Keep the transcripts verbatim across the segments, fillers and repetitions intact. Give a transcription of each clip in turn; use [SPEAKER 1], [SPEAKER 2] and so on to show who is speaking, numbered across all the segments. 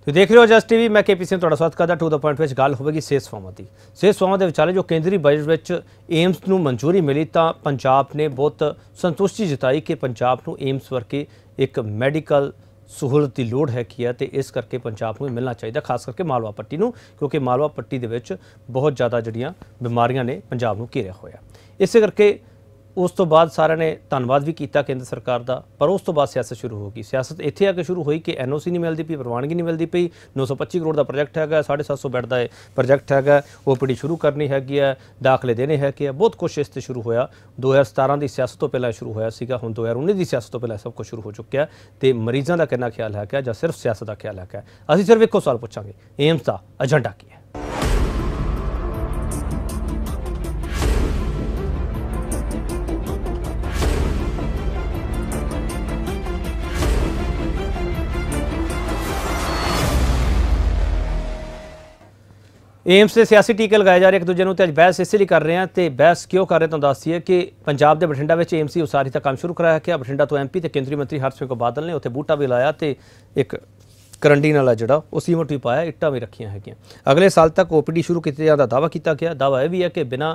[SPEAKER 1] तो देख रहे हो जस्ट टीवी, मैं के पी सिंह तुहाडा स्वागत करदा। टू द पॉइंट विच गल होवेगी सेहत सेवावां दी। सेहत सेवावां दे विचाले जो केंद्रीय बजट विच एम्स नूं मंजूरी मिली तां पंजाब ने बहुत संतुष्टि जताई कि पंजाब नूं एम्स वर्गे एक मैडिकल सहूलत की लोड़ है कि है तो इस करके पंजाब को मिलना चाहिए, खास करके मालवा पट्टी नूं, क्योंकि मालवा पट्टी दे विच बहुत ज़्यादा जड़ियाँ बीमारियां ने पंजाब नूं घेरिया होया। इस करके उस तो बाद सारे ने धन्नवाद भी किया केंद्र सरकार का, पर उस तो बाद सियासत शुरू हो गई। सियासत इत्थे आके शुरू हुई कि एन ओ सी नहीं मिलती पई, प्रवानगी नहीं मिलती पई। नौ सौ पच्ची करोड़ का प्रोजेक्ट है, साढ़े सत्त सौ बैड का प्रोजेक्ट है, ओ पी डी शुरू करनी हैगी है, दाखले देने है कि बहुत कुछ इस शुरू होया। दो हज़ार सतारह की सियासत तो पहले शुरू होया सीगा, हुण दो हज़ार उन्नीस की सियासत तो पहले सब कुछ शुरू हो चुका है। तो मरीजों का कितना ख्याल है क्या, जां सिर्फ सियासत का ख्याल है क्या? असीं सिर्फ एक सवाल पूछांगे, एम्स का एजेंडा की है? एम्स से सियासी टीके लगाए जा रहे एक दूजे को, अज बहस इसलिए कर रहे हैं। तो बहस क्यों कर रहे हैं तो दस दईए कि पंजाब के बठिंडा में एम्स की उसारी का काम शुरू कराया गया। बठिंडा तो एम पी तो केंद्रीय मंत्री हरसिमरत बादल ने उत्थे बूटा भी लाया तो एक करंडीन वाला जोड़ा वो सीमट भी पाया, इट्टां भी रखियां हैं। अगले साल तक ओ पी डी शुरू किए जाने का दावा किया गया। दावा यह भी है कि बिना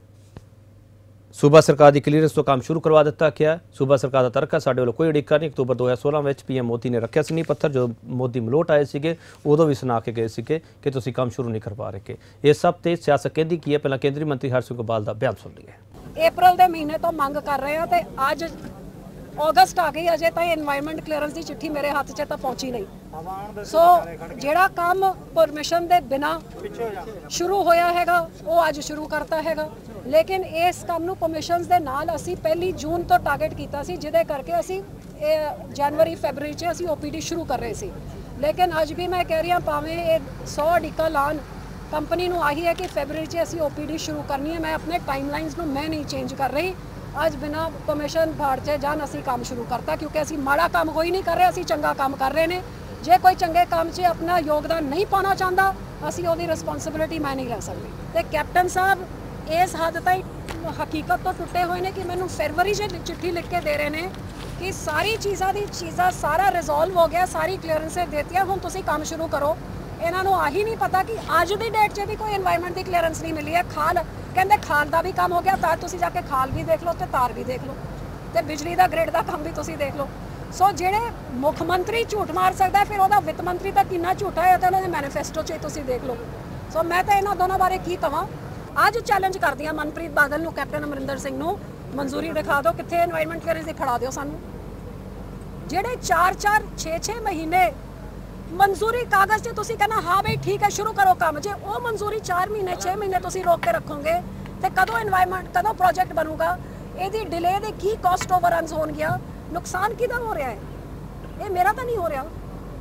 [SPEAKER 1] सूबा सरकार की क्लीयरेंस तो काम शुरू करवा दिता गया। सूबा सरकार का तर्क है साडे वालों कोई उड़ीका नहीं। अक्तूबर दो हज़ार सोलह में पी एम मोदी ने रखा सी पत्थर, जो मोदी मलोट आए थे उदों भी सुना के गए थे कि तुसीं काम शुरू नहीं करवा रहे। ये सब तो सियासत कहती की है, पहले केंद्रीय मंत्री हरसिमरत बादल का बयान सुन लीए।
[SPEAKER 2] अप्रैल के महीने तो मंग कर रहे हैं तो अज अगस्त आ गई, अजे तक एनवायरमेंट क्लीयरेंस की चिट्ठी मेरे हाथ च तो पहुंची नहीं। सो जिहड़ा काम परमिशन के बिना शुरू होया हैगा वो अज शुरू करता हैगा, लेकिन इस काम नूं परमिशनस दे नाल असी पहली जून तो टारगेट किया सी, जिहदे करके असी जनवरी फैबररी च असी ओ पी डी शुरू कर रहे सी। लेकिन अज भी मैं कह रही हाँ, भावें ये सौ डिक्का लान कंपनी नूं आही है कि फैबररी च असी ओ पी डी शुरू करनी है। मैं अपने टाइमलाइनस नूं मैं नहीं चेंज कर रही। अज बिना परमिशन फाड़ च जान असी काम शुरू करता, क्योंकि असी माड़ा काम कोई नहीं कर रहे, असी चंगा काम कर रहे हैं। जे कोई चंगे काम च अपना योगदान नहीं पाना चाहता, असी ओहदी रिस्पोंसिबिलिटी मैं नहीं ले सकती। तो कैप्टन साहब इस हद तक हकीकत तो टुटे हुए हैं कि मैनू फरवरी से चिट्ठी लिख के दे रहे हैं कि सारी चीज़ों की चीज़ा सारा रिजोल्व हो गया, सारी क्लीयरेंस देती, हुण तुसीं काम शुरू करो। इन्हों आही नहीं पता कि अज की डेट से भी कोई एनवायरमेंट की क्लीयरेंस नहीं मिली है। खाल कहते खाल का भी काम हो गया, तार तुसीं जाके खाल भी देख लो तो तार भी देख लो, तो बिजली का ग्रिड का काम भी तुसीं देख लो। सो जेडे मुख मंत्री झूठ मार सकता है, फिर वह वित्त मंत्री का कितना झूठा है तो उन्होंने मैनीफेस्टो च तुसीं देख लो। सो मैं तो इन्होंने दोनों बारे की कहां, अज चैलेंज कर दिया मनप्रीत बादल नूं, कैप्टन अमरिंदर सिंह नूं, मंजूरी दिखा दो, कित्थे एनवायरमेंट क्लीयरेंस दिखा दो सानूं। जेडे चार चार छे छे महीने मंजूरी कागज़ से तुसीं कहना हाँ भाई ठीक है शुरू करो काम, जे वो मंजूरी चार महीने छे महीने तुसीं रोक के रखोगे तो कदों एनवायरमेंट कदों प्रोजेक्ट बनूगा? ये डिले दे की कॉस्ट ओवररनस हो गया, नुकसान किदा हो रहा है? ये मेरा तो नहीं हो रहा।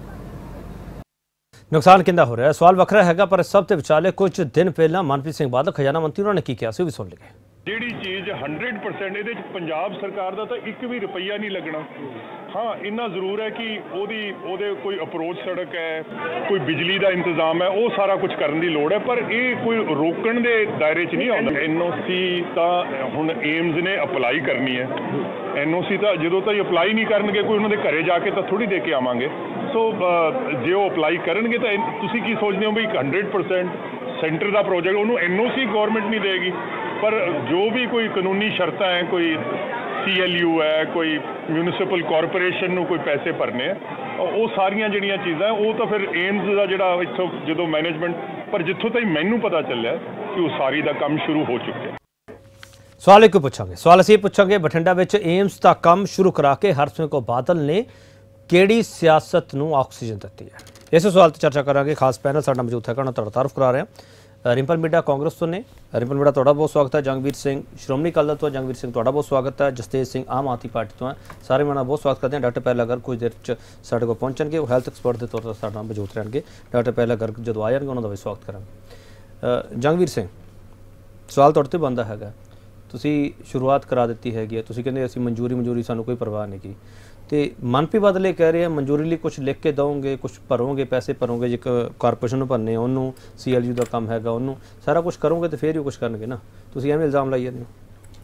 [SPEAKER 1] नुकसान किंदा हो रहा है सवाल वखरा हैगा, पर सब तो विचाले कुछ दिन पहला मनप्रीत सिंह बादल खजाना मंत्री उन्होंने की कहा भी सुन लिए।
[SPEAKER 3] ਜਿਹੜੀ ਚੀਜ਼ हंड्रेड परसेंट ਇਹਦੇ ਚ ਪੰਜਾਬ ਸਰਕਾਰ ਦਾ ਤਾਂ ਇੱਕ ਵੀ ਰੁਪਈਆ ਨਹੀਂ ਲੱਗਣਾ। ਹਾਂ ਇੰਨਾ ਜ਼ਰੂਰ ਹੈ ਕਿ ਉਹਦੀ ਉਹਦੇ ਕੋਈ ਅਪਰੋਚ ਸੜਕ ਹੈ, ਕੋਈ ਬਿਜਲੀ ਦਾ ਇੰਤਜ਼ਾਮ ਹੈ, ਉਹ ਸਾਰਾ ਕੁਝ ਕਰਨ ਦੀ ਲੋੜ ਹੈ, ਪਰ ਇਹ ਕੋਈ ਰੋਕਣ ਦੇ ਦਾਇਰੇ 'ਚ ਨਹੀਂ ਆਉਂਦਾ। ਐਨ ਓ ਸੀ ਤਾਂ ਹੁਣ ਏਮਜ਼ ਨੇ ਅਪਲਾਈ ਕਰਨੀ ਹੈ। ਐਨ ਓ ਸੀ ਤਾਂ ਜਦੋਂ ਤਾਈਂ ਅਪਲਾਈ ਨਹੀਂ ਕਰਨਗੇ ਕੋਈ ਉਹਨਾਂ ਦੇ ਘਰੇ ਜਾ ਕੇ ਤਾਂ ਥੋੜੀ ਦੇ ਕੇ ਆਵਾਂਗੇ। ਸੋ ਜੇ ਉਹ ਅਪਲਾਈ ਕਰਨਗੇ ਤਾਂ ਤੁਸੀਂ ਕੀ ਸੋਚਦੇ ਹੋ ਵੀ हंड्रेड परसेंट सेंटर का प्रोजेक्ट ਉਹਨੂੰ एन ओ सी गवर्नमेंट नहीं देगी, पर जो भी कोई कानूनी शर्त है, कोई सी एल यू है, कोई म्यूनिसिपल कॉरपोरेशन ਨੂੰ कोई पैसे भरने वो सारिया ਜਿਹੜੀਆਂ चीज़ा वो तो फिर एम्स का ਜਿਹੜਾ ਇੱਥੋਂ ਜਦੋਂ मैनेजमेंट, पर जितों तक मैनू पता चलिया कि उसारी का काम शुरू हो चुका है।
[SPEAKER 1] सवाल एक पूछांगे, सवाल असीं पूछांगे बठिंडा विच एम्स का काम शुरू करा के हरसिमरत बादल ने किहड़ी सियासत नूं ऑक्सीजन दित्ती है? इस सवाल पर चर्चा करांगे। खास पैनल साडा मौजूद है, उन्हां दा तारुफ करा रहे हैं। रिंपल मिड्डा कांग्रेस तो ने, रिंपल मिड्डा तुहाडा बहुत स्वागत है। जंगवीर सिंह श्रोमणी अकाली दल तो, जंगवीर सिंह तुहाडा बहुत स्वागत है। जसतेज सिंह आम आदमी पार्टी तो है, सारे मैं बहुत स्वागत करते हैं। डॉक्टर पहला गर्ग कुछ देर च साडे कोल पहुंचणगे, वो हैल्थ एक्सपर्ट के तौर पर साडे नाल मौजूद रहणगे। डॉक्टर पहला गर्ग जदों आ जाणगे उन्हां दा भी स्वागत करांगे। जंगवीर सिंह सवाल तुहाडे ते बनदा हैगा, तुसीं शुरुआत करा दित्ती हैगी, तुसीं कहंदे असीं मंजूरी मंजूरी सानूं कोई परवाह नहीं की, तो मनप्रीत बादल ये कह रहे हैं मंजूरी लिए कुछ लिख के दोगे, कुछ भरोगे, पैसे भरोगे, जो कारपोरेशन भरने उन्होंने सी एल यू का काम है उन्होंने सारा कुछ करोगे तो फिर ही कुछ करनगे ना। तुसीं एवें इल्जाम लाई जांदे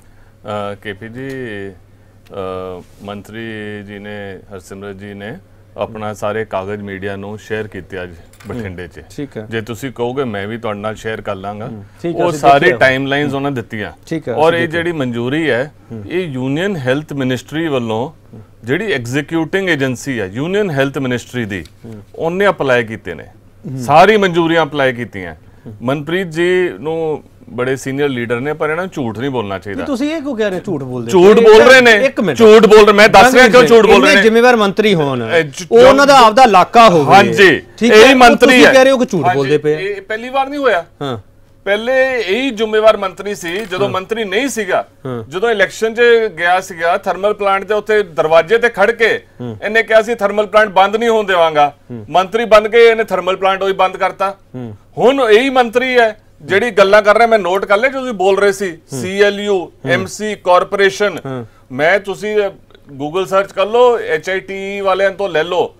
[SPEAKER 1] हो।
[SPEAKER 4] के पी जी आ, मंत्री जी ने हरसिमरत जी ने ਆਪਣਾ ਸਾਰੇ ਕਾਗਜ਼ ਮੀਡੀਆ ਨੂੰ ਸ਼ੇਅਰ ਕੀਤੇ ਅੱਜ ਬਠਿੰਡੇ 'ਚ।
[SPEAKER 1] ਠੀਕ ਹੈ,
[SPEAKER 4] ਜੇ ਤੁਸੀਂ ਕਹੋਗੇ ਮੈਂ ਵੀ ਤੁਹਾਡੇ ਨਾਲ ਸ਼ੇਅਰ ਕਰ ਲਾਂਗਾ।
[SPEAKER 1] ਠੀਕ ਹੈ,
[SPEAKER 4] ਉਹ
[SPEAKER 1] ਅਸੀਂ
[SPEAKER 4] ਸਾਰੀ
[SPEAKER 1] ਦੇਖਿਆ।
[SPEAKER 4] ਟਾਈਮਲਾਈਨਸ ਉਹਨਾਂ ਦਿੱਤੀਆਂ
[SPEAKER 1] ਠੀਕ ਹੈ,
[SPEAKER 4] ਔਰ
[SPEAKER 1] ਅਸੀਂ
[SPEAKER 4] ਇਹ ਜਿਹੜੀ ਮਨਜ਼ੂਰੀ ਹੈ ਇਹ ਯੂਨੀਅਨ ਹੈਲਥ ਮਿਨਿਸਟਰੀ ਵੱਲੋਂ ਜਿਹੜੀ ਐਗਜ਼ੀਕਿਊਟਿੰਗ ਏਜੰਸੀ ਹੈ ਯੂਨੀਅਨ ਹੈਲਥ ਮਿਨਿਸਟਰੀ ਦੀ ਉਹਨੇ ਅਪਲਾਈ ਕੀਤੇ ਨੇ, ਸਾਰੀ ਮਨਜ਼ੂਰੀਆਂ ਅਪਲਾਈ ਕੀਤੀਆਂ। ਮਨਪ੍ਰੀਤ ਜੀ ਨੂੰ ਬੜੇ ਸੀਨੀਅਰ ਲੀਡਰ ਨੇ ਪਰ ਇਹਨਾਂ ਨੂੰ ਝੂਠ ਨਹੀਂ ਬੋਲਣਾ ਚਾਹੀਦਾ।
[SPEAKER 1] ਤੁਸੀਂ ਇਹ ਕਿਉਂ ਕਹਿ ਰਹੇ ਝੂਠ ਬੋਲਦੇ?
[SPEAKER 4] ਝੂਠ ਬੋਲ ਰਹੇ ਨੇ,
[SPEAKER 1] ਇੱਕ ਮਿੰਟ,
[SPEAKER 4] ਝੂਠ ਬੋਲ ਰਹੇ, ਮੈਂ ਦੱਸ ਰਿਹਾ ਕਿਉਂ ਝੂਠ ਬੋਲ ਰਹੇ ਨੇ।
[SPEAKER 1] ਜ਼ਿੰਮੇਵਾਰ ਮੰਤਰੀ ਹੋਣ,
[SPEAKER 4] ਜ-
[SPEAKER 1] ਉਹ ਉਹਨਾਂ ਦਾ ਆਪਦਾ ਇਲਾਕਾ ਹੋਵੇ।
[SPEAKER 4] ਹਾਂਜੀ,
[SPEAKER 1] ਠੀਕ
[SPEAKER 4] ਇਹੀ
[SPEAKER 1] ਹੈ,
[SPEAKER 4] ਮੰਤਰੀ
[SPEAKER 1] ਤੁਸੀਂ
[SPEAKER 4] ਹੈ।
[SPEAKER 1] ਕਹਿ ਰਹੇ ਹੋ ਕਿ ਝੂਠ
[SPEAKER 4] ਹਾਂਜੀ,
[SPEAKER 1] ਬੋਲਦੇ ਪਏ ਆ।
[SPEAKER 4] ਇਹ ਪਹਿਲੀ ਵਾਰ ਨਹੀਂ ਹੋਇਆ।
[SPEAKER 1] ਹਾਂ,
[SPEAKER 4] ਪਹਿਲੇ ਇਹੀ ਜ਼ਿੰਮੇਵਾਰ ਮੰਤਰੀ ਸੀ ਜਦੋਂ ਮੰਤਰੀ ਨਹੀਂ ਸੀਗਾ, ਜਦੋਂ ਇਲੈਕਸ਼ਨ 'ਚ ਗਿਆ ਸੀਗਾ ਥਰਮਲ ਪਲਾਂਟ ਦੇ ਉੱਤੇ ਦਰਵਾਜ਼ੇ ਤੇ ਖੜ ਕੇ ਇਹਨੇ ਕਿਹਾ ਸੀ ਥਰਮਲ ਪਲਾਂਟ ਬੰਦ ਨਹੀਂ ਹੋਣ ਦੇਵਾਂਗਾ। ਮੰਤਰੀ ਬਣ ਗਏ, ਇਹਨੇ ਥਰਮਲ ਪਲਾਂਟ ਉਹੀ ਬੰਦ ਕਰਤਾ। ਹੁਣ ਇਹੀ ਮੰਤਰੀ ਹੈ ਜਿਹੜੀ ਗੱਲਾਂ ਕਰ ਰਿਹਾ। ਮੈਂ ਨੋਟ ਕਰ ਲਿਆ ਜੋ ਤੁਸੀਂ ਬੋਲ ਰਹੇ ਸੀ, C L U, M C corporation. ਮੈਂ ਤੁਸੀਂ ਗੂਗਲ ਸਰਚ ਕਰ ਲਓ, ਐਚ ਆਈ ਟੀ ਵਾਲਿਆਂ ਤੋਂ ਲੈ ਲਓ,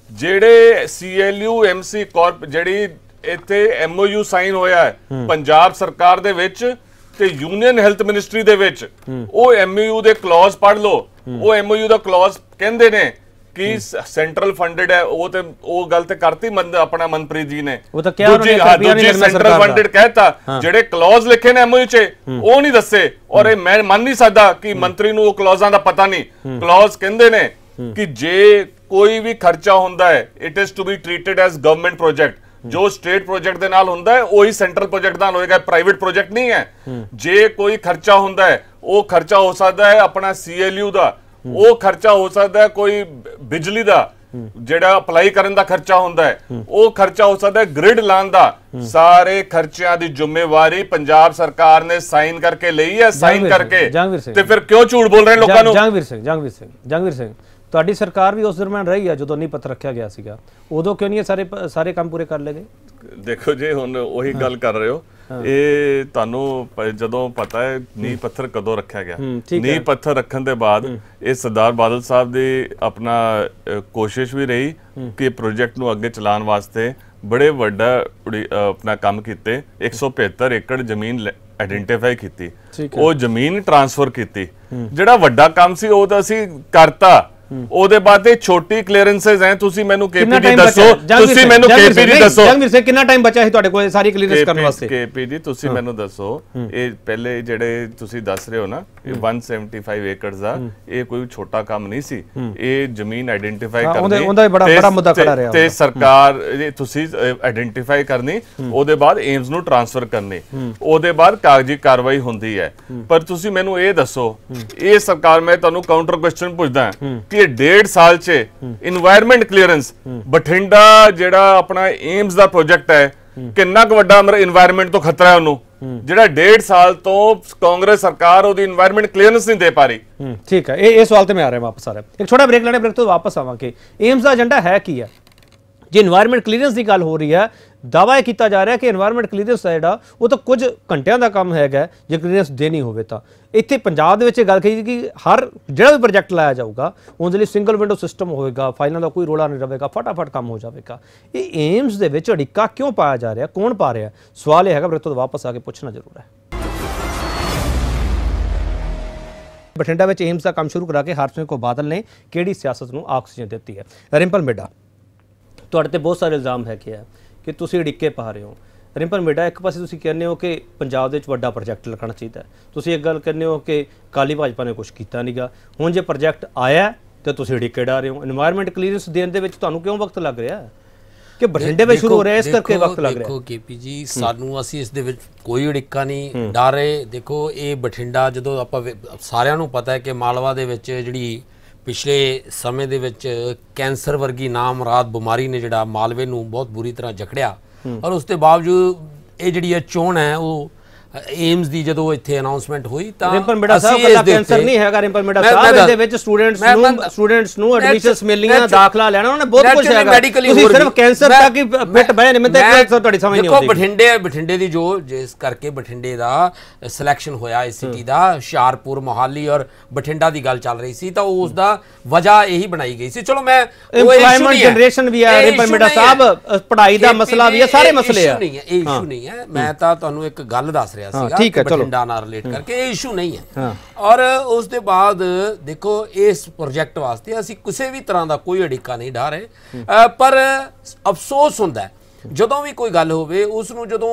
[SPEAKER 4] ਜਿਹੜੇ C L U, M C corp ਜਿਹੜੀ ਇੱਥੇ ਐਮ ਓ ਯੂ ਸਾਈਨ ਹੋਇਆ ਹੈ ਪੰਜਾਬ ਸਰਕਾਰ ਦੇ ਵਿੱਚ ਤੇ ਯੂਨੀਅਨ ਹੈਲਥ ਮਿਨਿਸਟਰੀ ਦੇ ਵਿੱਚ। ਉਹ ਐਮ ਓ ਯੂ ਦੇ ਕਲੌਜ਼ ਪੜ੍ਹ ਲਓ। ਉਹ ਐਮ ਓ ਯੂ ਦਾ ਕਲੌਜ਼ ਕਹਿੰਦੇ ਨੇ ਕਿ ਸੈਂਟਰਲ ਫੰਡਡ ਹੈ। ਉਹ ਤੇ ਉਹ ਗੱਲ ਤੇ ਕਰਤੀ ਆਪਣਾ ਮਨਪ੍ਰੀਤ ਜੀ ਨੇ,
[SPEAKER 1] ਉਹ ਤਾਂ ਕਿਹਾ
[SPEAKER 4] ਦੂਜੀ ਦੂਜੀ ਸੈਂਟਰਲ ਫੰਡਡ ਕਹਿਤਾ। ਜਿਹੜੇ ਕਲੌਜ਼ ਲਿਖੇ ਨੇ ਐਮ ਓ ਯੂ 'ਚ ਉਹ ਨਹੀਂ ਦੱਸੇ। ਔਰ ਇਹ ਮੈਂ ਮੰਨ ਨਹੀਂ ਸਕਦਾ ਕਿ ਮੰਤਰੀ ਨੂੰ ਉਹ ਕਲੌਜ਼ਾਂ ਦਾ ਪਤਾ ਨਹੀਂ। ਕਲੌਜ਼ ਕਹਿੰਦੇ ਨੇ ਕਿ ਜੇ ਕੋਈ ਵੀ ਖਰਚਾ ਹੁੰਦਾ ਹੈ it is to be treated as government project. ਜੋ ਸਟੇਟ ਪ੍ਰੋਜੈਕਟ ਦੇ ਨਾਲ ਹੁੰਦਾ ਹੈ ਉਹੀ ਸੈਂਟਰਲ ਪ੍ਰੋਜੈਕਟ ਨਾਲ ਹੋਏਗਾ, ਪ੍ਰਾਈਵੇਟ ਪ੍ਰੋਜੈਕਟ ਨਹੀਂ ਹੈ। ਜੇ ਕੋਈ ਖਰਚਾ ਹੁੰਦਾ ਹੈ ਉਹ ਖਰਚਾ ਹੋ ਸਕਦਾ ਹੈ ਆਪਣਾ ਸੀ ਐਲ ਯੂ ਦਾ, ਉਹ ਖਰਚਾ ਹੋ ਸਕਦਾ ਹੈ ਕੋਈ ਬਿਜਲੀ ਦਾ ਜਿਹੜਾ ਅਪਲਾਈ ਕਰਨ ਦਾ ਖਰਚਾ ਹੁੰਦਾ ਹੈ, ਉਹ ਖਰਚਾ ਹੋ ਸਕਦਾ ਹੈ ਗ੍ਰਿਡ ਲਾਉਣ ਦਾ। ਸਾਰੇ ਖਰਚਿਆਂ ਦੀ ਜ਼ਿੰਮੇਵਾਰੀ ਪੰਜਾਬ ਸਰਕਾਰ ਨੇ ਸਾਈਨ ਕਰਕੇ ਲਈ ਹੈ। ਸਾਈਨ ਕਰਕੇ ਤੇ ਫਿਰ ਕਿਉਂ ਝੂਠ ਬੋਲ ਰਹੇ ਲੋਕਾਂ ਨੂੰ?
[SPEAKER 1] ਜੰਗਵੀਰ ਸਿੰਘ ਜੰਗਵੀਰ ਸਿੰਘ ਜੰਗਵੀਰ ਸਿੰਘ ਤੁਹਾਡੀ ਸਰਕਾਰ ਵੀ ਉਸ ਦਰਮਿਆਨ ਰਹੀ ਹੈ ਜਦੋਂ ਨੀਂਹ ਪੱਥਰ ਰੱਖਿਆ ਗਿਆ ਸੀਗਾ, ਉਦੋਂ ਕਿਉਂ ਨਹੀਂ ਸਾਰੇ ਸਾਰੇ ਕੰਮ ਪੂਰੇ ਕਰ ਲਏ ਗਏ?
[SPEAKER 4] ਦੇਖੋ ਜੀ ਹੁਣ ਉਹੀ ਗੱਲ ਕਰ ਰਹੇ ਹੋ, ਇਹ ਤੁਹਾਨੂੰ ਜਦੋਂ ਪਤਾ ਹੈ ਨੀਂਹ ਪੱਥਰ ਕਦੋਂ ਰੱਖਿਆ ਗਿਆ। ਨੀਂਹ ਪੱਥਰ ਰੱਖਣ ਦੇ ਬਾਅਦ ਇਹ ਸਰਦਾਰ ਬਾਦਲ ਸਾਹਿਬ ਦੀ ਆਪਣਾ ਕੋਸ਼ਿਸ਼ ਵੀ ਰਹੀ ਕਿ ਪ੍ਰੋਜੈਕਟ ਨੂੰ ਅੱਗੇ ਚਲਾਉਣ ਵਾਸਤੇ ਬੜੇ ਵੱਡਾ ਆਪਣਾ ਕੰਮ ਕੀਤੇ। ਇੱਕ ਸੌ ਪਚੱਤਰ ਏਕੜ ਜ਼ਮੀਨ ਆਇਡੈਂਟੀਫਾਈ ਕੀਤੀ, ਉਹ ਜ਼ਮੀਨ ਟ੍ਰਾਂਸਫਰ ਕੀਤੀ। ਜਿਹੜਾ ਵੱਡਾ ਕੰਮ ਸੀ ਉਹ ਤਾਂ ਅਸੀਂ ਕਰਤਾ। ਉਹਦੇ ਬਾਅਦ ਇਹ ਛੋਟੀ ਕਲੀਅਰੈਂਸਸ ਹੈ। ਤੁਸੀਂ ਮੈਨੂੰ ਕੇਪੀ ਜੀ ਦੱਸੋ, ਤੁਸੀਂ ਮੈਨੂੰ ਕੇਪੀ ਜੀ ਦੱਸੋ
[SPEAKER 1] ਜੰਗਵੀਰ ਸਿੰਘ ਕਿੰਨਾ ਟਾਈਮ ਬਚਿਆ ਸੀ ਤੁਹਾਡੇ ਕੋਲ ਸਾਰੀ ਕਲੀਅਰੈਂਸ ਕਰਨ ਵਾਸਤੇ?
[SPEAKER 4] ਕੇਪੀ ਜੀ ਤੁਸੀਂ ਮੈਨੂੰ ਦੱਸੋ, ਇਹ ਪਹਿਲੇ ਜਿਹੜੇ ਤੁਸੀਂ ਦੱਸ ਰਹੇ ਹੋ ਨਾ ਇਹ ਇੱਕ ਸੌ ਪਚੱਤਰ ਏਕੜਸ ਦਾ, ਇਹ ਕੋਈ ਛੋਟਾ ਕੰਮ ਨਹੀਂ ਸੀ। ਇਹ ਜ਼ਮੀਨ ਆਇਡੈਂਟੀਫਾਈ ਕਰਨੀ,
[SPEAKER 1] ਉਹਦਾ ਬੜਾ ਬੜਾ ਮੁੱਦਾ ਖੜਾ ਰਿਹਾ
[SPEAKER 4] ਤੇ ਸਰਕਾਰ ਤੁਸੀਂ ਆਇਡੈਂਟੀਫਾਈ ਕਰਨੀ, ਉਹਦੇ ਬਾਅਦ ਏਮਸ ਨੂੰ ਟ੍ਰਾਂਸਫਰ ਕਰਨੀ, ਉਹਦੇ ਬਾਅਦ ਕਾਗਜ਼ੀ ਕਾਰਵਾਈ ਹੁੰਦੀ ਹੈ। ਪਰ ਤੁਸੀਂ ਮੈਨੂੰ ਇਹ ਦੱਸੋ, ਇਹ ਸਰਕਾਰ, ਮੈਂ ਤੁਹਾਨੂੰ ਕਾਊਂਟਰ ਕੁਐਸਚਨ ਪੁੱਛਦਾ ਕਿ ਡੇਢ ਸਾਲ ਚ ਇਨਵਾਇਰਨਮੈਂਟ ਕਲੀਅਰੈਂਸ ਬਠਿੰਡਾ ਜਿਹੜਾ ਆਪਣਾ ਏਮਸ ਦਾ ਪ੍ਰੋਜੈਕਟ ਹੈ ਕਿੰਨਾ ਕੁ ਵੱਡਾ ਇਨਵਾਇਰਨਮੈਂਟ ਤੋਂ ਖਤਰਾ ਹੈ ਉਹਨੂੰ, ਜਿਹੜਾ ਡੇਢ ਸਾਲ ਤੋਂ ਕਾਂਗਰਸ ਸਰਕਾਰ ਉਹਦੀ ਇਨਵਾਇਰਨਮੈਂਟ ਕਲੀਅਰੈਂਸ ਨਹੀਂ ਦੇ ਪਾ ਰਹੀ।
[SPEAKER 1] ਠੀਕ ਹੈ, ਇਹ ਇਹ ਸਵਾਲ ਤੇ ਮੈਂ ਆ ਰਿਹਾ ਵਾਪਸ ਆ ਰਿਹਾ। ਇੱਕ ਛੋਟਾ ਬ੍ਰੇਕ ਲੈਣੇ, ਬ੍ਰੇਕ ਤੋਂ ਵਾਪਸ ਆਵਾਂਗੇ। ਏਮਸ ਦਾ ਏਜੰਡਾ ਹੈ ਕੀ ਹੈ? ਜੇ ਇਨਵਾਇਰਨਮੈਂਟ ਕਲੀਅਰੈਂਸ ਦੀ ਗੱਲ ਹੋ ਰਹੀ ਹੈ, ਦਾਅਵਾ ਇਹ ਕੀਤਾ ਜਾ ਰਿਹਾ ਕਿ ਇਨਵਾਇਰਨਮੈਂਟ ਕਲੀਅਰੈਂਸ ਦਾ ਜਿਹੜਾ ਉਹ ਤਾਂ ਕੁਝ ਘੰਟਿਆਂ ਦਾ ਕੰਮ ਹੈਗਾ ਜੇ ਕਲੀਅਰੈਂਸ ਦੇਣੀ ਹੋਵੇ ਤਾਂ। ਇੱਥੇ ਪੰਜਾਬ ਦੇ ਵਿੱਚ ਗੱਲ ਕਹੀ ਕਿ ਹਰ ਜਿਹੜਾ ਵੀ ਪ੍ਰੋਜੈਕਟ ਲਾਇਆ ਜਾਊਗਾ ਉਹਦੇ ਲਈ ਸਿੰਗਲ ਵਿੰਡੋ ਸਿਸਟਮ ਹੋਵੇਗਾ, ਫਾਈਲਾਂ ਦਾ ਕੋਈ ਰੋਲਾ ਨਹੀਂ ਰਹੇਗਾ, ਫਟਾਫਟ ਕੰਮ ਹੋ ਜਾਵੇਗਾ। ਇਹ ਏਮਸ ਦੇ ਵਿੱਚ ਅੜਿੱਕਾ ਕਿਉਂ ਪਾਇਆ ਜਾ ਰਿਹਾ, ਕੌਣ ਪਾ ਰਿਹਾ? ਸਵਾਲ ਇਹ ਹੈਗਾ, ਬ੍ਰੇਕ ਤੋਂ ਵਾਪਸ ਆ ਕੇ ਪੁੱਛਣਾ ਜ਼ਰੂਰ ਹੈ। ਬਠਿੰਡਾ ਵਿੱਚ ਏਮਸ ਦਾ ਕੰਮ ਸ਼ੁਰੂ ਕਰਾ ਕੇ ਹਰਸਿਮਰਤ ਕੌਰ ਬਾਦਲ ਨੇ ਕਿਹੜੀ ਸਿਆਸਤ ਨੂੰ ਆਕਸੀਜਨ ਦਿੱਤੀ ਹੈ? ਰਿੰਪਲ ਮਿੱਡਾ, ਤੁਹਾਡੇ ਤੇ ਬਹੁਤ ਸਾਰੇ ਇਲਜ਼ਾਮ ਹੈਗੇ ਆ ਕਿ ਤੁਸੀਂ ਅੜਿੱਕੇ ਪਾ ਰਹੇ ਹੋ। ਰਿੰਪਲ ਮਿੱਡਾ, ਇੱਕ ਪਾਸੇ ਤੁਸੀਂ ਕਹਿੰਦੇ ਹੋ ਕਿ ਪੰਜਾਬ ਦੇ ਵਿੱਚ ਵੱਡਾ ਪ੍ਰੋਜੈਕਟ ਲੱਗਣਾ ਚਾਹੀਦਾ, ਤੁਸੀਂ ਇੱਕ ਗੱਲ ਕਹਿੰਦੇ ਹੋ ਕਿ ਅਕਾਲੀ ਭਾਜਪਾ ਨੇ ਕੁਝ ਕੀਤਾ ਨਹੀਂਗਾ। ਹੁਣ ਜੇ ਪ੍ਰੋਜੈਕਟ ਆਇਆ ਤੇ ਤੁਸੀਂ ਅੜਿੱਕੇ ਡਾ ਰਹੇ ਹੋ। ਇਨਵਾਇਰਨਮੈਂਟ ਕਲੀਅਰੈਂਸ ਦੇਣ ਦੇ ਵਿੱਚ ਤੁਹਾਨੂੰ ਕਿਉਂ ਵਕਤ ਲੱਗ ਰਿਹਾ ਕਿ ਬਠਿੰਡੇ ਵਿੱਚ ਸ਼ੁਰੂ ਹੋ ਰਿਹਾ, ਇਸ ਕਰਕੇ ਵਕਤ ਲੱਗ ਰਿਹਾ?
[SPEAKER 5] ਦੇਖੋ ਕੇਪੀ ਜੀ, ਸਾਨੂੰ ਅਸੀਂ ਇਸ ਦੇ ਵਿੱਚ ਕੋਈ ਅੜਿੱਕਾ ਨਹੀਂ ਡਾ ਰਹੇ। ਦੇਖੋ ਇਹ ਬਠਿੰਡਾ, ਜਦੋਂ ਆਪਾਂ ਸਾਰਿਆਂ ਨੂੰ ਪਤਾ ਹੈ ਕਿ ਮਾਲਵਾ ਦੇ ਵਿੱਚ ਜਿਹੜੀ ਪਿਛਲੇ ਸਮੇਂ ਦੇ ਵਿੱਚ ਕੈਂਸਰ ਵਰਗੀ ਨਾਮਰਾਦ ਬਿਮਾਰੀ ਨੇ ਜਿਹੜਾ ਮਾਲਵੇ ਨੂੰ ਬਹੁਤ ਬੁਰੀ ਤਰ੍ਹਾਂ ਜਕੜਿਆ, ਔਰ ਉਸ ਦੇ ਬਾਵਜੂਦ ਇਹ ਜਿਹੜੀ ਇਹ ਚੋਣ ਹੈ ਉਹ ਏਮਸ ਦੀ ਜਦੋਂ ਇੱਥੇ ਅਨਾਉਂਸਮੈਂਟ ਹੋਈ ਤਾਂ
[SPEAKER 1] ਰਿੰਪਲ ਮਿੱਡਾ ਸਾਹਿਬ ਕੱਲਾ ਕੈਂਸਰ ਨਹੀਂ ਹੈਗਾ। ਰਿੰਪਲ ਮਿੱਡਾ ਸਾਹਿਬ ਇਹਦੇ ਵਿੱਚ ਸਟੂਡੈਂਟਸ ਨੂੰ ਸਟੂਡੈਂਟਸ ਨੂੰ ਐਡਮਿਸ਼ਨਸ ਮਿਲਣੀਆਂ, ਦਾਖਲਾ ਲੈਣਾ, ਉਹਨੇ ਬਹੁਤ ਕੁਝ ਹੈਗਾ। ਤੁਸੀਂ ਸਿਰਫ ਕੈਂਸਰ ਤੱਕ ਹੀ ਫਿੱਟ ਬਹਿ ਨਹੀਂ, ਮੈਂ ਤਾਂ ਤੁਹਾਡੀ ਸਮਝ ਨਹੀਂ ਆਉਂਦੀ।
[SPEAKER 5] ਦੇਖੋ ਬਠਿੰਡੇ ਬਠਿੰਡੇ ਦੀ ਜੋ ਜਿਸ ਕਰਕੇ ਬਠਿੰਡੇ ਦਾ ਸਿਲੈਕਸ਼ਨ ਹੋਇਆ ਇਸ ਸਿਟੀ ਦਾ, ਹੁਸ਼ਿਆਰਪੁਰ, ਮੋਹਾਲੀ ਔਰ ਬਠਿੰਡਾ ਦੀ ਗੱਲ ਚੱਲ ਰਹੀ ਸੀ, ਤਾਂ ਉਸ ਦਾ ਵਜ੍ਹਾ ਇਹੀ ਬਣਾਈ ਗਈ ਸੀ। ਚਲੋ ਮੈਂ
[SPEAKER 1] ਇੰਪਲੋਇਮੈਂਟ ਜਨਰੇਸ਼ਨ ਵੀ ਹੈ ਰਿੰਪਲ ਮਿੱਡਾ ਸਾਹਿਬ, ਪੜ੍ਹਾਈ ਦਾ ਮਸਲਾ ਵੀ ਹੈ, ਸਾਰੇ ਮਸਲੇ ਆ।
[SPEAKER 5] ਇਹ ਇਸ਼ੂ ਨਹੀਂ ਹੈ। ਮੈਂ ਤਾਂ ਤੁਹਾਨੂੰ ਇੱਕ ਗੱਲ ਦੱਸ ਰਿਹਾ
[SPEAKER 1] ਹਾਂ,
[SPEAKER 5] ਸੀਗਾ
[SPEAKER 1] ਠੀਕ ਹੈ, ਚਲੋ।
[SPEAKER 5] ਬਠਿੰਡਾ ਨਾਲ ਰਿਲੇਟ ਕਰਕੇ ਇਹ ਇਸ਼ੂ ਨਹੀਂ ਹੈ। ਔਰ ਉਸ ਦੇ ਬਾਅਦ ਦੇਖੋ ਇਸ ਪ੍ਰੋਜੈਕਟ ਵਾਸਤੇ ਅਸੀਂ ਕਿਸੇ ਵੀ ਤਰ੍ਹਾਂ ਦਾ ਕੋਈ ਅੜਿੱਕਾ ਨਹੀਂ ਢਾ ਰਹੇ, ਅ, ਪਰ ਅਫਸੋਸ ਹੁੰਦਾ ਹੈ ਜਦੋਂ ਵੀ ਕੋਈ ਗੱਲ ਹੋਵੇ ਉਸ ਨੂੰ ਜਦੋਂ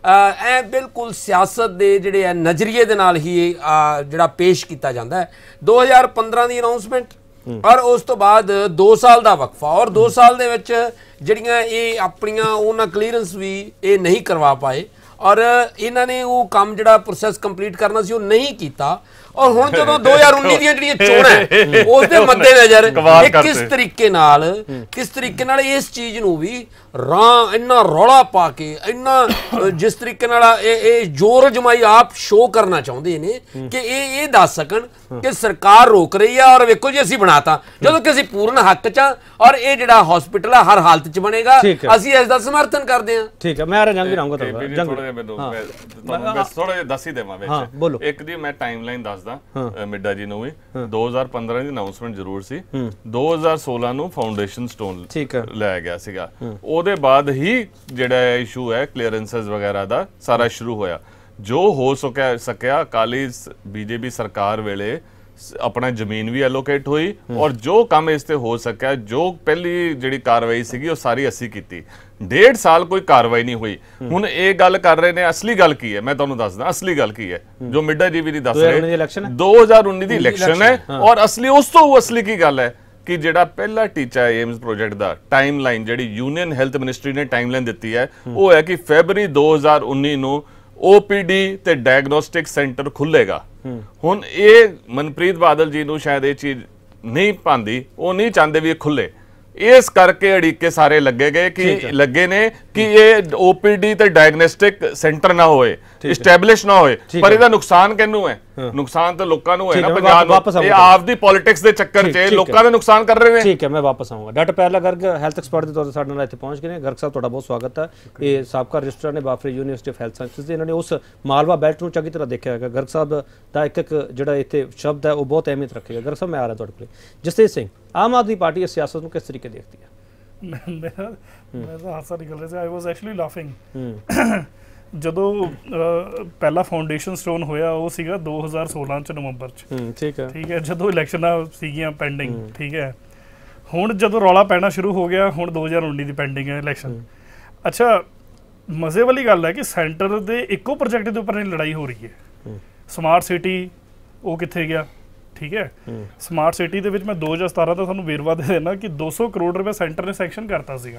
[SPEAKER 5] ਐ ਬਿਲਕੁਲ ਸਿਆਸਤ ਦੇ ਜਿਹੜੇ ਹੈ ਨਜ਼ਰੀਏ ਦੇ ਨਾਲ ਹੀ ਅ, ਜਿਹੜਾ ਪੇਸ਼ ਕੀਤਾ ਜਾਂਦਾ ਹੈ। ਦੋ ਹਜ਼ਾਰ ਪੰਦਰਾਂ ਦੀ ਅਨਾਉਂਸਮੈਂਟ ਔਰ ਉਸ ਤੋਂ ਬਾਅਦ ਦੋ ਸਾਲ ਦਾ ਵਕਫਾ, ਔਰ ਦੋ ਸਾਲ ਦੇ ਵਿੱਚ ਜਿਹੜੀਆਂ ਇਹ ਆਪਣੀਆਂ ਉਹਨਾਂ ਕਲੀਅਰੈਂਸ ਵੀ ਇਹ ਨਹੀਂ ਕਰਵਾ ਪਾਏ, ਔਰ ਇਹਨਾਂ ਨੇ ਉਹ ਕੰਮ ਜਿਹੜਾ ਪ੍ਰੋਸੈਸ ਕੰਪਲੀਟ ਕਰਨਾ ਸੀ ਉਹ ਨਹੀਂ ਕੀਤਾ। ਔਰ ਹੁਣ ਜਦੋਂ ਦੋ ਹਜ਼ਾਰ ਉੱਨੀ ਦੀਆਂ ਜਿਹੜੀਆਂ ਚੋਣਾਂ ਉਸ ਦੇ ਮੱਦੇਨਜ਼ਰ ਇਹ ਕਿਸ ਤਰੀਕੇ ਨਾਲ ਕਿਸ ਤਰੀਕੇ ਨਾਲ ਇਸ ਚੀਜ਼ ਨੂੰ ਵੀ ਰਾਂ ਇੰਨਾ ਰੌਲਾ ਪਾ ਕੇ ਇੰਨਾ ਜਿਸ ਤਰੀਕੇ ਨਾਲ ਇਹ ਇਹ ਜ਼ੋਰ ਜਮਾਈ ਆਪ ਸ਼ੋਅ ਕਰਨਾ ਚਾਹੁੰਦੇ ਨੇ ਕਿ ਇਹ ਇਹ ਦੱਸ ਸਕਣ ਕਿ ਸਰਕਾਰ ਰੋਕ ਰਹੀ ਆ ਔਰ ਵੇਖੋ ਜੀ ਅਸੀਂ ਬਣਾਤਾ, ਜਦੋਂ ਕਿ ਅਸੀਂ ਪੂਰਨ ਹੱਕ 'ਚ ਔਰ ਇਹ ਜਿਹੜਾ ਹਸਪੀਟਲ ਆ ਹਰ ਹਾਲਤ 'ਚ ਬਣੇਗਾ, ਅਸੀਂ ਇਸ ਦਾ ਸਮਰਥਨ ਕਰਦੇ ਹਾਂ।
[SPEAKER 1] ਠੀਕ ਹੈ, ਮੈਂ ਆ ਰਿਹਾ ਜੰਗੀਰ ਆਉਂਗਾ
[SPEAKER 4] ਥੋੜਾ ਜਿਹਾ ਮੈਨੂੰ ਮੈਂ ਥੋੜਾ ਜਿਹਾ ਦੱਸ ਹੀ ਦੇਵਾਂ ਵਿੱਚ। ਇੱਕ ਦੀ ਮੈਂ ਟਾਈਮਲਾਈਨ ਦੱਸਦਾ ਮਿੱਡਾ ਜੀ ਨੂੰ ਵੀ। ਦੋ ਹਜ਼ਾਰ ਪੰਦਰਾਂ ਦੀ ਅਨਾਉਂਸਮੈਂਟ ਜ਼ਰੂਰ ਸੀ, ਦੋ ਹਜ਼ਾਰ ਸੋਲਾਂ ਨੂੰ ਫਾਊਂਡੇਸ਼ਨ ਸਟੋਨ ਲੈ ਗਿਆ ਸੀਗਾ, ਉਹਦੇ ਬਾਅਦ ਹੀ ਜਿਹੜਾ ਇਸ਼ੂ ਹੈ ਕਲੀਅਰੈਂਸਸ ਵਗੈਰਾ ਦਾ ਸਾਰਾ ਸ਼ੁਰੂ ਹੋਇਆ। ਜੋ ਹੋ ਸਕਿਆ ਸਕਿਆ ਅਕਾਲੀ ਬੀਜੇਪੀ ਸਰਕਾਰ ਵੇਲੇ ਆਪਣਾ ਜ਼ਮੀਨ ਵੀ ਐਲੋਕੇਟ ਹੋਈ ਔਰ ਜੋ ਕੰਮ ਇਸ ਤੇ ਹੋ ਸਕਿਆ, ਜੋ ਪਹਿਲੀ ਜਿਹੜੀ ਕਾਰਵਾਈ ਸੀਗੀ ਉਹ ਸਾਰੀ ਅਸੀਂ ਕੀਤੀ। ਡੇਢ ਸਾਲ ਕੋਈ ਕਾਰਵਾਈ ਨਹੀਂ ਹੋਈ। ਹੁਣ ਇਹ ਗੱਲ ਕਰ ਰਹੇ ਨੇ, ਅਸਲੀ ਗੱਲ ਕੀ ਹੈ ਮੈਂ ਤੁਹਾਨੂੰ ਦੱਸਦਾ। ਅਸਲੀ ਗੱਲ ਕੀ ਹੈ ਜੋ ਮਿੱਡਾ ਜੀ ਵੀ ਨਹੀਂ ਦੱਸ ਰਹੇ, ਦੋ ਹਜ਼ਾਰ ਉੱਨੀ ਦੀ ਇਲੈਕਸ਼ਨ ਹੈ ਔਰ ਅਸਲੀ ਉਸ ਤੋਂ ਅਸਲੀ ਕੀ ਗੱਲ ਹੈ ਕਿ ਜਿਹੜਾ ਪਹਿਲਾ ਟੀਚਾ ਹੈ ਏਮਸ ਪ੍ਰੋਜੈਕਟ ਦਾ, ਟਾਈਮਲਾਈਨ ਜਿਹੜੀ ਯੂਨੀਅਨ ਹੈਲਥ ਮਿਨਿਸਟਰੀ ਨੇ ਟਾਈਮਲਾਈਨ ਦਿੱਤੀ ਹੈ ਉਹ ਹੈ ਕਿ ਫੈਬਰੀ ਦੋ ਹਜ਼ਾਰ ਉੱਨੀ ਨੂੰ O P D ਤੇ ਡਾਇਗਨੋਸਟਿਕ ਸੈਂਟਰ ਖੁੱਲੇਗਾ। ਹੁਣ ਇਹ ਮਨਪ੍ਰੀਤ ਬਾਦਲ ਜੀ ਨੂੰ ਸ਼ਾਇਦ ਇਹ ਚੀਜ਼ ਨਹੀਂ ਪਾਉਂਦੀ, ਉਹ ਨਹੀਂ ਚਾਹੁੰਦੇ ਵੀ ਇਹ ਖੁੱਲੇ, ਇਸ ਕਰਕੇ ਅੜਿੱਕੇ ਸਾਰੇ ਲੱਗੇ ਗਏ ਕਿ ਲੱਗੇ ਨੇ ਕਿ ਇਹ O P D ਤੇ ਡਾਇਗਨੋਸਟਿਕ ਸੈਂਟਰ ਨਾ ਹੋਏ, ਇਸਟੈਬਲਿਸ਼ ਨਾ ਹੋਏ। ਪਰ ਇਹਦਾ ਨੁਕਸਾਨ ਕਿਹਨੂੰ ਹੈ? ਨੁਕਸਾਨ ਤਾਂ ਲੋਕਾਂ ਨੂੰ ਹੈ ਨਾ ਪੰਜਾਬ ਨੂੰ। ਇਹ ਆਪ ਦੀ ਪੋਲਿਟਿਕਸ ਦੇ ਚੱਕਰ 'ਚ ਲੋਕਾਂ ਦਾ ਨੁਕਸਾਨ ਕਰ ਰਹੇ ਨੇ।
[SPEAKER 1] ਠੀਕ ਹੈ, ਮੈਂ ਵਾਪਸ ਆਉਂਗਾ। ਡਾਕਟਰ ਪਹਿਲਾ ਗਰਗ ਹੈਲਥ ਐਕਸਪਰਟ ਦੇ ਤੌਰ ਤੇ ਸਾਡੇ ਨਾਲ ਇੱਥੇ ਪਹੁੰਚ ਗਏ ਨੇ। ਗਰਗ ਸਾਹਿਬ ਤੁਹਾਡਾ ਬਹੁਤ ਸਵਾਗਤ ਹੈ। ਇਹ ਸਾਬਕਾ ਰਜਿਸਟਰਾਰ ਨੇ ਬਾਫਰੀ ਯੂਨੀਵਰਸਿਟੀ ਆਫ ਹੈਲਥ ਸਾਇੰਸਿਸ ਦੇ, ਇਹਨਾਂ ਨੇ ਉਸ ਮਾਲਵਾ ਬੈਲਟ ਨੂੰ ਚੰਗੀ ਤਰ੍ਹਾਂ ਦੇਖਿਆ ਹੈਗਾ। ਗਰਗ ਸਾਹਿਬ ਦਾ ਇੱਕ ਇੱਕ ਜਿਹੜਾ ਇੱਥੇ ਸ਼ਬਦ ਹੈ ਉਹ ਬਹੁਤ ਅਹਿਮੀਅਤ ਰੱਖੇਗਾ। ਗਰਗ ਸਾਹਿਬ ਮੈਂ ਆ ਰਿਹਾ ਤੁਹਾਡੇ ਕੋਲ। ਜਸਤੇਜ ਸਿੰਘ, ਆਮ ਆਦਮੀ ਪਾਰਟੀ ਇਸ ਸਿਆਸਤ ਨੂੰ ਕਿਸ ਤਰੀਕੇ ਦੇਖਦੀ ਹੈ?
[SPEAKER 6] ਮੇਰਾ ਮੈਂ ਤਾਂ ਹਾਸਾ ਨਿਕਲ ਰਿਹਾ ਸੀ। ਆਈ ਵਾਸ ਐਕਚੁਅਲੀ ਲਾਫਿੰਗ ਜਦੋਂ ਪਹਿਲਾ ਫਾਊਂਡੇਸ਼ਨ ਸਟੋਨ ਹੋਇਆ ਉਹ ਸੀਗਾ ਦੋ ਹਜ਼ਾਰ ਸੋਲਾਂ ਚ ਨਵੰਬਰ ਚ।
[SPEAKER 1] ਠੀਕ ਹੈ
[SPEAKER 6] ਠੀਕ ਹੈ, ਜਦੋਂ ਇਲੈਕਸ਼ਨਾਂ ਸੀਗੀਆਂ ਪੈਂਡਿੰਗ। ਠੀਕ ਹੈ, ਹੁਣ ਜਦੋਂ ਰੌਲਾ ਪੈਣਾ ਸ਼ੁਰੂ ਹੋ ਗਿਆ, ਹੁਣ ਦੋ ਹਜ਼ਾਰ ਉੱਨੀ ਦੀ ਪੈਂਡਿੰਗ ਹੈ ਇਲੈਕਸ਼ਨ। ਅੱਛਾ, ਮਜ਼ੇ ਵਾਲੀ ਗੱਲ ਹੈ ਕਿ ਸੈਂਟਰ ਦੇ ਇੱਕੋ ਪ੍ਰੋਜੈਕਟ ਦੇ ਉੱਪਰ ਲੜਾਈ ਹੋ ਰਹੀ ਹੈ। ਸਮਾਰਟ ਸਿਟੀ ਉਹ ਕਿੱਥੇ ਗਿਆ? ਠੀਕ ਹੈ, ਸਮਾਰਟ ਸਿਟੀ ਦੇ ਵਿੱਚ ਮੈਂ ਦੋ ਹਜ਼ਾਰ ਸਤਾਰਾਂ ਦਾ ਤੁਹਾਨੂੰ ਵੇਰਵਾ ਦੇ ਦੇਣਾ ਕਿ ਦੋ ਸੌ ਕਰੋੜ ਰੁਪਏ ਸੈਂਟਰ ਨੇ ਸੈਂਕਸ਼ਨ ਕਰਤਾ ਸੀਗਾ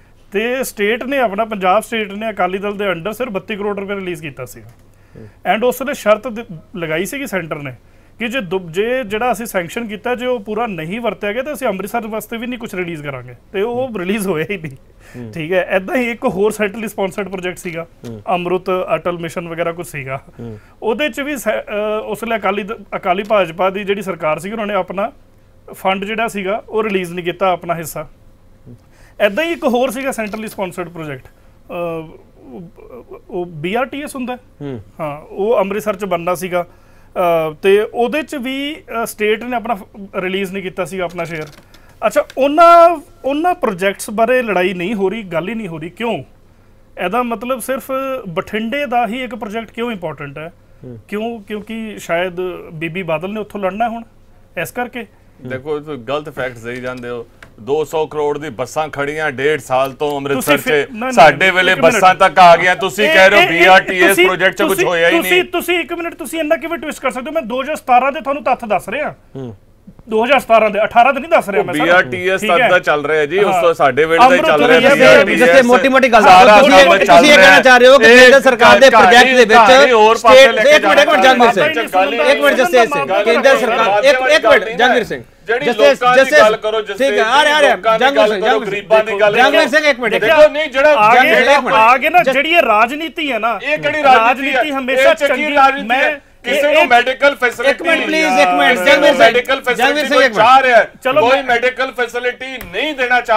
[SPEAKER 6] ਤੇ ਸਟੇਟ ਨੇ ਆਪਣਾ ਪੰਜਾਬ ਸਟੇਟ ਨੇ ਅਕਾਲੀ ਦਲ ਦੇ ਅੰਡਰ ਸਿਰਫ ਬੱਤੀ ਕਰੋੜ ਰੁਪਏ ਰਿਲੀਜ਼ ਕੀਤਾ ਸੀਗਾ। ਐਂਡ ਉਸ ਨੇ ਸ਼ਰਤ ਲਗਾਈ ਸੀਗੀ ਸੈਂਟਰ ਨੇ ਕਿ ਜੇ ਜੇ ਜਿਹੜਾ ਅਸੀਂ ਸੈਂਕਸ਼ਨ ਕੀਤਾ ਜੇ ਉਹ ਪੂਰਾ ਨਹੀਂ ਵਰਤਿਆ ਗਿਆ ਤਾਂ ਅਸੀਂ ਅੰਮ੍ਰਿਤਸਰ ਵਾਸਤੇ ਵੀ ਨਹੀਂ ਕੁਝ ਰਿਲੀਜ਼ ਕਰਾਂਗੇ, ਤੇ ਉਹ ਰਿਲੀਜ਼ ਹੋਇਆ ਹੀ ਨਹੀਂ। ਠੀਕ ਹੈ, ਏਦਾਂ ਹੀ ਇੱਕ ਹੋਰ ਸੈਂਟਰਲੀ ਸਪਾਂਸਰਡ ਪ੍ਰੋਜੈਕਟ ਸੀਗਾ ਅਮਰੁਤ ਅਟਲ ਮਿਸ਼ਨ ਵਗੈਰਾ ਕੁਝ ਸੀਗਾ, ਉਹਦੇ ਚ ਵੀ ਉਸ ਵੇਲੇ ਅਕਾਲੀ ਅਕਾਲੀ ਭਾਜਪਾ ਦੀ ਜਿਹੜੀ ਸਰਕਾਰ ਸੀਗੀ ਉਹਨਾਂ ਨੇ ਆਪਣਾ ਫੰਡ ਜਿਹੜਾ ਸੀਗਾ ਉਹ ਰਿਲੀਜ਼ ਨਹੀਂ ਕੀਤਾ, ਆਪਣਾ ਹਿੱਸਾ। ਏਦਾਂ ਹੀ ਇੱਕ ਹੋਰ ਸੀਗਾ ਸੈਂਟਰਲੀ ਸਪਾਂਸਰਡ ਪ੍ਰੋਜੈਕਟ, ਉਹ ਬੀ ਆਰ ਟੀ ਐਸ ਹੁੰਦਾ, ਹਾਂ, ਉਹ ਅੰਮ੍ਰਿਤਸਰ ਚ ਬਣਨਾ ਸੀਗਾ ਤੇ ਉਹਦੇ ਚ ਵੀ ਸਟੇਟ ਨੇ ਆਪਣਾ ਰਿਲੀਜ਼ ਨਹੀਂ ਕੀਤਾ ਸੀਗਾ ਆਪਣਾ ਸ਼ੇਅਰ। ਅੱਛਾ, ਉਹਨਾਂ ਉਹਨਾਂ ਪ੍ਰੋਜੈਕਟਸ ਬਾਰੇ ਲੜਾਈ ਨਹੀਂ ਹੋ ਰਹੀ, ਗੱਲ ਹੀ ਨਹੀਂ ਹੋ ਰਹੀ, ਕਿਉਂ? ਇਹਦਾ ਮਤਲਬ ਸਿਰਫ ਬਠਿੰਡੇ ਦਾ ਹੀ ਇੱਕ ਪ੍ਰੋਜੈਕਟ ਕਿਉਂ ਇੰਪੋਰਟੈਂਟ ਹੈ? ਕਿਉਂ? ਕਿਉਂਕਿ ਸ਼ਾਇਦ ਬੀਬੀ ਬਾਦਲ ਨੇ ਉੱਥੋਂ ਲੜਨਾ ਹੁਣ, ਇਸ ਕਰਕੇ।
[SPEAKER 4] ਦੇਖੋ ਗਲਤ ਫੈਕਟਸ ਦੇਈ ਜਾਂਦੇ ਹੋ। ਦੋ ਸੌ ਕਰੋੜ ਦੀ ਬੱਸਾਂ ਖੜੀਆਂ ਡੇਢ ਸਾਲ ਤੋਂ ਅੰਮ੍ਰਿਤਸਰ 'ਚ, ਸਾਡੇ ਵੇਲੇ ਬੱਸਾਂ ਤੱਕ ਆ ਗਈਆਂ। ਤੁਸੀਂ ਕਹਿ ਰਹੇ ਹੋ B R T S project 'ਚ ਕੁਝ ਹੋਇਆ ਹੀ ਨਹੀਂ।
[SPEAKER 6] ਤੁਸੀਂ ਇੱਕ ਮਿੰਟ, ਤੁਸੀਂ ਇੰਨਾ ਕਿਵੇਂ ਟਵਿਸਟ ਕਰ ਸਕਦੇ ਹੋ? ਮੈਂ ਦੋ ਹਜ਼ਾਰ ਸਤਾਰਾਂ ਦੇ ਤੁਹਾਨੂੰ ਤੱਥ ਦੱਸ ਰਿਹਾ, ਦੋ ਹਜ਼ਾਰ ਸਤਾਰਾਂ ਦੇ, ਅਠਾਰਾਂ ਦੇ ਨਹੀਂ ਦੱਸ ਰਿਹਾ ਮੈਂ।
[SPEAKER 4] ਬੀ ਆਰ ਟੀ ਐਸ ਤੱਕ ਦਾ ਚੱਲ ਰਿਹਾ ਜੀ, ਉਸ ਤੋਂ ਸਾਡੇ ਵੇਲੇ ਦਾ ਹੀ ਚੱਲ ਰਿਹਾ
[SPEAKER 1] ਹੈ। ਜਿੱਥੇ ਮੋਟੀ ਮੋਟੀ ਗੱਲ ਤੁਸੀਂ ਇਹ ਕਹਿਣਾ ਚਾਹ ਰਹੇ ਹੋ ਕਿ ਕੇਂਦਰ ਸਰਕਾਰ ਦੇ ਪ੍ਰੋਜੈਕਟ ਦੇ ਵਿੱਚ ਸਟੇਟ ਇੱਕ ਮਿੰਟ ਇੱਕ ਮਿੰਟ ਜੰਗਵੀਰ ਸਿੰਘ ਇੱਕ ਮਿੰਟ ਜਸਤੇਜ ਸਿੰਘ ਕੇਂਦਰ ਸਰਕਾਰ ਇੱਕ ਇੱਕ ਮਿੰਟ ਜੰਗਵੀਰ ਸਿੰਘ
[SPEAKER 4] ਜਿਹੜੀ ਲੋਕਾਂ ਦੀ ਗੱਲ ਕਰੋ,
[SPEAKER 1] ਠੀਕ ਹੈ, ਆ ਰਿਹਾ ਆ ਰਿਹਾ ਜੰਗਵੀਰ ਸਿੰਘ
[SPEAKER 4] ਗਰੀਬਾਂ ਦੀ ਗੱਲ
[SPEAKER 1] ਜੰਗਵੀਰ ਸਿੰਘ ਇੱਕ ਮਿੰਟ
[SPEAKER 6] ਦੇਖੋ, ਨਹੀਂ ਜਿਹੜਾ ਆਗੇ ਨਾ ਜਿਹੜੀ ਇਹ ਰਾਜਨੀਤੀ ਹੈ ਨਾ, ਇਹ ਕਿਹੜੀ ਰਾਜਨੀਤੀ ਹਮੇਸ਼ਾ ਚੰਗੀ ਮੈਂ
[SPEAKER 4] ਕਿਸੇ ਨੂੰ ਮੈਡੀਕਲ ਫੈਸਿਲਿਟੀ
[SPEAKER 1] ਇੱਕ ਮਿੰਟ ਪਲੀਜ਼ ਇੱਕ minute Jangvir Singh
[SPEAKER 4] medical facility ਚਾਹ ਰਿਹਾ, ਕੋਈ ਮੈਡੀਕਲ ਫੈਸਿਲਿਟੀ ਨਹੀਂ ਦੇਣਾ ਚਾਹ ਰਿਹਾ,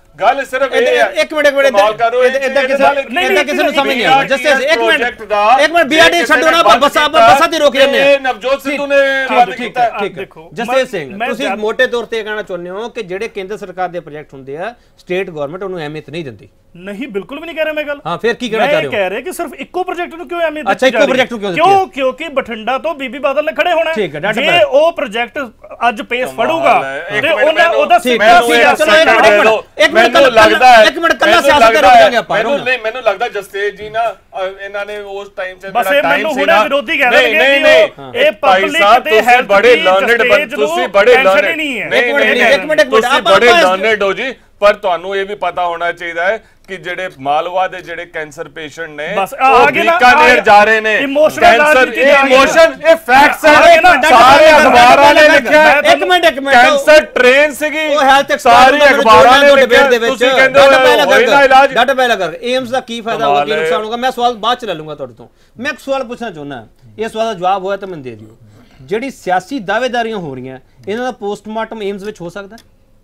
[SPEAKER 4] ਗੱਲ ਸਿਰਫ ਇਹ ਹੈ
[SPEAKER 1] ਇੱਕ ਮਿੰਟ ਇੱਕ ਮਿੰਟ ਇਦਾਂ ਕਿਸੇ ਇਦਾਂ ਕਿਸੇ ਨੂੰ ਸਮਝ ਨਹੀਂ ਆਉਂਦਾ ਜਸਟਿਸ ਇੱਕ ਮਿੰਟ ਇੱਕ ਮਿੰਟ ਬੀਆਰਟੀ ਛੱਡੋ ਨਾ ਬੱਸਾਂ ਬੱਸਾਂ ਤੇ ਰੋਕ ਜਾਂਦੇ ਆ
[SPEAKER 4] ਨਵਜੋਤ ਸਿੱਧੂ ਨੇ ਬੰਦ ਕੀਤਾ
[SPEAKER 1] ਠੀਕ ਹੈ ਜਸਟਿਸ ਸਿੰਘ ਤੁਸੀਂ ਮੋਟੇ ਤੌਰ ਤੇ ਕਹਿਣਾ ਚਾਹੁੰਦੇ ਹੋ ਕਿ ਜਿਹੜੇ ਕੇਂਦਰ ਸਰਕਾਰ ਦੇ ਪ੍ਰੋਜੈਕਟ ਹੁੰਦੇ ਆ ਸਟੇਟ ਗਵਰਨਮੈਂਟ ਉਹਨੂੰ ਅਹਿਮੀਅਤ ਨਹੀਂ ਦਿੰਦੀ
[SPEAKER 6] ਨਹੀਂ ਬਿਲਕੁਲ ਵੀ ਨਹੀਂ ਕਹਿ ਰਿਹਾ ਮੈਂ ਗੱਲ
[SPEAKER 1] ਹਾਂ ਫਿਰ ਕੀ ਕਹਿਣਾ ਚਾਹ ਰਹੇ ਹੋ
[SPEAKER 6] ਮੈਂ ਕਹਿ ਰਿਹਾ ਕਿ ਸਿਰਫ ਇੱਕੋ ਪ੍ਰੋਜੈਕਟ ਨੂੰ ਕਿਉਂ ਅਹਿਮੀਅਤ ਦਿੱਤੀ
[SPEAKER 1] ਅੱਛਾ ਇੱਕੋ ਪ੍ਰੋਜੈਕਟ ਨੂੰ ਕਿਉਂ ਦਿੱਤੀ
[SPEAKER 6] ਕਿਉਂ ਕਿਉਂਕਿ ਬਠਿੰਡਾ ਤੋਂ ਬੀਬੀ ਬਾਦਲ ਨੇ ਖੜੇ ਹੋਣਾ ਜੇ ਉਹ ਪ੍ਰੋਜੈਕਟ ਅੱਜ ਪੇਸ ਫੜੂਗਾ ਤੇ ਉਹਨਾਂ ਉਹਦਾ ਸਿੱਧਾ
[SPEAKER 1] ਚਲੋ ਇੱਕ ਮਿੰਟ ਇੱਕ ਮਿੰਟ ਲੱਗਦਾ ਹੈ ਇੱਕ ਮਿੰਟ ਕੱਲਾ ਸਿਆਸਤ ਕਰ ਰਹੇ ਆਪਾਂ
[SPEAKER 4] ਮੈਨੂੰ ਨਹੀਂ ਮੈਨੂੰ ਲੱਗਦਾ ਜਸਤੇਜ ਜੀ ਨਾ ਇਹਨਾਂ ਨੇ ਉਸ ਟਾਈਮ ਤੇ
[SPEAKER 6] ਬਸ ਇਹ ਮੈਨੂੰ ਹੁਣੇ ਵਿਰੋਧੀ ਕਹਿ ਰਹੇ
[SPEAKER 4] ਨਹੀਂ ਨਹੀਂ
[SPEAKER 6] ਇਹ ਪਬਲਿਕ ਤੇ ਹੈਲਥ
[SPEAKER 4] ਬੜੇ ਲਰਨਡ ਤੁਸੀਂ ਬੜੇ ਲਰਨਡ
[SPEAKER 6] ਨਹੀਂ ਹੈ
[SPEAKER 1] ਇੱਕ ਮਿੰਟ ਇੱਕ ਮਿੰਟ
[SPEAKER 4] ਤੁਸੀਂ ਬੜੇ ਲਰਨਡ ਹੋ ਜੀ ਪਰ ਤੁਹਾਨੂੰ ਇਹ ਵੀ ਪਤਾ ਹੋਣਾ ਚਾਹੀਦਾ ਹੈ ਕਿ ਜਿਹੜੇ ਮਾਲਵਾ ਦੇ ਜਿਹੜੇ ਕੈਂਸਰ ਪੇਸ਼ੈਂਟ ਨੇ ਉਹ ਬੀਕਾਨੇਰ ਜਾ ਰਹੇ ਨੇ ਕੈਂਸਰ ਇਹ ਇਮੋਸ਼ਨ ਇਹ ਫੈਕਟਸ ਹੈ ਸਾਰੇ ਅਖਬਾਰਾਂ ਨੇ ਲਿਖਿਆ
[SPEAKER 1] ਇੱਕ ਮਿੰਟ ਇੱਕ ਮਿੰਟ
[SPEAKER 4] ਕੈਂਸਰ ਟ੍ਰੇਨ ਸੀਗੀ
[SPEAKER 1] ਉਹ ਹੈਲਥ
[SPEAKER 4] ਸਾਰੇ ਅਖਬਾਰਾਂ ਨੇ ਲਿਖਿਆ
[SPEAKER 1] ਦੇ ਵਿੱਚ
[SPEAKER 4] ਤੁਸੀਂ ਕਹਿੰਦੇ ਹੋ ਇਹਦਾ ਇਲਾਜ
[SPEAKER 1] ਡਾਟਾ ਪਹਿਲਾਂ ਕਰ ਏਮਸ ਦਾ ਕੀ ਫਾਇਦਾ ਹੋਊਗਾ ਕੀ ਨੁਕਸਾਨ ਹੋਊਗਾ ਮੈਂ ਸਵਾਲ ਬਾਅਦ ਚ ਲੈ ਲੂੰਗਾ ਤੁਹਾਡੇ ਤੋਂ ਮੈਂ ਇੱਕ ਸਵਾਲ ਪੁੱਛਣਾ ਚਾਹੁੰਦਾ ਇਹ ਸਵਾਲ ਦਾ ਜਵਾਬ ਹੋਇਆ ਤਾਂ ਮੈਨੂੰ ਦੇ ਦਿਓ ਜਿਹੜੀ ਸਿਆਸੀ ਦਾਅਵੇਦਾਰੀਆਂ ਹੋ ਰਹੀਆਂ ਇਹਨਾਂ ਦਾ ਪੋਸਟਮਾਰਟਮ ਏਮਸ ਵਿੱਚ ਹੋ ਸਕਦਾ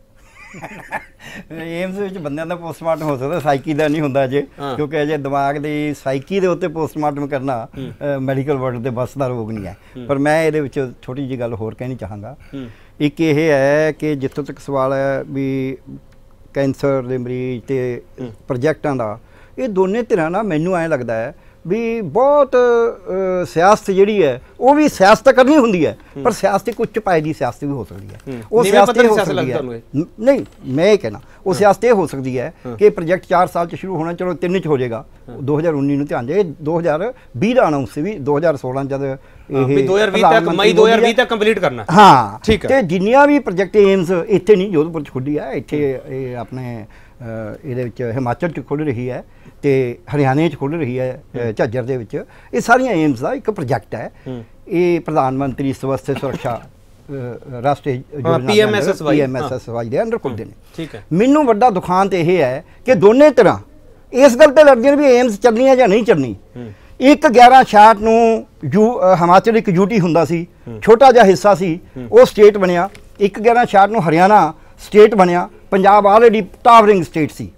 [SPEAKER 7] ਏਮਸ ਵਿੱਚ ਬੰਦਿਆਂ ਦਾ ਪੋਸਟਮਾਰਟਮ ਹੋ ਸਕਦਾ ਸਾਈਕੀ ਦਾ ਨਹੀਂ ਹੁੰਦਾ ਅਜੇ ਕਿਉਂਕਿ ਅਜੇ ਦਿਮਾਗ ਦੀ ਸਾਈਕੀ ਦੇ ਉੱਤੇ ਪੋਸਟਮਾਰਟਮ ਕਰਨਾ ਮੈਡੀਕਲ ਵਰਡ ਦੇ ਬਸ ਦਾ ਰੋਗ ਨਹੀਂ ਹੈ ਪਰ ਮੈਂ ਇਹਦੇ ਵਿੱਚ ਛੋਟੀ ਜਿਹੀ ਗੱਲ ਹੋਰ ਕਹਿਣੀ ਚਾਹਾਂਗਾ ਇੱਕ ਇਹ ਹੈ ਕਿ ਜਿੱਥੋਂ ਤੱਕ ਸਵਾਲ ਹੈ ਵੀ ਕੈਂਸਰ ਦੇ ਮਰੀਜ਼ ਤੇ ਪ੍ਰੋਜੈਕਟਾਂ ਦਾ ਇਹ ਦੋਨੇ ਧਿਰਾਂ ਨਾਲ ਮੈਨੂੰ ਐਂ ਲੱਗਦਾ ਹੈ ਵੀ ਬਹੁਤ ਸਿਆਸਤ ਜਿਹੜੀ ਹੈ ਉਹ ਵੀ ਸਿਆਸਤ ਕਰਨੀ ਹੁੰਦੀ ਹੈ ਪਰ ਸਿਆਸਤ ਇੱਕ ਉੱਚ ਪਾਏ ਦੀ ਸਿਆਸਤ ਵੀ ਹੋ ਸਕਦੀ ਹੈ ਉਹ ਸਿਆਸਤ ਹੋ ਸਕਦੀ ਹੈ ਨਹੀਂ ਮੈਂ ਇਹ ਕਹਿਣਾ ਉਹ ਸਿਆਸਤ ਇਹ ਹੋ ਸਕਦੀ ਹੈ ਕਿ ਪ੍ਰੋਜੈਕਟ ਚਾਰ ਸਾਲ 'ਚ ਸ਼ੁਰੂ ਹੋਣਾ ਚਲੋ ਤਿੰਨ 'ਚ ਹੋ ਜਾਏਗਾ ਦੋ ਹਜ਼ਾਰ ਉੱਨੀ ਨੂੰ ਧਿਆਨ ਦੇ ਦੋ ਹਜ਼ਾਰ ਵੀਹ ਦਾ ਅਨਾਉਂਸ ਸੀ ਵੀ ਦੋ ਹਜ਼ਾਰ ਸੋਲਾਂ ਜਦ ਇਹ
[SPEAKER 1] ਦੋ ਹਜ਼ਾਰ ਵੀਹ ਤੱਕ ਮਈ ਦੋ ਹਜ਼ਾਰ ਵੀਹ ਤੱਕ ਕੰਪਲੀਟ ਕਰਨਾ
[SPEAKER 7] ਹਾਂ ਤੇ ਜਿੰਨੀਆਂ ਵੀ ਪ੍ਰੋਜੈਕਟ ਏਮਸ ਇੱਥੇ ਨਹੀਂ ਜੋਧਪੁਰ 'ਚ ਖੁੱਲੀ ਹੈ ਇੱਥੇ ਇਹ ਆਪਣੇ ਇਹਦੇ ਵਿੱਚ ਹਿਮਾਚਲ 'ਚ ਖੁੱਲ੍ਹ ਰਹੀ ਹੈ ਤੇ ਹਰਿਆਣੇ 'ਚ ਖੁੱਲ੍ਹ ਰਹੀ ਹੈ ਝੱਜਰ ਦੇ ਵਿੱਚ ਇਹ ਸਾਰੀਆਂ ਏਮਸ ਦਾ ਇੱਕ ਪ੍ਰੋਜੈਕਟ ਹੈ ਇਹ ਪ੍ਰਧਾਨ ਮੰਤਰੀ ਸਵਾਸਥਯ ਸੁਰੱਖਿਆ ਰਾਸ਼ਟਰੀ
[SPEAKER 1] P M S
[SPEAKER 7] S Y ਦੇ ਅੰਡਰ ਖੁੱਲ੍ਹਦੇ ਨੇ
[SPEAKER 1] ਠੀਕ ਹੈ
[SPEAKER 7] ਮੈਨੂੰ ਵੱਡਾ ਦੁਖਾਂਤ ਇਹ ਹੈ ਕਿ ਦੋਨੇ ਤਰ੍ਹਾਂ ਇਸ ਗੱਲ ਤੇ ਲੜਦੀਆਂ ਵੀ ਏਮਸ ਚੱਲਣੀ ਹੈ ਜਾਂ ਨਹੀਂ ਚੱਲਣੀ ਇੱਕ ਗਿਆਰਾਂ ਛਿਆਹਠ ਨੂੰ ਯੂ ਹਿਮਾਚਲ ਇੱਕ ਯੂਟੀ ਹੁੰਦਾ ਸੀ ਛੋਟਾ ਜਿਹਾ ਹਿੱਸਾ ਸੀ ਉਹ ਸਟੇਟ ਬਣਿਆ ਇੱਕ ਗਿਆਰਾਂ ਛਿਆਹਠ ਨੂੰ ਹਰਿਆਣਾ ਸਟੇਟ ਬਣਿਆ ਪੰਜਾਬ ਆਲਰੇਡੀ ਟਾਵਰਿੰਗ ਸਟੇਟ ਸੀ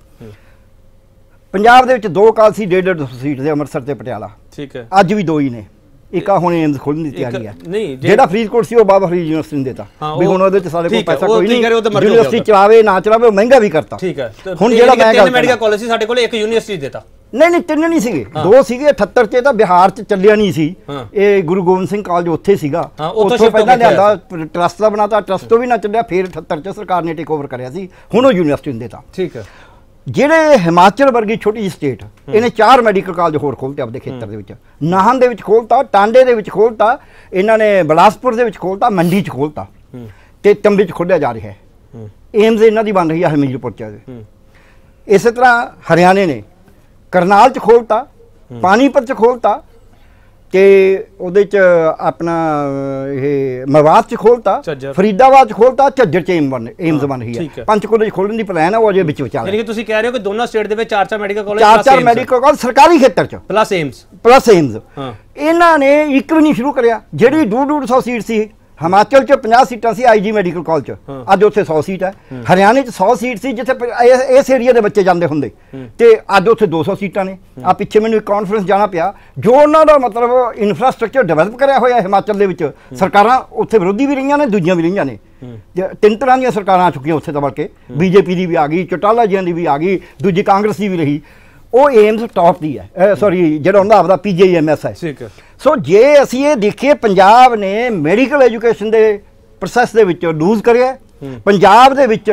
[SPEAKER 7] ਪੰਜਾਬ ਦੇ ਵਿੱਚ ਦੋ ਕਾਲ ਸੀ ਡੇਢ ਡੇਢ ਸੀਟ ਦੇ ਅੰਮ੍ਰਿਤਸਰ ਤੇ ਪਟਿਆਲਾ ਠੀਕ ਹੈ ਅੱਜ ਵੀ ਦੋ ਹੀ ਨੇ ਇੱਕ ਆ ਹੁਣ ਏਮਸ ਖੋਲ੍ਹਣ ਦੀ ਤਿਆਰੀ ਹੈ ਜਿਹੜਾ ਫਰੀਦਕੋਟ ਸੀ ਉਹ ਬਾਬਾ ਫਰੀਦ ਯੂਨੀਵਰਸਿਟੀ ਨੂੰ ਦੇਤਾ ਵੀ ਹੁਣ ਉਹਦੇ ਚ ਸਾਡੇ ਕੋਲ ਪੈਸਾ ਕੋਈ ਨਹੀਂ ਯੂਨੀਵਰਸਿਟੀ ਚਲਾਵੇ ਨਾ ਚਲਾਵੇ ਉਹ ਮਹਿੰਗਾ ਵੀ ਕਰਤਾ
[SPEAKER 1] ਠੀਕ ਹੈ
[SPEAKER 7] ਹੁਣ ਜਿਹੜਾ ਮੈਂ
[SPEAKER 1] ਤਿੰਨ ਮੈਡੀਕਲ ਕਾਲਜ ਸੀ ਸਾਡੇ ਕੋਲ ਇੱਕ ਯੂਨੀਵਰਸਿਟੀ ਦੇਤਾ
[SPEAKER 7] ਨਹੀਂ ਨਹੀਂ ਤਿੰਨ ਨਹੀਂ ਸੀਗੇ ਦੋ ਸੀਗੇ ਅਠੱਤਰ ਚ ਤਾਂ ਬਿਹਾਰ ਚ ਚੱਲਿਆ ਨਹੀਂ ਸੀ ਇਹ ਗੁਰੂ ਗੋਬਿੰਦ ਸਿੰਘ ਕਾਲਜ ਉੱਥੇ ਸੀਗਾ ਉੱਥੋਂ ਪਹਿਲਾਂ ਲਿਆਂਦਾ ਟਰਸਟ ਦਾ ਬਣਾਤਾ ਟਰਸਟ ਤੋਂ ਵੀ ਨਾ ਚੱਲਿਆ ਫਿਰ ਅਠੱਤਰ ਚ ਸਰਕਾਰ ਨੇ ਟੇਕ ਓਵਰ ਕਰਿਆ ਸੀ ਹੁਣ ਉਹ ਯੂਨੀਵਰਸਿਟੀ ਨੂੰ ਦੇਤਾ
[SPEAKER 1] ਠੀਕ ਹੈ
[SPEAKER 7] ਜਿਹੜੇ ਹਿਮਾਚਲ ਵਰਗੀ ਛੋਟੀ ਜਿਹੀ ਸਟੇਟ ਇਹਨੇ ਚਾਰ ਮੈਡੀਕਲ ਕਾਲਜ ਹੋਰ ਖੋਲ੍ਹਤੇ ਆਪਣੇ ਖੇਤਰ ਦੇ ਵਿੱਚ ਨਾਹਨ ਦੇ ਵਿੱਚ ਖੋਲ੍ਹਤਾ ਟਾਂਡੇ ਦੇ ਵਿੱਚ ਖੋਲ੍ਹਤਾ ਇਹਨਾਂ ਨੇ ਬਿਲਾਸਪੁਰ ਦੇ ਵਿੱਚ ਖੋਲ੍ਹਤਾ ਮੰਡੀ 'ਚ ਖੋਲ੍ਹਤਾ ਤੇ ਤੰਬੇ 'ਚ ਖੋਲ੍ਹਿਆ ਜਾ ਰਿਹਾ ਹੈ ਏਮਸ ਇਹਨਾਂ ਦੀ ਬਣ ਰਹੀ ਹੈ ਹਮੀਰਪੁਰ 'ਚ ਇਸੇ ਤਰ੍ਹਾਂ ਹਰਿਆਣੇ ਨੇ ਕਰਨਾਲ 'ਚ ਖੋਲ੍ਹਤਾ ਪਾਣੀਪਤ 'ਚ ਖੋਲ੍ਹਤਾ ਤੇ ਉਹਦੇ 'ਚ ਆਪਣਾ ਇਹ ਮਵਾਦ 'ਚ ਖੋਲ੍ਹਤਾ ਫਰੀਦਾਬਾਦ 'ਚ ਖੋਲ੍ਹਤਾ ਝੱਜਰ 'ਚ ਏਮ ਬਣ ਏਮਸ ਬਣ ਰਹੀ ਹੈ ਪੰਚਕੂਲੇ 'ਚ ਖੋਲ੍ਹਣ ਦੀ ਪਲਾਨ ਹੈ ਉਹ ਅਜੇ ਵਿੱਚ ਵਿਚਾਰ
[SPEAKER 1] ਯਾਨੀ ਕਿ ਤੁਸੀਂ ਕਹਿ ਰਹੇ ਹੋ ਕਿ ਦੋਨਾਂ ਸਟੇਟ ਦੇ ਵਿੱਚ ਚਾਰ ਚਾਰ ਮੈਡੀਕਲ ਕਾਲਜ
[SPEAKER 7] ਚਾਰ ਚਾਰ ਮੈਡੀਕਲ ਕਾਲਜ ਸਰਕਾਰੀ ਖੇਤਰ 'ਚ
[SPEAKER 1] ਪਲੱਸ ਏਮਸ
[SPEAKER 7] ਪਲੱਸ ਏਮਸ ਇਹਨਾਂ ਨੇ ਇੱਕ ਵੀ ਨਹੀਂ ਸ਼ੁਰੂ ਕਰਿਆ ਜਿਹੜੀ ਡੂਢ ਡੂਢ ਸੌ ਸੀਟ ਸੀ ਹਿਮਾਚਲ 'ਚ ਪੰਜਾਹ ਸੀਟਾਂ ਸੀ ਆਈਜੀ ਮੈਡੀਕਲ ਕਾਲਜ 'ਚ ਅੱਜ ਉੱਥੇ ਸੌ ਸੀਟ ਹੈ ਹਰਿਆਣੇ 'ਚ ਸੌ ਸੀਟ ਸੀ ਜਿੱਥੇ ਇਸ ਏਰੀਆ ਦੇ ਬੱਚੇ ਜਾਂਦੇ ਹੁੰਦੇ ਤੇ ਅੱਜ ਉੱਥੇ ਦੋ ਸੌ ਸੀਟਾਂ ਨੇ ਆ ਪਿੱਛੇ ਮੈਨੂੰ ਇੱਕ ਕਾਨਫਰੰਸ ਜਾਣਾ ਪਿਆ ਜੋ ਉਹਨਾਂ ਦਾ ਮਤਲਬ ਇਨਫਰਾਸਟ੍ਰਕਚਰ ਡਿਵੈਲਪ ਕਰਿਆ ਹੋਇਆ ਹਿਮਾਚਲ ਦੇ ਵਿੱਚ ਸਰਕਾਰਾਂ ਉੱਥੇ ਵਿਰੋਧੀ ਵੀ ਰਹੀਆਂ ਨੇ ਦੂਜੀਆਂ ਵੀ ਰਹੀਆਂ ਨੇ ਤਿੰਨ ਤਰ੍ਹਾਂ ਦੀਆਂ ਸਰਕਾਰਾਂ ਆ ਚੁੱਕੀਆਂ ਉੱਥੇ ਤਾਂ ਬਲਕਿ ਬੀਜੇਪੀ ਦੀ ਵੀ ਆ ਗਈ ਚੌਟਾਲਾ ਜੀਆਂ ਦੀ ਵੀ ਆ ਗਈ ਦੂਜੀ ਕਾਂਗਰਸ ਦੀ ਵੀ ਰਹੀ ਉਹ ਏਮਸ ਟੌਪ ਦੀ ਹੈ ਸੌਰੀ ਜਿਹੜਾ ਹੁੰਦਾ ਆਪਦਾ ਪੀ ਜੀ ਐਮ ਐਸ ਹੈ ਸੋ ਜੇ ਅਸੀਂ ਇਹ ਦੇਖੀਏ ਪੰਜਾਬ ਨੇ ਮੈਡੀਕਲ ਐਜੂਕੇਸ਼ਨ ਦੇ ਪ੍ਰੋਸੈਸ ਦੇ ਵਿੱਚ ਲੂਜ਼ ਕਰਿਆ ਪੰਜਾਬ ਦੇ ਵਿੱਚ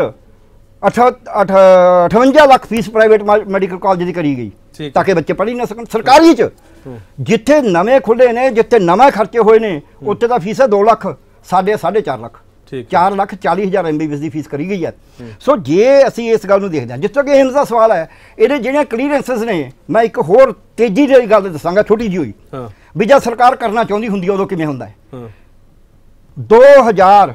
[SPEAKER 7] ਅਠਵੰਜਾ lakh fees private medical college ਦੀ ਕਰੀ ਗਈ ਤਾਂ ਕਿ ਬੱਚੇ ਪੜ੍ਹ ਹੀ ਨਾ ਸਕਣ ਸਰਕਾਰੀ 'ਚ ਜਿੱਥੇ ਨਵੇਂ ਖੁੱਲ੍ਹੇ ਨੇ ਜਿੱਥੇ ਨਵੇਂ ਖਰਚੇ ਹੋਏ ਨੇ ਉੱਥੇ ਤਾਂ ਫੀਸ ਹੈ ਦੋ ਲੱਖ ਸਾਡੇ ਸਾਢੇ ਚਾਰ ਲੱਖ ਚਾਰ ਲੱਖ ਚਾਲੀ ਹਜ਼ਾਰ ਐਮ ਬੀ ਬੀ ਐਸ ਦੀ ਫੀਸ ਕਰੀ ਗਈ ਹੈ ਸੋ ਜੇ ਅਸੀਂ ਇਸ ਗੱਲ ਨੂੰ ਦੇਖਦੇ ਹਾਂ ਜਿਸ ਤਰ੍ਹਾਂ ਕਿ ਏਮਸ ਦਾ ਸਵਾਲ ਹੈ ਇਹਦੇ ਜਿਹੜੀਆਂ ਕਲੀਅਰੈਂਸਿਸ ਨੇ ਮੈਂ ਇੱਕ ਹੋਰ ਤੇਜ਼ੀ ਦੀ ਗੱਲ ਦੱਸਾਂਗਾ ਛੋਟੀ ਜਿਹੀ ਹੋਈ ਵੀ ਜਦ ਸਰਕਾਰ ਕਰਨਾ ਚਾਹੁੰਦੀ ਹੁੰਦੀ ਉਦੋਂ ਕਿਵੇਂ ਹੁੰਦਾ ਹੈ ਦੋ ਹਜ਼ਾਰ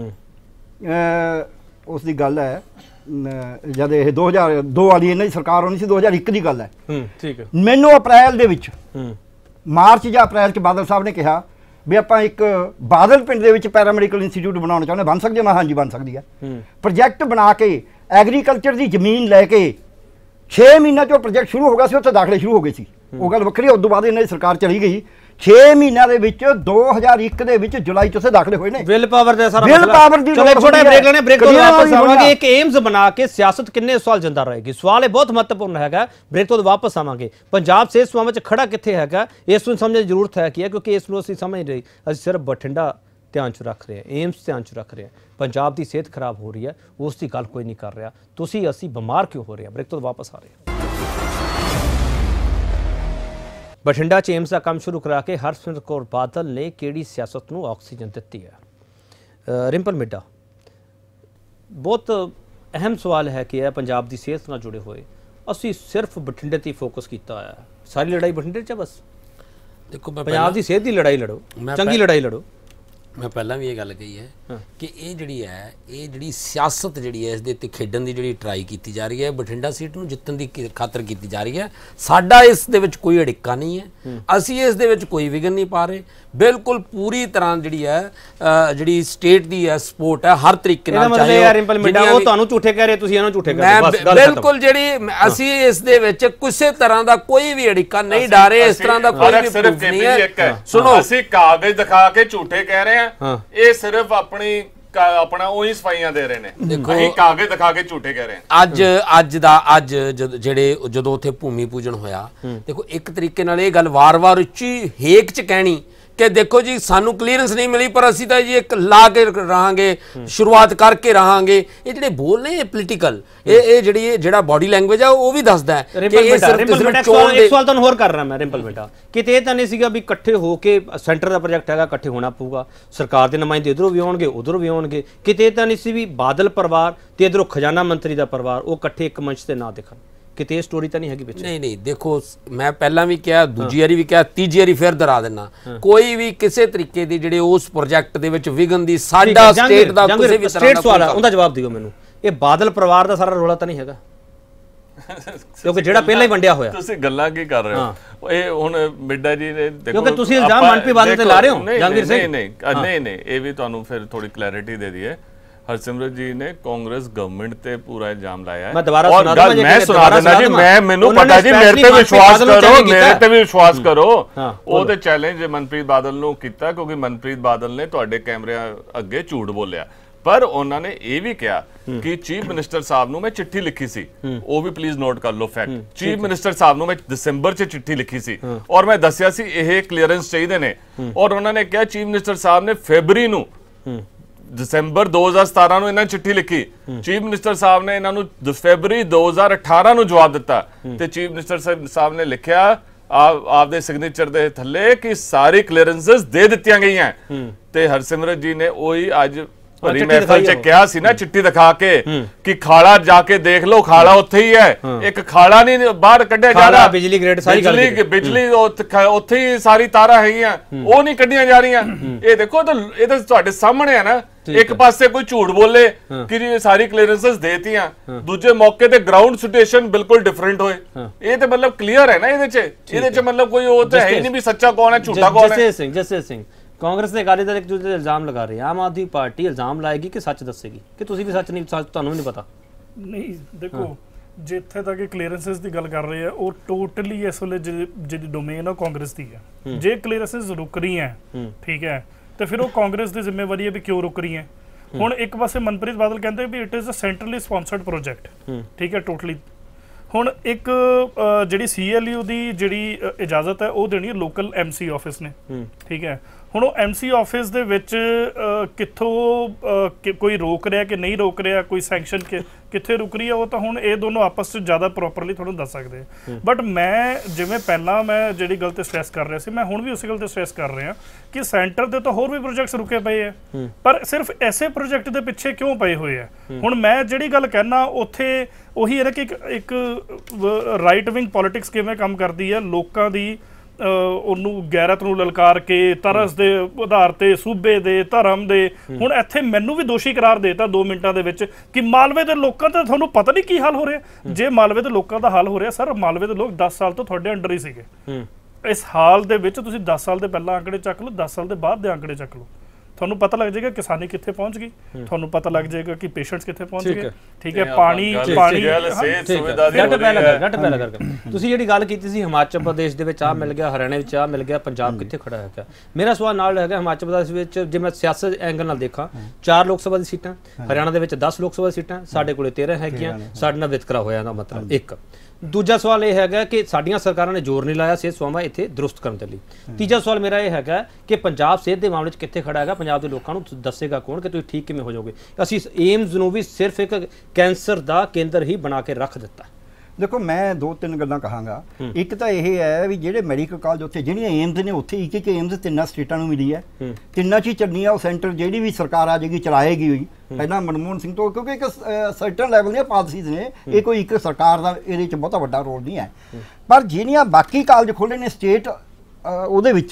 [SPEAKER 7] ਉਸ ਦੀ ਗੱਲ ਹੈ ਜਦ ਇਹ ਦੋ ਹਜ਼ਾਰ ਦੋ ਵਾਲੀ ਇਹਨਾਂ ਦੀ ਸਰਕਾਰ ਹੋਣੀ ਸੀ ਦੋ ਹਜ਼ਾਰ ਇੱਕ ਦੀ ਗੱਲ ਹੈ ਠੀਕ ਹੈ ਮੈਨੂੰ ਅਪ੍ਰੈਲ ਦੇ ਵਿੱਚ ਮਾਰਚ ਜਾਂ ਅਪ੍ਰੈਲ 'ਚ ਬਾਦਲ ਸਾਹਿਬ ਨੇ ਕਿਹਾ ਵੀ ਆਪਾਂ ਇੱਕ ਬਾਦਲ ਪਿੰਡ ਦੇ ਵਿੱਚ ਪੈਰਾਮੈਡੀਕਲ ਇੰਸਟੀਚਿਊਟ ਬਣਾਉਣਾ ਚਾਹੁੰਦੇ ਬਣ ਸਕਦੇ ਮੈਂ ਹਾਂਜੀ ਬਣ ਸਕਦੀ ਹੈ ਪ੍ਰੋਜੈਕਟ ਬਣਾ ਕੇ ਐਗਰੀਕਲਚਰ ਦੀ ਜ਼ਮੀਨ ਲੈ ਕੇ ਛੇ ਮਹੀਨਿਆਂ 'ਚੋਂ ਪ੍ਰੋਜੈਕਟ ਸ਼ੁਰੂ ਹੋ ਗਿਆ ਸੀ, ਉੱਥੇ ਦਾਖਲੇ ਸ਼ੁਰੂ ਹੋ ਗਏ ਸੀ। ਉਹ ਗੱਲ ਵੱਖਰੀ, ਉਸ ਤੋਂ ਬਾਅਦ ਇਹਨਾਂ ਦੀ ਸਰਕਾਰ ਚਲੀ ਗਈ। ਛੇ ਮਹੀਨਿਆਂ ਦੇ ਵਿੱਚ ਦੋ ਹਜ਼ਾਰ ਇੱਕ ਦੇ ਵਿੱਚ ਜੁਲਾਈ 'ਚ ਉੱਥੇ ਦਾਖਲੇ ਹੋਏ ਨੇ।
[SPEAKER 1] ਵਿਲ ਪਾਵਰ ਦਾ ਸਾਰਾ
[SPEAKER 7] ਵਿਲ ਪਾਵਰ ਦੀ
[SPEAKER 1] ਚਲੋ ਇੱਕ ਛੋਟਾ ਬ੍ਰੇਕ ਲੈਣੇ, ਬ੍ਰੇਕ ਤੋਂ ਵਾਪਸ ਆਵਾਂਗੇ। ਇੱਕ ਏਮਸ ਬਣਾ ਕੇ ਸਿਆਸਤ ਕਿੰਨੇ ਸਾਲ ਜਿੰਦਾ ਰਹੇਗੀ, ਸਵਾਲ ਇਹ ਬਹੁਤ ਮਹੱਤਵਪੂਰਨ ਹੈਗਾ। ਬ੍ਰੇਕ ਤੋਂ ਵਾਪਸ ਆਵਾਂਗੇ। ਪੰਜਾਬ ਸਿਹਤ ਸੇਵਾਵਾਂ 'ਚ ਖੜਾ ਕਿੱਥੇ ਹੈਗਾ, ਇਸ ਨੂੰ ਸਮਝਣ ਦੀ ਜ਼ਰੂਰਤ ਹੈ ਕੀ ਹੈ, ਕਿਉਂਕਿ ਇਸ ਨੂੰ ਅਸੀਂ ਸਮਝ ਨਹੀਂ ਰਹੀ। ਅਸੀਂ ਸਿਰਫ ਬਠਿੰਡਾ ਧਿਆਨ 'ਚ ਰੱਖ ਰਹੇ ਹਾਂ, ਏਮਸ ਧਿਆਨ 'ਚ ਰੱਖ ਰਹੇ ਹਾਂ। ਪੰਜਾਬ ਦੀ ਸਿਹਤ ਖਰਾਬ ਹੋ ਰਹੀ ਹੈ, ਉਸ ਦੀ ਗੱਲ ਕੋਈ ਨਹੀਂ ਕਰ ਰਿਹਾ। ਤੁਸੀਂ ਅਸੀਂ ਬਿਮਾਰ ਕਿਉਂ ਹੋ ਰਹੇ ਹਾਂ? ਬ੍ਰੇਕ ਤੋਂ ਵਾਪਸ ਆ ਰਹੇ ਹਾਂ। ਬਠਿੰਡਾ 'ਚ ਏਮਸ ਦਾ ਕੰਮ ਸ਼ੁਰੂ ਕਰਾ ਕੇ ਹਰਸਿਮਰਤ ਕੌਰ ਬਾਦਲ ਨੇ ਕਿਹੜੀ ਸਿਆਸਤ ਨੂੰ ਆਕਸੀਜਨ ਦਿੱਤੀ ਹੈ? ਰਿੰਪਲ ਮਿੱਡਾ, ਬਹੁਤ ਅਹਿਮ ਸਵਾਲ ਹੈ ਕਿ ਇਹ ਪੰਜਾਬ ਦੀ ਸਿਹਤ ਨਾਲ ਜੁੜੇ ਹੋਏ ਅਸੀਂ ਸਿਰਫ ਬਠਿੰਡੇ 'ਤੇ ਫੋਕਸ ਕੀਤਾ ਹੋਇਆ। ਸਾਰੀ ਲੜਾਈ ਬਠਿੰਡੇ 'ਚ ਬਸ। ਦੇਖੋ ਪੰਜਾਬ ਦੀ ਸਿਹਤ ਦੀ ਲੜਾਈ ਲੜੋ, ਚੰਗੀ ਲੜਾਈ ਲੜੋ।
[SPEAKER 5] ਮੈਂ ਪਹਿਲਾਂ ਵੀ ਇਹ ਗੱਲ ਕਹੀ ਹੈ ਕਿ ਇਹ ਜਿਹੜੀ ਹੈ ਇਹ ਜਿਹੜੀ ਸਿਆਸਤ ਜਿਹੜੀ ਹੈ ਇਸ ਦੇ ਉੱਤੇ ਖੇਡਣ ਦੀ ਜਿਹੜੀ ਟਰਾਈ ਕੀਤੀ ਜਾ ਰਹੀ ਹੈ, ਬਠਿੰਡਾ ਸੀਟ ਨੂੰ ਜਿੱਤਣ ਦੀ ਖਾਤਰ ਕੀਤੀ ਜਾ ਰਹੀ ਹੈ। ਸਾਡਾ ਇਸ ਦੇ ਵਿੱਚ ਕੋਈ ਅੜਿੱਕਾ ਨਹੀਂ ਹੈ, ਅਸੀਂ ਇਸ ਦੇ ਵਿੱਚ ਕੋਈ ਵਿਘਨ ਨਹੀਂ ਪਾ ਰਹੇ। ਬਿਲਕੁਲ ਪੂਰੀ ਤਰ੍ਹਾਂ ਜਿਹੜੀ ਹੈ ਜਿਹੜੀ ਸਟੇਟ ਦੀ ਹੈ ਸਪੋਰਟ ਹੈ ਹਰ ਤਰੀਕੇ ਨਾਲ।
[SPEAKER 1] ਚਾਹੇ ਉਹ ਤੁਹਾਨੂੰ ਝੂਠੇ ਕਹਿ ਰਹੇ, ਤੁਸੀਂ ਇਹਨਾਂ ਨੂੰ ਝੂਠੇ ਕਹਿ ਰਹੇ।
[SPEAKER 5] ਬਸ ਬਿਲਕੁਲ ਜਿਹੜੀ ਅਸੀਂ ਇਸ ਦੇ ਵਿੱਚ ਕਿਸੇ ਤਰ੍ਹਾਂ ਦਾ ਕੋਈ ਵੀ ਅੜਿੱਕਾ ਨਹੀਂ ਡਾਰੇ, ਇਸ ਤਰ੍ਹਾਂ ਦਾ ਕੋਈ ਵੀ ਪ੍ਰੂਫ ਨਹੀਂ ਹੈ।
[SPEAKER 4] ਸੁਣੋ, ਅਸੀਂ ਕਾਗਜ਼ ਦਿਖਾ ਕੇ ਝੂਠੇ ਕਹਿ ਰਹੇ ਹਾਂ, ਇਹ ਸਿਰਫ ਆਪਣੀ ਆਪਣਾ ਉਹੀ ਸਫਾਈਆਂ ਦੇ ਰਹੇ ਨੇ। ਅਸੀਂ ਕਾਗਜ਼ ਦਿਖਾ ਕੇ ਝੂਠੇ ਕਹਿ ਰਹੇ ਹਾਂ।
[SPEAKER 5] ਅੱਜ ਅੱਜ ਦਾ ਅੱਜ ਜਿਹੜੇ ਜਦੋਂ ਉੱਥੇ ਭੂਮੀ ਪੂਜਨ ਹੋਇਆ, ਦੇਖੋ ਇੱਕ ਤਰੀਕੇ ਨਾਲ ਇਹ ਗੱਲ ਵਾਰ-ਵਾਰ ਉੱਚੀ ਹੇਕ 'ਚ ਕਹਿਣੀ ਕਿ ਦੇਖੋ ਜੀ ਸਾਨੂੰ ਕਲੀਅਰੈਂਸ ਨਹੀਂ ਮਿਲੀ, ਪਰ ਅਸੀਂ ਤਾਂ ਜੀ ਇੱਕ ਲਾ ਕੇ ਰਹਾਂਗੇ, ਸ਼ੁਰੂਆਤ ਕਰਕੇ ਰਹਾਂਗੇ। ਇਹ ਜਿਹੜੇ ਬੋਲ ਨੇ ਇਹ ਪੋਲੀਟੀਕਲ, ਇਹ ਇਹ ਜਿਹੜੀ ਜਿਹੜਾ ਬਾਡੀ ਲੈਂਗੁਏਜ ਆ ਉਹ ਵੀ ਦੱਸਦਾ ਹੈ ਕਿ ਇਹ ਸਿਰਫ
[SPEAKER 1] ਇੱਕ ਸਵਾਲ ਤੁਹਾਨੂੰ ਹੋਰ ਕਰ ਰਿਹਾ ਮੈਂ ਰਿੰਪਲ ਬੇਟਾ, ਕਿਤੇ ਇਹ ਤਾਂ ਨਹੀਂ ਸੀਗਾ ਵੀ ਇਕੱਠੇ ਹੋ ਕੇ ਸੈਂਟਰ ਦਾ ਪ੍ਰੋਜੈਕਟ ਹੈਗਾ ਇਕੱਠੇ ਹੋਣਾ ਪਊਗਾ, ਸਰਕਾਰ ਦੇ ਨੁਮਾਇੰਦੇ ਇਧਰੋਂ ਵੀ ਆਉਣਗੇ ਉਧਰੋਂ ਵੀ ਆਉਣਗੇ। ਕਿਤੇ ਇਹ ਤਾਂ ਨਹੀਂ ਸੀ ਵੀ ਬਾਦਲ ਪਰਿਵਾਰ ਤੇ ਇਧਰੋਂ ਖਜ਼ਾਨਾ ਮੰਤਰੀ ਦਾ ਪਰਿਵਾਰ ਉਹ ਇਕੱਠੇ ਇੱਕ ਮੰਚ ਤੇ ਨਾ ਦਿਖਣ। ਕਿਤੇ ਇਹ ਸਟੋਰੀ ਤਾਂ ਨਹੀਂ ਹੈਗੀ ਵਿੱਚ?
[SPEAKER 5] ਨਹੀਂ ਨਹੀਂ, ਦੇਖੋ ਮੈਂ ਪਹਿਲਾਂ ਵੀ ਕਿਹਾ, ਦੂਜੀ ਵਾਰੀ ਵੀ ਕਿਹਾ, ਤੀਜੀ ਵਾਰੀ ਫਿਰ ਦੁਹਰਾ ਦੇਣਾ, ਕੋਈ ਵੀ ਕਿਸੇ ਤਰੀਕੇ ਦੀ ਜਿਹੜੇ ਉਸ ਪ੍ਰੋਜੈਕਟ ਦੇ ਵਿੱਚ ਵਿਘਨ ਦੀ ਸਾਡਾ ਸਟੇਟ ਦਾ ਕਿਸੇ ਵੀ ਤਰ੍ਹਾਂ ਦਾ
[SPEAKER 1] ਸਵਾਲ ਹੈ, ਉਹਦਾ ਜਵਾਬ ਦਿਓ ਮੈਨੂੰ। ਇਹ ਬਾਦਲ ਪਰਿਵਾਰ ਦਾ ਸਾਰਾ ਰੌਲਾ ਤਾਂ ਨਹੀਂ ਹੈਗਾ? ਕਿਉਂਕਿ ਜਿਹੜਾ ਪਹਿਲਾਂ ਹੀ ਵੰਡਿਆ ਹੋਇਆ।
[SPEAKER 4] ਤੁਸੀਂ ਗੱਲਾਂ ਕੀ ਕਰ ਰਹੇ ਹੋ? ਇਹ ਹੁਣ ਮਿੱਡਾ ਜੀ ਨੇ ਦੇਖੋ,
[SPEAKER 1] ਕਿਉਂਕਿ ਤੁਸੀਂ ਇਲਜ਼ਾਮ ਮਨਪ੍ਰੀਤ ਬਾਦਲ ਤੇ ਲਾ ਰਹੇ ਹੋ ਜੰਗੀਰ ਸਿੰਘ।
[SPEAKER 4] ਨਹੀਂ ਨਹੀਂ ਨਹੀਂ ਨਹੀਂ, ਇਹ ਵੀ ਤੁਹਾਨੂੰ ਫਿਰ ਥੋੜੀ ਕਲੈਰਿਟੀ ਦੇ ਦਈਏ। ਹਰਸਿਮਰਤ ਜੀ ਨੇ ਕਾਂਗਰਸ ਗਵਰਨਮੈਂਟ ਤੇ ਪੂਰਾ ਇਲਜ਼ਾਮ ਲਾਇਆ ਹੈ।
[SPEAKER 1] ਮੈਂ ਦੁਬਾਰਾ ਸੁਣਾ ਦਵਾਂ ਜੀ,
[SPEAKER 4] ਮੈਂ ਸੁਣਾ ਦਿੰਦਾ ਜੀ, ਮੈਂ ਮੈਨੂੰ ਪਤਾ ਜੀ, ਮੇਰੇ ਤੇ ਵਿਸ਼ਵਾਸ ਕਰੋ, ਮੇਰੇ ਤੇ ਵੀ ਵਿਸ਼ਵਾਸ ਕਰੋ। ਉਹ ਤੇ ਚੈਲੰਜ ਮਨਪ੍ਰੀਤ ਬਾਦਲ ਨੂੰ ਕੀਤਾ ਕਿਉਂਕਿ ਮਨਪ੍ਰੀਤ ਬਾਦਲ ਨੇ ਤੁਹਾਡੇ ਕੈਮਰਿਆਂ ਅੱਗੇ ਝੂਠ ਬੋਲਿਆ, ਪਰ ਉਹਨਾਂ ਨੇ ਇਹ ਵੀ ਕਿਹਾ ਕਿ ਚੀਫ ਮਿਨਿਸਟਰ ਸਾਹਿਬ ਨੂੰ ਮੈਂ ਚਿੱਠੀ ਲਿਖੀ ਸੀ, ਉਹ ਵੀ ਪਲੀਜ਼ ਨੋਟ ਕਰ ਲਓ ਫੈਕਟ। ਚੀਫ ਮਿਨਿਸਟਰ ਸਾਹਿਬ ਨੂੰ ਮੈਂ ਦਸੰਬਰ 'ਚ ਚਿੱਠੀ ਲਿਖੀ ਸੀ ਔਰ ਮੈਂ ਦੱਸਿਆ ਸੀ ਇਹ ਕਲੀਅਰੈਂਸ ਚਾਹੀਦੇ ਨੇ, ਔਰ ਉਹਨਾਂ ਨੇ ਕਿਹਾ ਚੀਫ ਮਿਨਿਸਟਰ ਸਾਹਿਬ ਨੇ ਫਰਵਰੀ ਨੂੰ ਦਸੰਬਰ ਦੋ ਹਜ਼ਾਰ ਸਤਾਰਾਂ ਨੂੰ ਇਹਨਾਂ ਚਿੱਠੀ ਲਿਖੀ, ਚੀਫ ਮਿਨਿਸਟਰ ਸਾਹਿਬ ਨੇ ਇਹਨਾਂ ਨੂੰ ਫਰਵਰੀ ਦੋ ਹਜ਼ਾਰ ਅਠਾਰਾਂ ਨੂੰ ਜਵਾਬ ਦਿੱਤਾ ਤੇ ਚੀਫ ਮਿਨਿਸਟਰ ਸਾਹਿਬ ਨੇ ਲਿਖਿਆ ਆਪਦੇ ਸਿਗਨੇਚਰ ਦੇ ਥੱਲੇ ਕਿ ਸਾਰੀ ਕਲੀਅਰੈਂਸਸ ਦੇ ਦਿੱਤੀਆਂ ਗਈਆਂ। ਤੇ ਹਰਸਿਮਰਤ ਜੀ ਨੇ ਉਹੀ ਅੱਜ ਭਰੀ ਮਹਿਫਲ 'ਚ ਕਿਹਾ ਸੀ ਨਾ, ਚਿੱਠੀ ਦਿਖਾ ਕੇ ਕਿ ਖਾਲਾ ਜਾ ਕੇ ਦੇਖ ਲਓ, ਖਾਲਾ ਉੱਥੇ ਹੀ ਹੈ, ਇੱਕ ਖਾਲਾ ਨਹੀਂ ਬਾਹਰ ਕੱਢਿਆ ਜਾ ਰਿਹਾ, ਬਿਜਲੀ ਗ੍ਰਿਡ ਸਾਰੀ ਬਿਜਲੀ ਬਿਜਲੀ ਉੱਥੇ ਹੀ ਸਾਰੀ ਤਾਰਾਂ ਹੈਗੀਆਂ, ਉਹ ਨਹੀਂ ਕੱਢੀਆਂ ਜਾ ਰਹੀਆਂ। ਇਹ ਦੇਖੋ ਇਹ ਤਾਂ ਤੁਹਾਡੇ ਸਾਹਮਣੇ ਹੈ ਨਾ, ਇੱਕ ਪਾਸੇ ਕੋਈ ਝੂਠ ਬੋਲੇ ਕਿ ਜੀ ਸਾਰੀ ਕਲੀਅਰੈਂਸਸ ਦੇਤੀਆਂ, ਦੂਜੇ ਮੌਕੇ ਤੇ ਗਰਾਊਂਡ ਸਿਚੁਏਸ਼ਨ ਬਿਲਕੁਲ ਡਿਫਰੈਂਟ ਹੋਏ। ਇਹ ਤੇ ਮਤਲਬ ਕਲੀਅਰ ਹੈ ਨਾ ਇਹਦੇ 'ਚ, ਇਹਦੇ 'ਚ ਮਤਲਬ ਕੋਈ ਉਹ ਤਾਂ ਹੈ ਹੀ ਨਹੀਂ ਵੀ ਸੱਚਾ ਕੌਣ ਹੈ ਝੂਠਾ ਕੌਣ ਹੈ।
[SPEAKER 1] ਜਸੇਰ ਸਿੰਘ ਜਸੇਰ ਸਿੰਘ ਕਾਂਗਰਸ ਦੇ ਅਕਾਲੀ ਦਲ ਇੱਕ ਦੂਜੇ ਤੇ ਇਲਜ਼ਾਮ ਲਗਾ ਰਹੇ, ਆਮ ਆਦਮੀ ਪਾਰਟੀ ਇਲਜ਼ਾਮ ਲਾਏਗੀ ਕਿ ਸੱਚ ਦੱਸੇਗੀ ਕਿ ਤੁਸੀਂ ਵੀ ਸੱਚ ਨਹੀਂ, ਤੁਹਾਨੂੰ ਵੀ ਨਹੀਂ ਪਤਾ?
[SPEAKER 6] ਨਹੀਂ ਦੇਖੋ, ਜਿੱਥੇ ਤੱਕ ਕਲੀਅਰੈਂਸਸ ਦੀ ਗੱਲ ਕਰ ਰਹੇ ਆ ਉਹ ਟੋਟਲੀ ਇਸ ਵੇਲੇ ਜਿਹੜੀ ਡੋਮੇਨ ਆ ਕਾਂਗਰਸ ਦੀ ਹੈ। ਜੇ ਕਲੀਅਰੈਂਸਸ ਰੁਕ ਰਹੀਆਂ ਠੀਕ ਹੈ ਤੇ ਫਿਰ ਉਹ ਕਾਂਗਰਸ ਦੀ ਜ਼ਿੰਮੇਵਾਰੀ ਹੈ ਵੀ ਕਿਉਂ ਰੁਕ ਰਹੀਆਂ। ਹੁਣ ਇੱਕ ਪਾਸੇ ਮਨਪ੍ਰੀਤ ਬਾਦਲ ਕਹਿੰਦੇ ਵੀ it is a centrally sponsored project, ਠੀਕ ਹੈ ਟੋਟਲੀ। ਹੁਣ ਇੱਕ ਜਿਹੜੀ ਸੀ ਐਲ ਯੂ ਦੀ ਜਿਹੜੀ ਇਜਾਜ਼ਤ ਹੈ ਉਹ ਦੇਣੀ ਹੈ ਲੋਕਲ ਐਮ ਸੀ ਆਫਿਸ ਨੇ, ਠੀਕ ਹੈ। ਹੁਣ ਉਹ ਐਮ ਸੀ ਆਫਿਸ ਦੇ ਵਿੱਚ ਕਿੱਥੋਂ ਕੋਈ ਰੋਕ ਰਿਹਾ ਕਿ ਨਹੀਂ ਰੋਕ ਰਿਹਾ, ਕੋਈ ਸੈਂਕਸ਼ਨ ਕਿੱਥੇ ਰੁਕ ਰਹੀ ਹੈ, ਉਹ ਤਾਂ ਹੁਣ ਇਹ ਦੋਨੋਂ ਆਪਸ 'ਚ ਜ਼ਿਆਦਾ ਪ੍ਰੋਪਰਲੀ ਤੁਹਾਨੂੰ ਦੱਸ ਸਕਦੇ ਆ। ਬਟ ਮੈਂ ਜਿਵੇਂ ਪਹਿਲਾਂ ਮੈਂ ਜਿਹੜੀ ਗੱਲ ਤੇ ਸਟ੍ਰੈਸ ਕਰ ਰਿਹਾ ਸੀ, ਮੈਂ ਹੁਣ ਵੀ ਉਸੇ ਗੱਲ ਤੇ ਸਟ੍ਰੈਸ ਕਰ ਰਿਹਾ ਕਿ ਸੈਂਟਰ ਦੇ ਤਾਂ ਹੋਰ ਵੀ ਪ੍ਰੋਜੈਕਟਸ ਰੁਕੇ ਪਏ ਆ, ਪਰ ਸਿਰਫ ਐਸੇ ਪ੍ਰੋਜੈਕਟ ਦੇ ਪਿੱਛੇ ਕਿਉਂ ਪਏ ਹੋਏ ਆ। ਹੁਣ ਮੈਂ ਜਿਹੜੀ ਗੱਲ ਕਹਿਣਾ ਉੱਥੇ ਉਹੀ ਹੈ ਨਾ ਕਿ ਇੱਕ ਰਾਈਟ ਵਿੰਗ ਪੋਲਿਟਿਕਸ ਕਿਵੇਂ ਕੰਮ ਕਰਦੀ ਹੈ, ਲੋਕਾਂ ਦੀ ਉਹਨੂੰ ਗੈਰਤ ਨੂੰ ਲਲਕਾਰ ਕੇ ਤਰਸ ਦੇ ਆਧਾਰ ਤੇ ਸੂਬੇ ਦੇ ਧਰਮ ਦੇ। ਹੁਣ ਇੱਥੇ ਮੈਨੂੰ ਵੀ ਦੋਸ਼ੀ ਕਰਾਰ ਦੇਤਾ ਦੋ ਮਿੰਟਾਂ ਦੇ ਵਿੱਚ ਕਿ ਮਾਲਵੇ ਦੇ ਲੋਕਾਂ ਦਾ ਤੁਹਾਨੂੰ ਪਤਾ ਨਹੀਂ ਕੀ ਹਾਲ ਹੋ ਰਿਹਾ। ਜੇ ਮਾਲਵੇ ਦੇ ਲੋਕਾਂ ਦਾ ਹਾਲ ਹੋ ਰਿਹਾ, ਸਰ ਮਾਲਵੇ ਦੇ ਲੋਕ ਦਸ ਸਾਲ ਤੋਂ ਤੁਹਾਡੇ ਅੰਡਰ ਹੀ ਸੀਗੇ। ਇਸ ਹਾਲ ਦੇ ਵਿੱਚ ਤੁਸੀਂ ਦਸ ਸਾਲ ਦੇ ਪਹਿਲਾਂ ਆંકੜੇ ਚੱਕ ਲਓ, ਦਸ ਸਾਲ ਦੇ ਬਾਅਦ ਦੇ ਆંકੜੇ ਚੱਕ ਲਓ, ਤੁਹਾਨੂੰ ਪਤਾ ਲੱਗ ਜਾਏਗਾ ਕਿਸਾਨੀ ਕਿੱਥੇ ਪਹੁੰਚ ਗਈ, ਤੁਹਾਨੂੰ ਪਤਾ ਲੱਗ ਜਾਏਗਾ ਕਿ ਪੇਸ਼ੈਂਟਸ ਕਿੱਥੇ ਪਹੁੰਚ
[SPEAKER 1] ਠੀਕ
[SPEAKER 6] ਗਏ।
[SPEAKER 1] ਹੈ।
[SPEAKER 6] ਠੀਕ ਹੈ, ਪਾਣੀ ਪਾਣੀ
[SPEAKER 4] ਸਿਹਤ ਸੁਵਿਧਾ ਦੀ
[SPEAKER 1] ਰੱਟ ਪਹਿਲਾਂ ਕਰ ਰੱਟ ਪਹਿਲਾਂ ਕਰ ਤੁਸੀਂ ਜਿਹੜੀ ਗੱਲ ਕੀਤੀ ਸੀ ਹਿਮਾਚਲ ਪ੍ਰਦੇਸ਼ ਦੇ ਵਿੱਚ ਆ ਮਿਲ ਗਿਆ, ਹਰਿਆਣਾ ਵਿੱਚ ਆ ਮਿਲ ਗਿਆ, ਪੰਜਾਬ ਕਿੱਥੇ ਖੜਾ ਹੈਗਾ। ਮੇਰਾ ਸਵਾਲ ਨਾਲ ਹੈਗਾ ਹਿਮਾਚਲ ਪ੍ਰਦੇਸ਼ ਵਿੱਚ ਜੇ ਮੈਂ ਸਿਆਸਤ ਐਂਗਲ ਨਾਲ ਦੇਖਾਂ ਚਾਰ ਲੋਕ ਸਭਾ ਦੀ ਸੀਟਾਂ, ਹਰਿਆਣਾ ਦੇ ਵਿੱਚ ਦਸ ਲੋਕ ਸਭਾ ਸੀਟਾਂ, ਸਾਡੇ ਕੋਲੇ ਤੇਰਾਂ ਹੈਗੀਆਂ, ਸਾਡੇ ਨਾਲ ਵਿਤਕਰਾ ਹੋਇਆ ਦਾ ਮਤਲਬ ਇੱਕ। ਦੂਜਾ ਸਵਾਲ ਇਹ ਹੈਗਾ ਕਿ ਸਾਡੀਆਂ ਸਰਕਾਰਾਂ ਨੇ ਜ਼ੋਰ ਨਹੀਂ ਲਾਇਆ ਸਿਹਤ ਸੇਵਾਵਾਂ ਇੱਥੇ ਦਰੁਸਤ ਕਰਨ ਦੇ ਲਈ। ਤੀਜਾ ਸਵਾਲ ਮੇਰਾ ਇਹ ਹੈਗਾ ਕਿ ਪੰਜਾਬ ਸਿਹਤ ਦੇ ਮਾਮਲੇ 'ਚ ਕਿੱਥੇ ਖੜਾ ਹੈਗਾ, ਪੰਜਾਬ ਦੇ ਲੋਕਾਂ ਨੂੰ ਦੱਸੇਗਾ ਕੌਣ ਕਿ ਤੁਸੀਂ ਠੀਕ ਕਿਵੇਂ ਹੋ ਜਾਓਗੇ। ਅਸੀਂ ਏਮਜ਼ ਨੂੰ ਵੀ ਸਿਰਫ ਇੱਕ ਕੈਂਸਰ ਦਾ ਕੇਂਦਰ ਹੀ ਬਣਾ ਕੇ ਰੱਖ ਦਿੱਤਾ।
[SPEAKER 7] ਦੇਖੋ ਮੈਂ ਦੋ ਤਿੰਨ ਗੱਲਾਂ ਕਹਾਂਗਾ। ਇੱਕ ਤਾਂ ਇਹ ਹੈ ਵੀ ਜਿਹੜੇ ਮੈਡੀਕਲ ਕਾਲਜ ਉੱਥੇ ਜਿਹੜੀਆਂ ਏਮਜ਼ ਨੇ ਉੱਥੇ ਇੱਕ ਇੱਕ ਏਮਜ਼ ਤਿੰਨਾਂ ਸਟੇਟਾਂ ਨੂੰ ਮਿਲੀ ਹੈ, ਤਿੰਨਾਂ 'ਚ ਹੀ ਚੱਲਣੀ ਆ ਉਹ ਸੈਂਟਰ ਜਿਹੜੀ ਵੀ ਸਰਕਾਰ ਆ ਜਾਏਗੀ ਚਲਾਏਗੀ ਹੋਈ ਪਹਿਲਾਂ ਮਨਮੋਹਨ ਸਿੰਘ ਤੋਂ, ਕਿਉਂਕਿ ਇੱਕ ਸਰਟਨ ਲੈਵਲ ਦੀਆਂ ਪਾਲਿਸੀਜ਼ ਨੇ, ਇਹ ਕੋਈ ਇੱਕ ਸਰਕਾਰ ਦਾ ਇਹਦੇ 'ਚ ਬਹੁਤਾ ਵੱਡਾ ਰੋਲ ਨਹੀਂ ਹੈ। ਪਰ ਜਿਹੜੀਆਂ ਬਾਕੀ ਕਾਲਜ ਖੋਲ੍ਹੇ ਨੇ ਸਟੇਟ ਉਹਦੇ ਵਿੱਚ,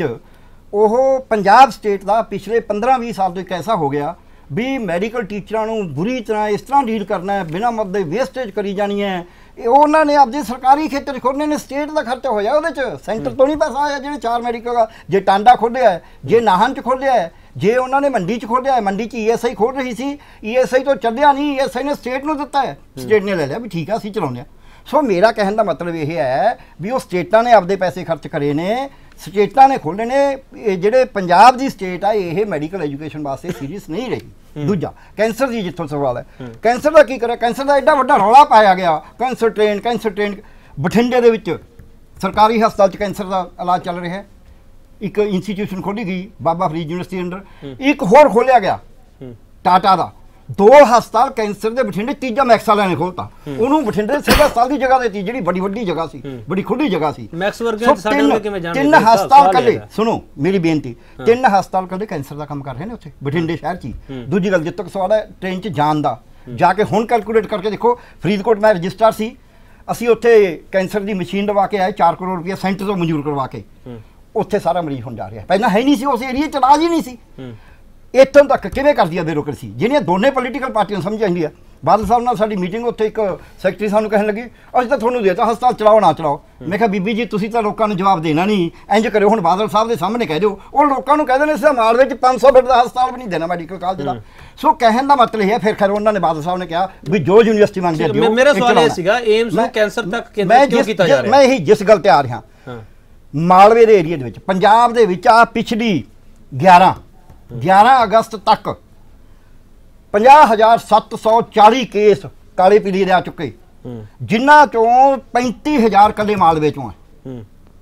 [SPEAKER 7] ਉਹ ਪੰਜਾਬ ਸਟੇਟ ਦਾ ਪਿਛਲੇ ਪੰਦਰਾਂ ਵੀਹ ਸਾਲ ਤੋਂ ਇੱਕ ਐਸਾ ਹੋ ਗਿਆ ਵੀ ਮੈਡੀਕਲ ਟੀਚਰਾਂ ਨੂੰ ਬੁਰੀ ਤਰ੍ਹਾਂ ਇਸ ਤਰ੍ਹਾਂ ਡੀਲ ਕਰਨਾ ਹੈ, ਬਿਨਾਂ ਮਤਲਬ ਵੇਸਟੇਜ ਕਰੀ ਜਾਣੀ ਹੈ। ਇਹ ਉਹਨਾਂ ਨੇ ਆਪਦੇ ਸਰਕਾਰੀ ਖੇਤਰ ਖੋਲ੍ਹਣੇ ਨੇ, ਸਟੇਟ ਦਾ ਖਰਚਾ ਹੋਇਆ ਉਹਦੇ 'ਚ, ਸੈਂਟਰ ਤੋਂ ਨਹੀਂ ਪੈਸਾ ਆਇਆ। ਜਿਹੜੇ ਚਾਰ ਮੈਡੀਕਲ ਜੇ ਟਾਂਡਾ ਖੋਲ੍ਹਿਆ ਹੈ, ਜੇ ਨਾਹਨ 'ਚ ਖੋਲ੍ਹਿਆ ਹੈ, ਜੇ ਉਹਨਾਂ ਨੇ ਮੰਡੀ 'ਚ ਖੋਲ੍ਹਿਆ ਹੈ, ਮੰਡੀ 'ਚ ਈ ਐਸ ਆਈ ਖੋਲ੍ਹ ਰਹੀ ਸੀ, ਈ ਐਸ ਆਈ ਤੋਂ ਚੱਲਿਆ ਨਹੀਂ, ਈ ਐਸ ਆਈ ਨੇ ਸਟੇਟ ਨੂੰ ਦਿੱਤਾ ਹੈ, ਸਟੇਟ ਨੇ ਲੈ ਲਿਆ ਵੀ ਠੀਕ ਆ ਅਸੀਂ ਚਲਾਉਂਦੇ ਹਾਂ। ਸੋ ਮੇਰਾ ਕਹਿਣ ਦਾ ਮਤਲਬ ਇਹ ਹੈ ਵੀ ਉਹ ਸਟੇਟਾਂ ਨੇ ਆਪਦੇ ਪੈਸੇ ਖਰਚ ਕਰੇ ਨੇ, ਸਟੇਟਾਂ ਨੇ ਖੋਲ੍ਹੇ ਨੇ। ਜਿਹੜੇ ਪੰਜਾਬ ਦੀ ਸਟੇਟ ਆ ਇਹ ਮੈਡੀਕਲ ਐਜੂਕੇਸ਼ਨ ਵਾਸਤੇ ਸੀਰੀਅਸ ਨਹੀਂ ਰਹੀ। ਦੂਜਾ ਕੈਂਸਰ ਦੀ ਜਿੱਥੋਂ ਸਵਾਲ ਹੈ, ਕੈਂਸਰ ਦਾ ਕੀ ਕਰਿਆ, ਕੈਂਸਰ ਦਾ ਐਡਾ ਵੱਡਾ ਰੌਲਾ ਪਾਇਆ ਗਿਆ, ਕੈਂਸਰ ਟ੍ਰੇਨ ਕੈਂਸਰ ਟ੍ਰੇਨ ਬਠਿੰਡੇ ਦੇ ਵਿੱਚ ਸਰਕਾਰੀ ਹਸਪਤਾਲ 'ਚ ਕੈਂਸਰ ਦਾ ਇਲਾਜ ਚੱਲ ਰਿਹਾ ਹੈ। ਇੱਕ ਇੰਸਟੀਟਿਊਸ਼ਨ ਖੋਲ੍ਹੀ ਗਈ ਬਾਬਾ ਫਰੀਦ ਯੂਨੀਵਰਸਿਟੀ ਅੰਡਰ, ਇੱਕ ਹੋਰ ਖੋਲ੍ਹਿਆ ਗਿਆ ਟਾਟਾ ਦਾ, ਦੋ ਹਸਪਤਾਲ ਕੈਂਸਰ ਦੇ ਬਠਿੰਡੇ, ਤੀਜਾ ਮੈਕਸ ਵਾਲਿਆਂ ਨੇ ਖੋਲ੍ਹਤਾ, ਉਹਨੂੰ ਬਠਿੰਡੇ ਸਿਵਲ ਹਸਪਤਾਲ ਦੀ ਜਗ੍ਹਾ ਦੇਤੀ ਜਿਹੜੀ ਬੜੀ ਵੱਡੀ ਜਗ੍ਹਾ ਸੀ, ਬੜੀ ਖੁੱਲੀ ਜਗ੍ਹਾ ਸੀ।
[SPEAKER 1] ਮੈਕਸ ਵਰਗੇ ਸਾਡੇ ਨਾਲ ਕਿਵੇਂ ਜਾਣਦੇ?
[SPEAKER 7] ਤਿੰਨ ਹਸਪਤਾਲ ਕੱਲੇ, ਸੁਣੋ ਮੇਰੀ ਬੇਨਤੀ, ਤਿੰਨ ਹਸਪਤਾਲ ਕੱਲੇ ਕੈਂਸਰ ਦਾ ਕੰਮ ਕਰ ਰਹੇ ਨੇ ਉੱਥੇ ਬਠਿੰਡੇ ਸ਼ਹਿਰ 'ਚ ਹੀ। ਦੂਜੀ ਗੱਲ ਜਿੱਥੇ ਤੱਕ ਸਵਾਲ ਹੈ ਟ੍ਰੇਨ 'ਚ ਜਾਣ ਦਾ, ਜਾ ਕੇ ਹੁਣ ਕੈਲਕੂਲੇਟ ਕਰਕੇ ਦੇਖੋ, ਫਰੀਦਕੋਟ ਮੈਂ ਰਜਿਸਟਰ ਸੀ, ਅਸੀਂ ਉੱਥੇ ਕੈਂਸਰ ਦੀ ਮਸ਼ੀਨ ਲਵਾ ਕੇ ਆਏ, ਚਾਰ ਕਰੋੜ ਰੁਪਇਆ ਸੈਂਟਰ ਤੋਂ ਮਨਜ਼ੂਰ ਕਰਵਾ ਕੇ, ਉੱਥੇ ਸਾਰਾ ਮਰੀਜ਼ ਹੁਣ ਜਾ ਰਿਹਾ। ਪਹਿਲਾਂ ਹੈ ਨਹੀਂ ਸੀ, ਉਸ ਏਰੀਏ 'ਚ ਇਲਾਜ ਹੀ ਨਹੀਂ ਸੀ। ਇੱਥੋਂ ਤੱਕ ਕਿਵੇਂ ਕਰਦੀ ਆ ਬਿਊਰੋਕਰੇਸੀ, ਜਿਹੜੀਆਂ ਦੋਨੇ ਪੋਲੀਟੀਕਲ ਪਾਰਟੀਆਂ ਸਮਝ ਆਉਂਦੀ ਆ। ਬਾਦਲ ਸਾਹਿਬ ਨਾਲ ਸਾਡੀ ਮੀਟਿੰਗ, ਉੱਥੇ ਇੱਕ ਸੈਕਟਰੀ ਸਾਨੂੰ ਕਹਿਣ ਲੱਗੀ ਅਸੀਂ ਤਾਂ ਤੁਹਾਨੂੰ ਦੇਤਾ ਹਸਪਤਾਲ ਚਲਾਓ ਨਾ ਚਲਾਓ। ਮੈਂ ਕਿਹਾ ਬੀਬੀ ਜੀ ਤੁਸੀਂ ਤਾਂ ਲੋਕਾਂ ਨੂੰ ਜਵਾਬ ਦੇਣਾ ਨਹੀਂ, ਇੰਜ ਕਰਿਓ ਹੁਣ ਬਾਦਲ ਸਾਹਿਬ ਦੇ ਸਾਹਮਣੇ ਕਹਿ ਦਿਓ, ਉਹ ਲੋਕਾਂ ਨੂੰ ਕਹਿੰਦੇ ਨੇ ਇਸ ਮਾਲ ਵਿੱਚ ਪੰਜ ਸੌ ਬੈੱਡ ਦਾ ਹਸਪਤਾਲ ਵੀ ਨਹੀਂ ਦੇਣਾ ਮੈਡੀਕਲ ਕਾਲਜ ਦਾ। ਸੋ ਕਹਿਣ ਦਾ ਮਤਲਬ ਇਹ ਹੈ, ਫਿਰ ਖੈਰ ਉਹਨਾਂ ਨੇ ਬਾਦਲ ਸਾਹਿਬ ਨੇ ਕਿਹਾ ਵੀ ਜੋ ਯੂਨੀਵਰਸਿਟੀ ਮੰਗਦੇ ਦਿਓ।
[SPEAKER 1] ਮੇਰਾ ਸਵਾਲ ਇਹ ਸੀਗਾ ਏਮਸ ਨੂੰ ਕੈਂਸਰ ਤੱਕ ਕੇਂਦਰ ਕਿਉਂ ਕੀਤਾ ਜਾ ਰਿਹਾ?
[SPEAKER 7] ਮੈਂ ਇਹੀ ਜਿਸ ਗੱਲ ਤੇ ਆ ਰਿਹਾ, ਮਾਲਵੇ ਦੇ ਏਰੀਆ ਦੇ ਵਿੱਚ ਪੰਜਾਬ ਦੇ ਵਿੱਚ ਆ ਪਿਛਲੀ ਗਿਆਰਾਂ ਗਿਆਰਾਂ ਅਗਸਤ ਤੱਕ ਪੰਜਾਹ ਹਜ਼ਾਰ ਸੱਤ ਸੌ ਚਾਲੀ ਕੇਸ ਕਾਲੇ ਪੀਲੀ ਦੇ ਆ ਚੁੱਕੇ, ਜਿਨ੍ਹਾਂ ਚੋਂ ਪੈਂਤੀ ਹਜ਼ਾਰ ਕੱਲੇ ਮਾਲਵੇ ਚੋਂ ਹੈ।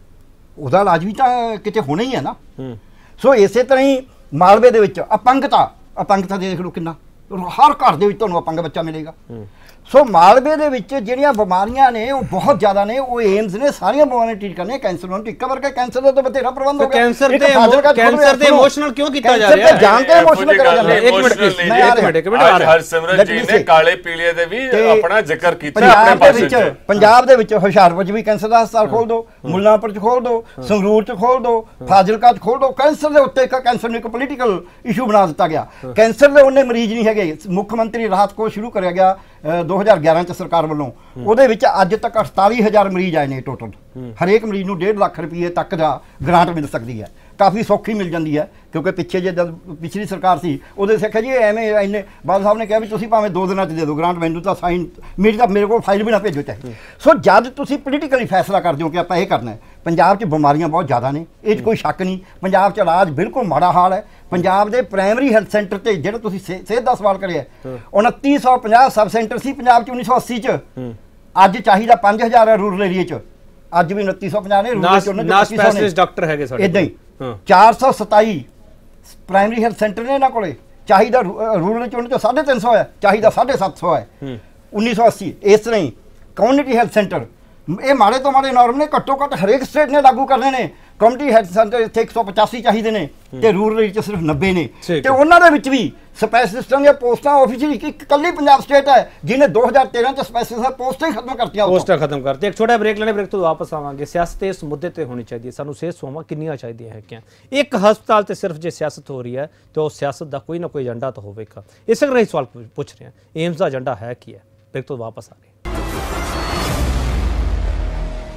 [SPEAKER 7] ਉਹਦਾ ਇਲਾਜ ਵੀ ਤਾਂ ਕਿਤੇ ਹੋਣਾ ਹੀ ਹੈ ਨਾ। ਸੋ ਇਸੇ ਤਰ੍ਹਾਂ ਹੀ ਮਾਲਵੇ ਦੇ ਵਿੱਚ ਅਪੰਗਤਾ ਅਪੰਗਤਾ ਦੇਖ ਲਓ ਕਿੰਨਾ, ਹਰ ਘਰ ਦੇ ਵਿੱਚ ਤੁਹਾਨੂੰ ਅਪੰਗ ਬੱਚਾ ਮਿਲੇਗਾ। ਸੋ ਮਾਲਵੇ ਦੇ ਵਿੱਚ ਜਿਹੜੀਆਂ ਬਿਮਾਰੀਆਂ ਨੇ ਉਹ ਬਹੁਤ ਜ਼ਿਆਦਾ ਨੇ, ਉਹ ਏਮਜ਼ ਨੇ ਸਾਰੀਆਂ ਬਿਮਾਰੀਆਂ ਠੀਕ ਕਰਨੇ, ਕੈਂਸਰ ਨੂੰ ਟੀਕਾ ਵਰਗਾ ਕੈਂਸਰ ਦਾ ਤਾਂ ਬਥੇਰਾ ਪ੍ਰਬੰਧ ਹੋ ਗਿਆ।
[SPEAKER 1] ਕੈਂਸਰ ਤੇ ਕੈਂਸਰ ਤੇ ਇਮੋਸ਼ਨਲ ਕਿਉਂ ਕੀਤਾ ਜਾ ਰਿਹਾ ਹੈ?
[SPEAKER 7] ਜਾਣਦੇ ਇਮੋਸ਼ਨਲ ਕਰਿਆ ਜਾਂਦਾ।
[SPEAKER 1] ਇੱਕ ਮਿੰਟ ਪਲੀਜ਼, ਇੱਕ ਮਿੰਟ ਇੱਕ ਮਿੰਟ
[SPEAKER 4] ਅੱਜ ਹਰਸਿਮਰਤ ਜੀ ਨੇ ਕਾਲੇ ਪੀਲੀਏ ਦੇ ਵੀ ਆਪਣਾ ਜ਼ਿਕਰ ਕੀਤਾ ਆਪਣੇ
[SPEAKER 7] ਪਾਸੇ ਚ। ਪੰਜਾਬ ਦੇ ਵਿੱਚ ਹੁਸ਼ਿਆਰਪੁਰ 'ਚ ਵੀ ਕੈਂਸਰ ਦਾ ਹਸਪਤਾਲ ਖੋਲ ਦਿਓ, ਮੁੱਲਾਂਪੁਰ 'ਚ ਖੋਲ ਦਿਓ, ਸੰਗਰੂਰ 'ਚ ਖੋਲ ਦਿਓ, ਫਾਜ਼ਿਲਕਾ 'ਚ ਖੋਲ ਦਿਓ। ਕੈਂਸਰ ਦੇ ਉੱਤੇ ਇੱਕ ਕੈਂਸਰ ਨੂੰ ਇੱਕ ਪੋਲੀਟੀਕਲ ਇਸ਼ੂ ਬਣਾ ਦਿੱਤਾ ਗਿਆ। ਕੈਂਸਰ ਦੇ ਉਹਨੇ ਮਰੀਜ਼ ਨਹੀਂ ਹੈਗੇ। ਮੁੱਖ ਮੰਤਰੀ ਰਾਹਤ ਕੋਸ਼ ਸ਼ੁਰੂ ਕਰਿਆ ਗਿਆ ਦੋ ਹਜ਼ਾਰ ਗਿਆਰਾਂ 'ਚ ਸਰਕਾਰ ਵੱਲੋਂ, ਉਹਦੇ ਵਿੱਚ ਅੱਜ ਤੱਕ ਅਠਤਾਲੀ ਹਜ਼ਾਰ ਮਰੀਜ਼ ਆਏ ਨੇ ਟੋਟਲ। ਹਰੇਕ ਮਰੀਜ਼ ਨੂੰ ਡੇਢ ਲੱਖ ਰੁਪਏ ਤੱਕ ਦਾ ਗ੍ਰਾਂਟ ਮਿਲ ਸਕਦੀ ਹੈ, ਕਾਫੀ ਸੌਖੀ ਮਿਲ ਜਾਂਦੀ ਹੈ। ਕਿਉਂਕਿ ਪਿੱਛੇ ਜੇ ਜਦ ਪਿਛਲੀ ਸਰਕਾਰ ਸੀ ਉਹਦੇ ਸਿੱਖਿਆ ਜੀ ਐਵੇਂ ਇੰਨੇ ਬਾਦਲ ਸਾਹਿਬ ਨੇ ਕਿਹਾ ਵੀ ਤੁਸੀਂ ਭਾਵੇਂ ਦੋ ਦਿਨਾਂ 'ਚ ਦੇ ਦਿਓ ਗ੍ਰਾਂਟ, ਮੈਨੂੰ ਤਾਂ ਸਾਈਨ ਮੇਰੀ ਤਾਂ ਮੇਰੇ ਕੋਲ ਫਾਈਲ ਵੀ ਨਾ ਭੇਜੋ ਚਾਹੇ। ਸੋ ਜਦ ਤੁਸੀਂ ਪੋਲੀਟੀਕਲੀ ਫੈਸਲਾ ਕਰਦੇ ਹੋ ਕਿ ਆਪਾਂ ਇਹ ਕਰਨਾ ਹੈ, ਪੰਜਾਬ 'ਚ ਬਿਮਾਰੀਆਂ ਬਹੁਤ ਜ਼ਿਆਦਾ ਨੇ, ਇਹ 'ਚ ਕੋਈ ਸ਼ੱਕ ਨਹੀਂ। ਪੰਜਾਬ 'ਚ ਇਲਾਜ ਬਿਲਕੁਲ ਮਾੜਾ ਹਾਲ ਹੈ। ਪੰਜਾਬ ਦੇ ਪ੍ਰਾਇਮਰੀ ਹੈਲਥ ਸੈਂਟਰ ਤੇ ਜਿਹੜਾ ਤੁਸੀਂ ਸਿਹਤ ਦਾ ਸਵਾਲ ਕਰਿਆ, ਉਨੱਤੀ ਸੌ ਪੰਜਾਹ ਸਬ ਸੈਂਟਰ ਸੀ ਪੰਜਾਬ 'ਚ ਉੱਨੀ ਸੌ ਅੱਸੀ 'ਚ, ਅੱਜ ਚਾਹੀਦਾ ਪੰਜ ਹਜ਼ਾਰ ਹੈ ਰੂਰਲ ਏਰੀਏ 'ਚ, ਅੱਜ ਵੀ ਉਨੱਤੀ ਸੌ ਪੰਜਾਹ ਨੇ, ਰੂਰਲ 'ਚ ਉਹਨਾਂ
[SPEAKER 1] ਸਪੈਸ਼ਲਿਸਟ ਡਾਕਟਰ ਹੈਗੇ ਸਾਡੇ।
[SPEAKER 7] ਇਦਾਂ ਹੀ ਚਾਰ ਸੌ ਸਤਾਈ ਪ੍ਰਾਇਮਰੀ ਹੈਲਥ ਸੈਂਟਰ ਨੇ ਇਹਨਾਂ ਕੋਲੇ, ਚਾਹੀਦਾ ਰੂਰਲ 'ਚ ਉਹਨਾਂ 'ਚੋਂ ਸਾਢੇ ਤਿੰਨ ਸੌ ਹੈ, ਚਾਹੀਦਾ ਸਾਢੇ ਸੱਤ ਸੌ ਹੈ ਉੱਨੀ ਸੌ ਅੱਸੀ। ਇਸ ਤਰ੍ਹਾਂ ਹੀ ਕਮਿਊਨਿਟੀ ਹੈਲਥ ਸੈਂਟਰ, ਇਹ ਮਾੜੇ ਤੋਂ ਮਾੜੇ ਨਾਰਮ ਨੇ, ਘੱਟੋ ਘੱਟ ਹਰੇਕ ਸਟੇਟ ਨੇ ਲਾਗੂ ਕਰਨੇ ਨੇ। ਕਮਿਊਨਿਟੀ ਹੈਲਥ ਸੈਂਟਰ ਇੱਥੇ ਇੱਕ ਸੌ ਪਚਾਸੀ ਚਾਹੀਦੇ ਨੇ ਤੇ ਰੂਰਲ ਏਰੀਆ 'ਚ ਸਿਰਫ ਨੱਬੇ ਨੇ, ਤੇ ਉਹਨਾਂ ਦੇ ਵਿੱਚ ਵੀ ਸਪੈਸ਼ਲਿਸਟਾਂ ਦੀਆਂ ਪੋਸਟਾਂ ਆਫੀਸ਼ੀਅਲੀ ਇੱਕ ਇਕੱਲੀ ਪੰਜਾਬ ਸਟੇਟ ਹੈ ਜਿਹਨੇ ਦੋ ਹਜ਼ਾਰ ਤੇਰਾਂ 'ਚ ਸਪੈਸ਼ਲਿਸਟ ਪੋਸਟਾਂ ਹੀ ਖਤਮ ਕਰਤੀਆਂ।
[SPEAKER 1] ਪੋਸਟਾਂ ਖਤਮ ਕਰਤੀ। ਇੱਕ ਛੋਟਾ ਬ੍ਰੇਕ ਲੈਣੇ, ਬ੍ਰੇਕ ਤੋਂ ਵਾਪਸ ਆਵਾਂਗੇ। ਸਿਆਸਤ ਇਸ ਮੁੱਦੇ ਤੇ ਹੋਣੀ ਚਾਹੀਦੀ ਹੈ, ਸਾਨੂੰ ਸਿਹਤ ਸੇਵਾਵਾਂ ਕਿੰਨੀਆਂ ਚਾਹੀਦੀਆਂ ਹੈਗੀਆਂ। ਇੱਕ ਹਸਪਤਾਲ ਤੇ ਸਿਰਫ ਜੇ ਸਿਆਸਤ ਹੋ ਰਹੀ ਹੈ ਤੇ ਉਹ ਸਿਆਸਤ ਦਾ ਕੋਈ ਨਾ ਕੋਈ ਏਜੰਡਾ ਤਾਂ ਹੋਵੇਗਾ। ਇਸੇ ਕਰਕੇ ਸਵਾਲ ਪੁੱਛ ਰਹੇ ਹਾਂ, ਏਮਸ ਦਾ ਏਜੰਡਾ ਹੈ ਕੀ ਹੈ? ਬ੍ਰੇਕ ਤੋਂ ਵਾਪਸ ਆ ਰਹੇ।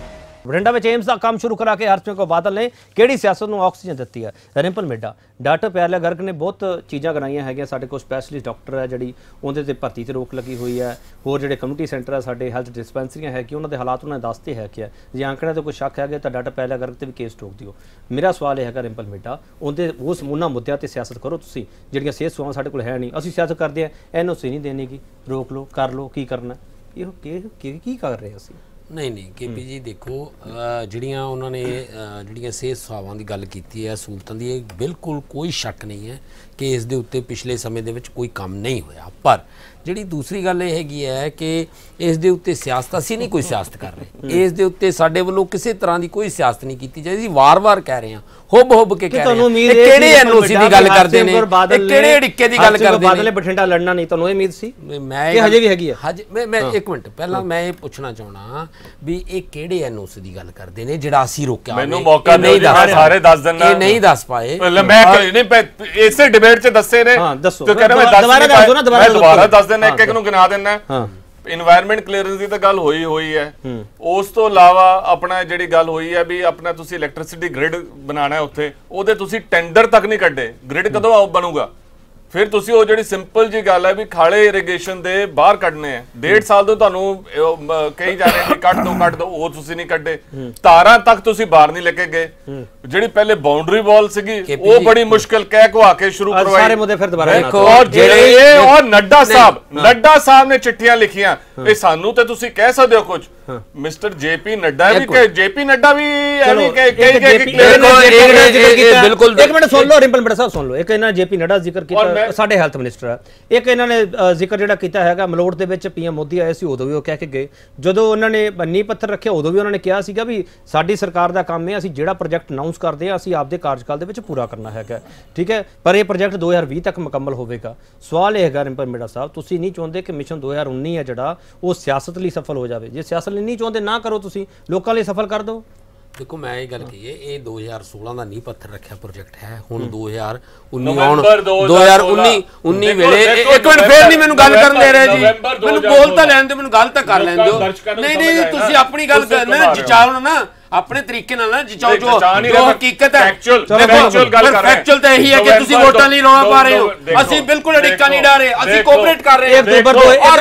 [SPEAKER 1] ਬਠਿੰਡਾ ਵਿੱਚ ਏਮਸ ਦਾ ਕੰਮ ਸ਼ੁਰੂ ਕਰਾ ਕੇ ਹਰਸਿਮਰਤ ਕੌਰ ਬਾਦਲ ਨੇ ਕਿਹੜੀ ਸਿਆਸਤ ਨੂੰ ਆਕਸੀਜਨ ਦਿੱਤੀ ਹੈ? ਰਿੰਪਲ ਮਿੱਡਾ, ਡਾਕਟਰ ਪਿਆਰਿਆ ਗਰਗ ਨੇ ਬਹੁਤ ਚੀਜ਼ਾਂ ਕਰਾਈਆਂ ਹੈਗੀਆਂ। ਸਾਡੇ ਕੋਲ ਸਪੈਸ਼ਲਿਸਟ ਡਾਕਟਰ ਹੈ ਜਿਹੜੀ ਉਹਦੇ ਤੇ ਭਰਤੀ ਤੇ ਰੋਕ ਲੱਗੀ ਹੋਈ ਹੈ। ਹੋਰ ਜਿਹੜੇ ਕਮਿਊਨਿਟੀ ਸੈਂਟਰ ਹੈ, ਸਾਡੇ ਹੈਲਥ ਡਿਸਪੈਂਸਰੀਆਂ ਹੈ ਕਿ ਉਹਨਾਂ ਦੇ ਹਾਲਾਤ ਉਹਨਾਂ ਨੇ ਦੱਸਦੇ ਹੈ ਕਿ ਜੇ ਆਂਕੜਿਆਂ ਤੇ ਕੋਈ ਸ਼ੱਕ ਹੈਗਾ ਤਾਂ ਡਾਕਟਰ ਪਿਆਰਿਆ ਗਰਗ ਤੇ ਵੀ ਕੇਸ ਠੋਕ ਦਿਓ। ਮੇਰਾ ਸਵਾਲ ਇਹ ਹੈਗਾ ਰਿੰਪਲ ਮਿੱਡਾ, ਉਹਦੇ ਉਸ ਉਹਨਾਂ ਮੁੱਦਿਆਂ ਤੇ ਸਿਆਸਤ ਕਰੋ ਤੁਸੀਂ ਜਿਹੜੀਆਂ ਸਿਹਤ ਸੇਵਾਵਾਂ ਸਾਡੇ ਕੋਲ ਹੈ ਨਹੀਂ। ਅਸੀਂ ਸਿਆਸਤ ਕਰਦੇ ਹਾਂ, ਐਨ ਓ ਸੀ ਨਹੀਂ ਦੇਣੀ ਗੀ, ਰੋਕ ਲਓ, ਕਰ ਲਓ, ਕੀ ਕਰਨਾ? ਇਹ ਕੀ ਕੀ ਕਰ ਰਹੇ ਅਸੀਂ?
[SPEAKER 5] ਨਹੀਂ ਨਹੀਂ ਕੇਪੀ ਜੀ ਦੇਖੋ, ਜਿਹੜੀਆਂ ਉਹਨਾਂ ਨੇ ਜਿਹੜੀਆਂ ਸਿਹਤ ਸੇਵਾਵਾਂ ਦੀ ਗੱਲ ਕੀਤੀ ਹੈ, ਸਹੂਲਤਾਂ ਦੀ, ਇਹ ਬਿਲਕੁਲ ਕੋਈ ਸ਼ੱਕ ਨਹੀਂ ਹੈ ਕਿ ਇਸ ਦੇ ਉੱਤੇ ਪਿਛਲੇ ਸਮੇਂ ਦੇ ਵਿੱਚ ਕੋਈ ਕੰਮ ਨਹੀਂ ਹੋਇਆ। ਪਰ ਜਿਹੜੀ ਦੂਸਰੀ ਗੱਲ ਇਹ ਹੈਗੀ ਹੈ ਕਿ ਇਸ ਦੇ ਉੱਤੇ ਸਿਆਸਤ, ਅਸੀਂ ਨਹੀਂ ਕੋਈ ਸਿਆਸਤ ਕਰ ਰਹੇ, ਇਸ ਦੇ ਉੱਤੇ ਸਾਡੇ ਵੱਲੋਂ ਕਿਸੇ ਤਰ੍ਹਾਂ ਦੀ ਕੋਈ ਸਿਆਸਤ ਨਹੀਂ ਕੀਤੀ ਜਾਏ। ਅਸੀਂ ਵਾਰ-ਵਾਰ ਕਹਿ ਰਹੇ ਹਾਂ, ਹੁੱਬ ਹੁੱਬ ਕੇ ਕਹਿ ਰਹੇ ਹਾਂ, ਇਹ ਕਿਹੜੇ ਐਨਓਸੀ ਦੀ ਗੱਲ ਕਰਦੇ ਨੇ, ਇਹ ਕਿਹੜੇ ਅੜਿੱਕੇ ਦੀ ਗੱਲ ਕਰਦੇ ਨੇ?
[SPEAKER 1] ਬਾਦਲ ਨੇ ਬਠਿੰਡਾ ਲੜਨਾ ਨਹੀਂ, ਤੁਹਾਨੂੰ ਇਹ ਉਮੀਦ ਸੀ?
[SPEAKER 5] ਮੈਂ
[SPEAKER 1] ਇਹ ਹਜੇ ਵੀ ਹੈਗੀ ਹੈ।
[SPEAKER 5] ਹਜੇ ਮੈਂ ਮੈਂ ਇੱਕ ਮਿੰਟ ਪਹਿਲਾਂ ਮੈਂ ਇਹ ਪੁੱਛਣਾ ਚਾਹਣਾ ਵੀ ਇਹ ਕਿਹੜੇ ਐਨਓਸੀ ਦੀ ਗੱਲ ਕਰਦੇ ਨੇ ਜਿਹੜਾ ਅਸੀਂ ਰੋਕਿਆ?
[SPEAKER 4] ਮੈਨੂੰ ਮੌਕਾ ਦਿਓ, ਮੈਂ ਸਾਰੇ ਦੱਸ ਦਿੰਦਾ।
[SPEAKER 5] ਇਹ ਨਹੀਂ ਦੱਸ ਪਾਏ,
[SPEAKER 4] ਮੈਂ ਨਹੀਂ ਇਸੇ ਡਿਬੇਟ 'ਚ ਦੱਸੇ ਨੇ।
[SPEAKER 1] ਹਾਂ ਦੱਸੋ,
[SPEAKER 4] ਦੁਬਾਰਾ ਦੱਸ ਦੋ ਨਾ, ਦੁਬਾਰਾ ਦੱਸ ਦੇਣਾ, ਇੱਕ ਇੱਕ ਨੂੰ ਗਿਣਾ ਦੇਣਾ। ਹਾਂ, ਇਨਵਾਇਰਨਮੈਂਟ ਕਲੀਅਰੈਂਸ ਦੀ ਤਾਂ ਗੱਲ ਹੋਈ ਹੋਈ ਹੈ। ਉਸ ਤੋਂ ਇਲਾਵਾ ਆਪਣਾ ਜਿਹੜੀ ਗੱਲ ਹੋਈ ਹੈ ਵੀ ਆਪਣਾ ਤੁਸੀਂ ਇਲੈਕਟ੍ਰਿਸਿਟੀ ਗ੍ਰਿਡ ਬਣਾਉਣਾ ਉੱਥੇ, ਉਹਦੇ ਤੁਸੀਂ ਟੈਂਡਰ ਤੱਕ ਨਹੀਂ ਕੱਢੇ। ਗ੍ਰਿਡ ਕਦੋਂ ਬਣੂਗਾ? ਫਿਰ ਤੁਸੀਂ ਉਹ ਜਿਹੜੀ ਸਿੰਪਲ ਜੀ ਗੱਲ ਹੈ ਵੀ ਖਾਲੇ ਇਰੀਗੇਸ਼ਨ ਦੇ ਬਾਹਰ ਕੱਢਨੇ ਆ, ਡੇਢ ਸਾਲ ਤੋਂ ਤੁਹਾਨੂੰ ਕਹੀ ਜਾ ਰਹੇ ਨੇ ਕੱਢ ਦੋ ਕੱਢ ਦੋ, ਉਹ ਤੁਸੀਂ ਨਹੀਂ ਕੱਢੇ। ਤਾਰਾਂ ਤੱਕ ਤੁਸੀਂ ਬਾਹਰ ਨਹੀਂ ਲੈ ਕੇ ਗਏ। ਜਿਹੜੀ ਪਹਿਲੇ ਬਾਉਂਡਰੀ ਵਾਲ ਸੀਗੀ ਉਹ ਬੜੀ ਮੁਸ਼ਕਿਲ ਕਹਿ ਕੋ ਆ ਕੇ ਸ਼ੁਰੂ ਕਰਵਾਈ।
[SPEAKER 1] ਸਾਰੇ ਮੁੱਦੇ ਫਿਰ ਦੁਬਾਰਾ
[SPEAKER 4] ਦੇਖੋ, ਔਰ ਜਿਹੜੇ ਇਹ ਔਰ ਨੱਡਾ ਸਾਹਿਬ ਨੱਡਾ ਸਾਹਿਬ ਨੇ ਚਿੱਠੀਆਂ ਲਿਖੀਆਂ, ਇਹ ਸਾਨੂੰ ਤੇ ਤੁਸੀਂ ਕਹਿ ਸਕਦੇ ਹੋ ਕੁਝ, ਮਿਸਟਰ ਜੇਪੀ ਨੱਡਾ ਵੀ ਕਿ ਜੇਪੀ ਨੱਡਾ ਵੀ ਐਵੇਂ ਕਿ ਕਹੀ ਗਏ ਕਿ
[SPEAKER 1] ਬਿਲਕੁਲ। ਇੱਕ ਮਿੰਟ ਸੁਣ ਲਓ ਰਿੰਪਲ ਮਿੱਡਾ ਸਾਹਿਬ, ਸੁਣ ਲਓ। ਇੱਕ ਇਹਨਾਂ ਜੇਪੀ ਨੱਡਾ ਜ਼ਿਕਰ ਕੀਤਾ, ਸਾਡੇ ਹੈਲਥ ਮਿਨਿਸਟਰ ਹੈ। ਇੱਕ ਇਹਨਾਂ ਨੇ ਜ਼ਿਕਰ ਜਿਹੜਾ ਕੀਤਾ ਹੈਗਾ ਮਲੋਟ ਦੇ ਵਿੱਚ ਪੀਐਮ ਮੋਦੀ ਆਏ ਸੀ, ਉਦੋਂ ਵੀ ਉਹ ਕਹਿ ਕੇ ਗਏ। ਜਦੋਂ ਉਹਨਾਂ ਨੇ ਨੀਂਹ ਪੱਥਰ ਰੱਖਿਆ ਉਦੋਂ ਵੀ ਉਹਨਾਂ ਨੇ ਕਿਹਾ ਸੀਗਾ ਵੀ ਸਾਡੀ ਸਰਕਾਰ ਦਾ ਕੰਮ ਹੈ, ਅਸੀਂ ਜਿਹੜਾ ਪ੍ਰੋਜੈਕਟ ਅਨਾਉਂਸ ਕਰਦੇ ਹਾਂ ਅਸੀਂ ਆਪਦੇ ਕਾਰਜਕਾਲ ਦੇ ਵਿੱਚ ਪੂਰਾ ਕਰਨਾ ਹੈਗਾ, ਠੀਕ ਹੈ। ਪਰ ਇਹ ਪ੍ਰੋਜੈਕਟ ਦੋ ਹਜ਼ਾਰ ਵੀਹ ਤੱਕ ਮੁਕੰਮਲ ਹੋਵੇਗਾ। ਸਵਾਲ ਇਹ ਹੈਗਾ ਰਿੰਪਲ ਮਿੱਡਾ ਸਾਹਿਬ, ਤੁਸੀਂ ਨਹੀਂ ਚਾਹੁੰਦੇ ਕਿ ਮਿਸ਼ਨ ਦੋ ਹਜ਼ਾਰ ਉੱਨੀ ਹੈ ਜਿਹੜਾ ਉਹ ਸਿਆਸਤ ਲਈ ਸਫਲ ਹੋ ਜਾਵੇ? ਜੇ ਸਿਆਸਤ ਲਈ ਨਹੀਂ ਚਾਹੁੰਦੇ ਨਾ ਕਰੋ, ਤੁਸੀਂ ਲੋਕਾਂ ਲਈ ਸਫਲ ਕਰ ਦਿਓ।
[SPEAKER 5] ਦੇਖੋ ਮੈਂ ਇਹ ਗੱਲ ਕਹੀਏ, ਇਹ ਦੋ ਹਜ਼ਾਰ ਸੋਲਾਂ ਦਾ ਨੀਂਹ ਪੱਥਰ ਰੱਖਿਆ ਪ੍ਰੋਜੈਕਟ ਹੈ। ਹੁਣ ਦੋ ਹਜ਼ਾਰ ਉੱਨੀ ਆਉਣ, ਦੋ ਹਜ਼ਾਰ ਉੱਨੀ ਉੱਨੀ ਵੇਲੇ ਇੱਕ ਮਿੰਟ ਫੇਰ ਨਹੀਂ ਮੈਨੂੰ ਗੱਲ ਕਰਨ ਦੇ ਰਹੇ ਜੀ, ਮੈਨੂੰ ਬੋਲ ਤਾਂ ਲੈਣ ਦਿਓ, ਮੈਨੂੰ ਗੱਲ ਤਾਂ ਕਰ ਲੈਣ ਦਿਓ। ਨਹੀਂ ਨਹੀਂ ਤੁਸੀਂ ਆਪਣੀ ਗੱਲ ਕਰਨਾ, ਜਚਾਓ ਨਾ ਆਪਣੇ ਤਰੀਕੇ ਨਾਲ ਨਾ, ਜਿਚਾਓ ਜੋ ਜੋ ਹਕੀਕਤ ਹੈ। ਫੈਕਚੁਅਲ ਗੱਲ ਕਰ ਰਹੇ ਹਾਂ, ਫੈਕਚੁਅਲ ਤਾਂ ਇਹੀ ਹੈ ਕਿ ਤੁਸੀਂ ਵੋਟਾਂ ਲਈ ਰੌਲਾ ਪਾ ਰਹੇ ਹੋ। ਅਸੀਂ ਬਿਲਕੁਲ ਅੜਿੱਕਾ ਨਹੀਂ ਡਾ ਰਹੇ, ਅਸੀਂ ਕੋਆਪਰੇਟ ਕਰ ਰਹੇ ਹਾਂ।
[SPEAKER 1] ਇੱਕ ਅਕਤੂਬਰ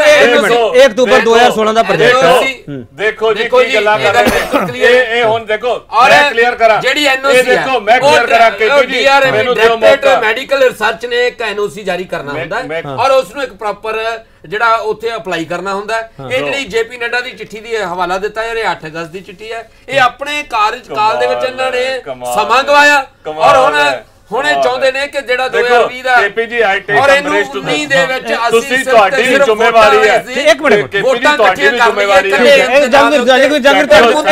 [SPEAKER 1] ਇੱਕ ਅਕਤੂਬਰ ਦੋ ਹਜ਼ਾਰ ਸੋਲਾਂ ਦਾ ਪ੍ਰੋਜੈਕਟ
[SPEAKER 4] ਦੇਖੋ ਜੀ ਕੀ ਗੱਲਾਂ ਕਰ ਰਹੇ ਨੇ ਇਹ। ਇਹ ਹੁਣ ਦੇਖੋ ਮੈਂ ਕਲੀਅਰ ਕਰਾਂ,
[SPEAKER 5] ਜਿਹੜੀ ਐਨਓਸੀ ਹੈ
[SPEAKER 4] ਦੇਖੋ ਮੈਂ ਕਲੀਅਰ ਕਰਾਂ ਕਿ ਜੀ
[SPEAKER 5] ਮੈਨੂੰ ਦਿਓ ਮੌਕਾ। ਮੈਡੀਕਲ ਰਿਸਰਚ ਨੇ ਇੱਕ ਐਨਓਸੀ ਜਾਰੀ ਕਰਨਾ ਹੁੰਦਾ ਹੈ ਔਰ ਉਸ ਨੂੰ ਇੱਕ ਪ੍ਰੋਪਰ ਜਿਹੜਾ ਉੱਥੇ ਅਪਲਾਈ ਕਰਨਾ ਹੁੰਦਾ ਹੈ। ਇਹ ਜਿਹੜੀ ਜੇਪੀ ਨੱਡਾ ਦੀ ਚਿੱਠੀ ਦੀ ਹਵਾਲਾ ਦਿੱਤਾ ਯਾਰ, ਇਹ ਅੱਠ ਅਗਸਤ ਦੀ ਚਿੱਠੀ ਹੈ। ਇਹ ਆਪਣੇ ਕਾਰਜਕਾਲ ਦੇ ਵਿੱਚ ਇਹਨਾਂ ਨੇ ਸਮਾਂ ਗਵਾਇਆ ਔਰ ਹੁਣ ਹੁਣ ਇਹ ਚਾਹੁੰਦੇ ਨੇ ਕਿ ਜਿਹੜਾ ਦੋ ਹਜ਼ਾਰ ਵੀਹ ਦਾ
[SPEAKER 4] ਕੇਪੀ ਜੀ ਆਈ ਟੇਕ
[SPEAKER 5] ਔਰ ਇਹਨੂੰ ਉੱਨੀ ਦੇ ਵਿੱਚ ਅਸੀਂ
[SPEAKER 4] ਤੁਸੀਂ ਤੁਹਾਡੀ ਜ਼ਿੰਮੇਵਾਰੀ ਹੈ।
[SPEAKER 1] ਇੱਕ ਮਿੰਟ
[SPEAKER 4] ਕੇਪੀ ਜੀ ਤੁਹਾਡੀ ਵੀ ਜ਼ਿੰਮੇਵਾਰੀ ਹੈ।
[SPEAKER 1] ਜੰਗਵੀਰ ਜੰਗਵੀਰ ਜੰਗਵੀਰ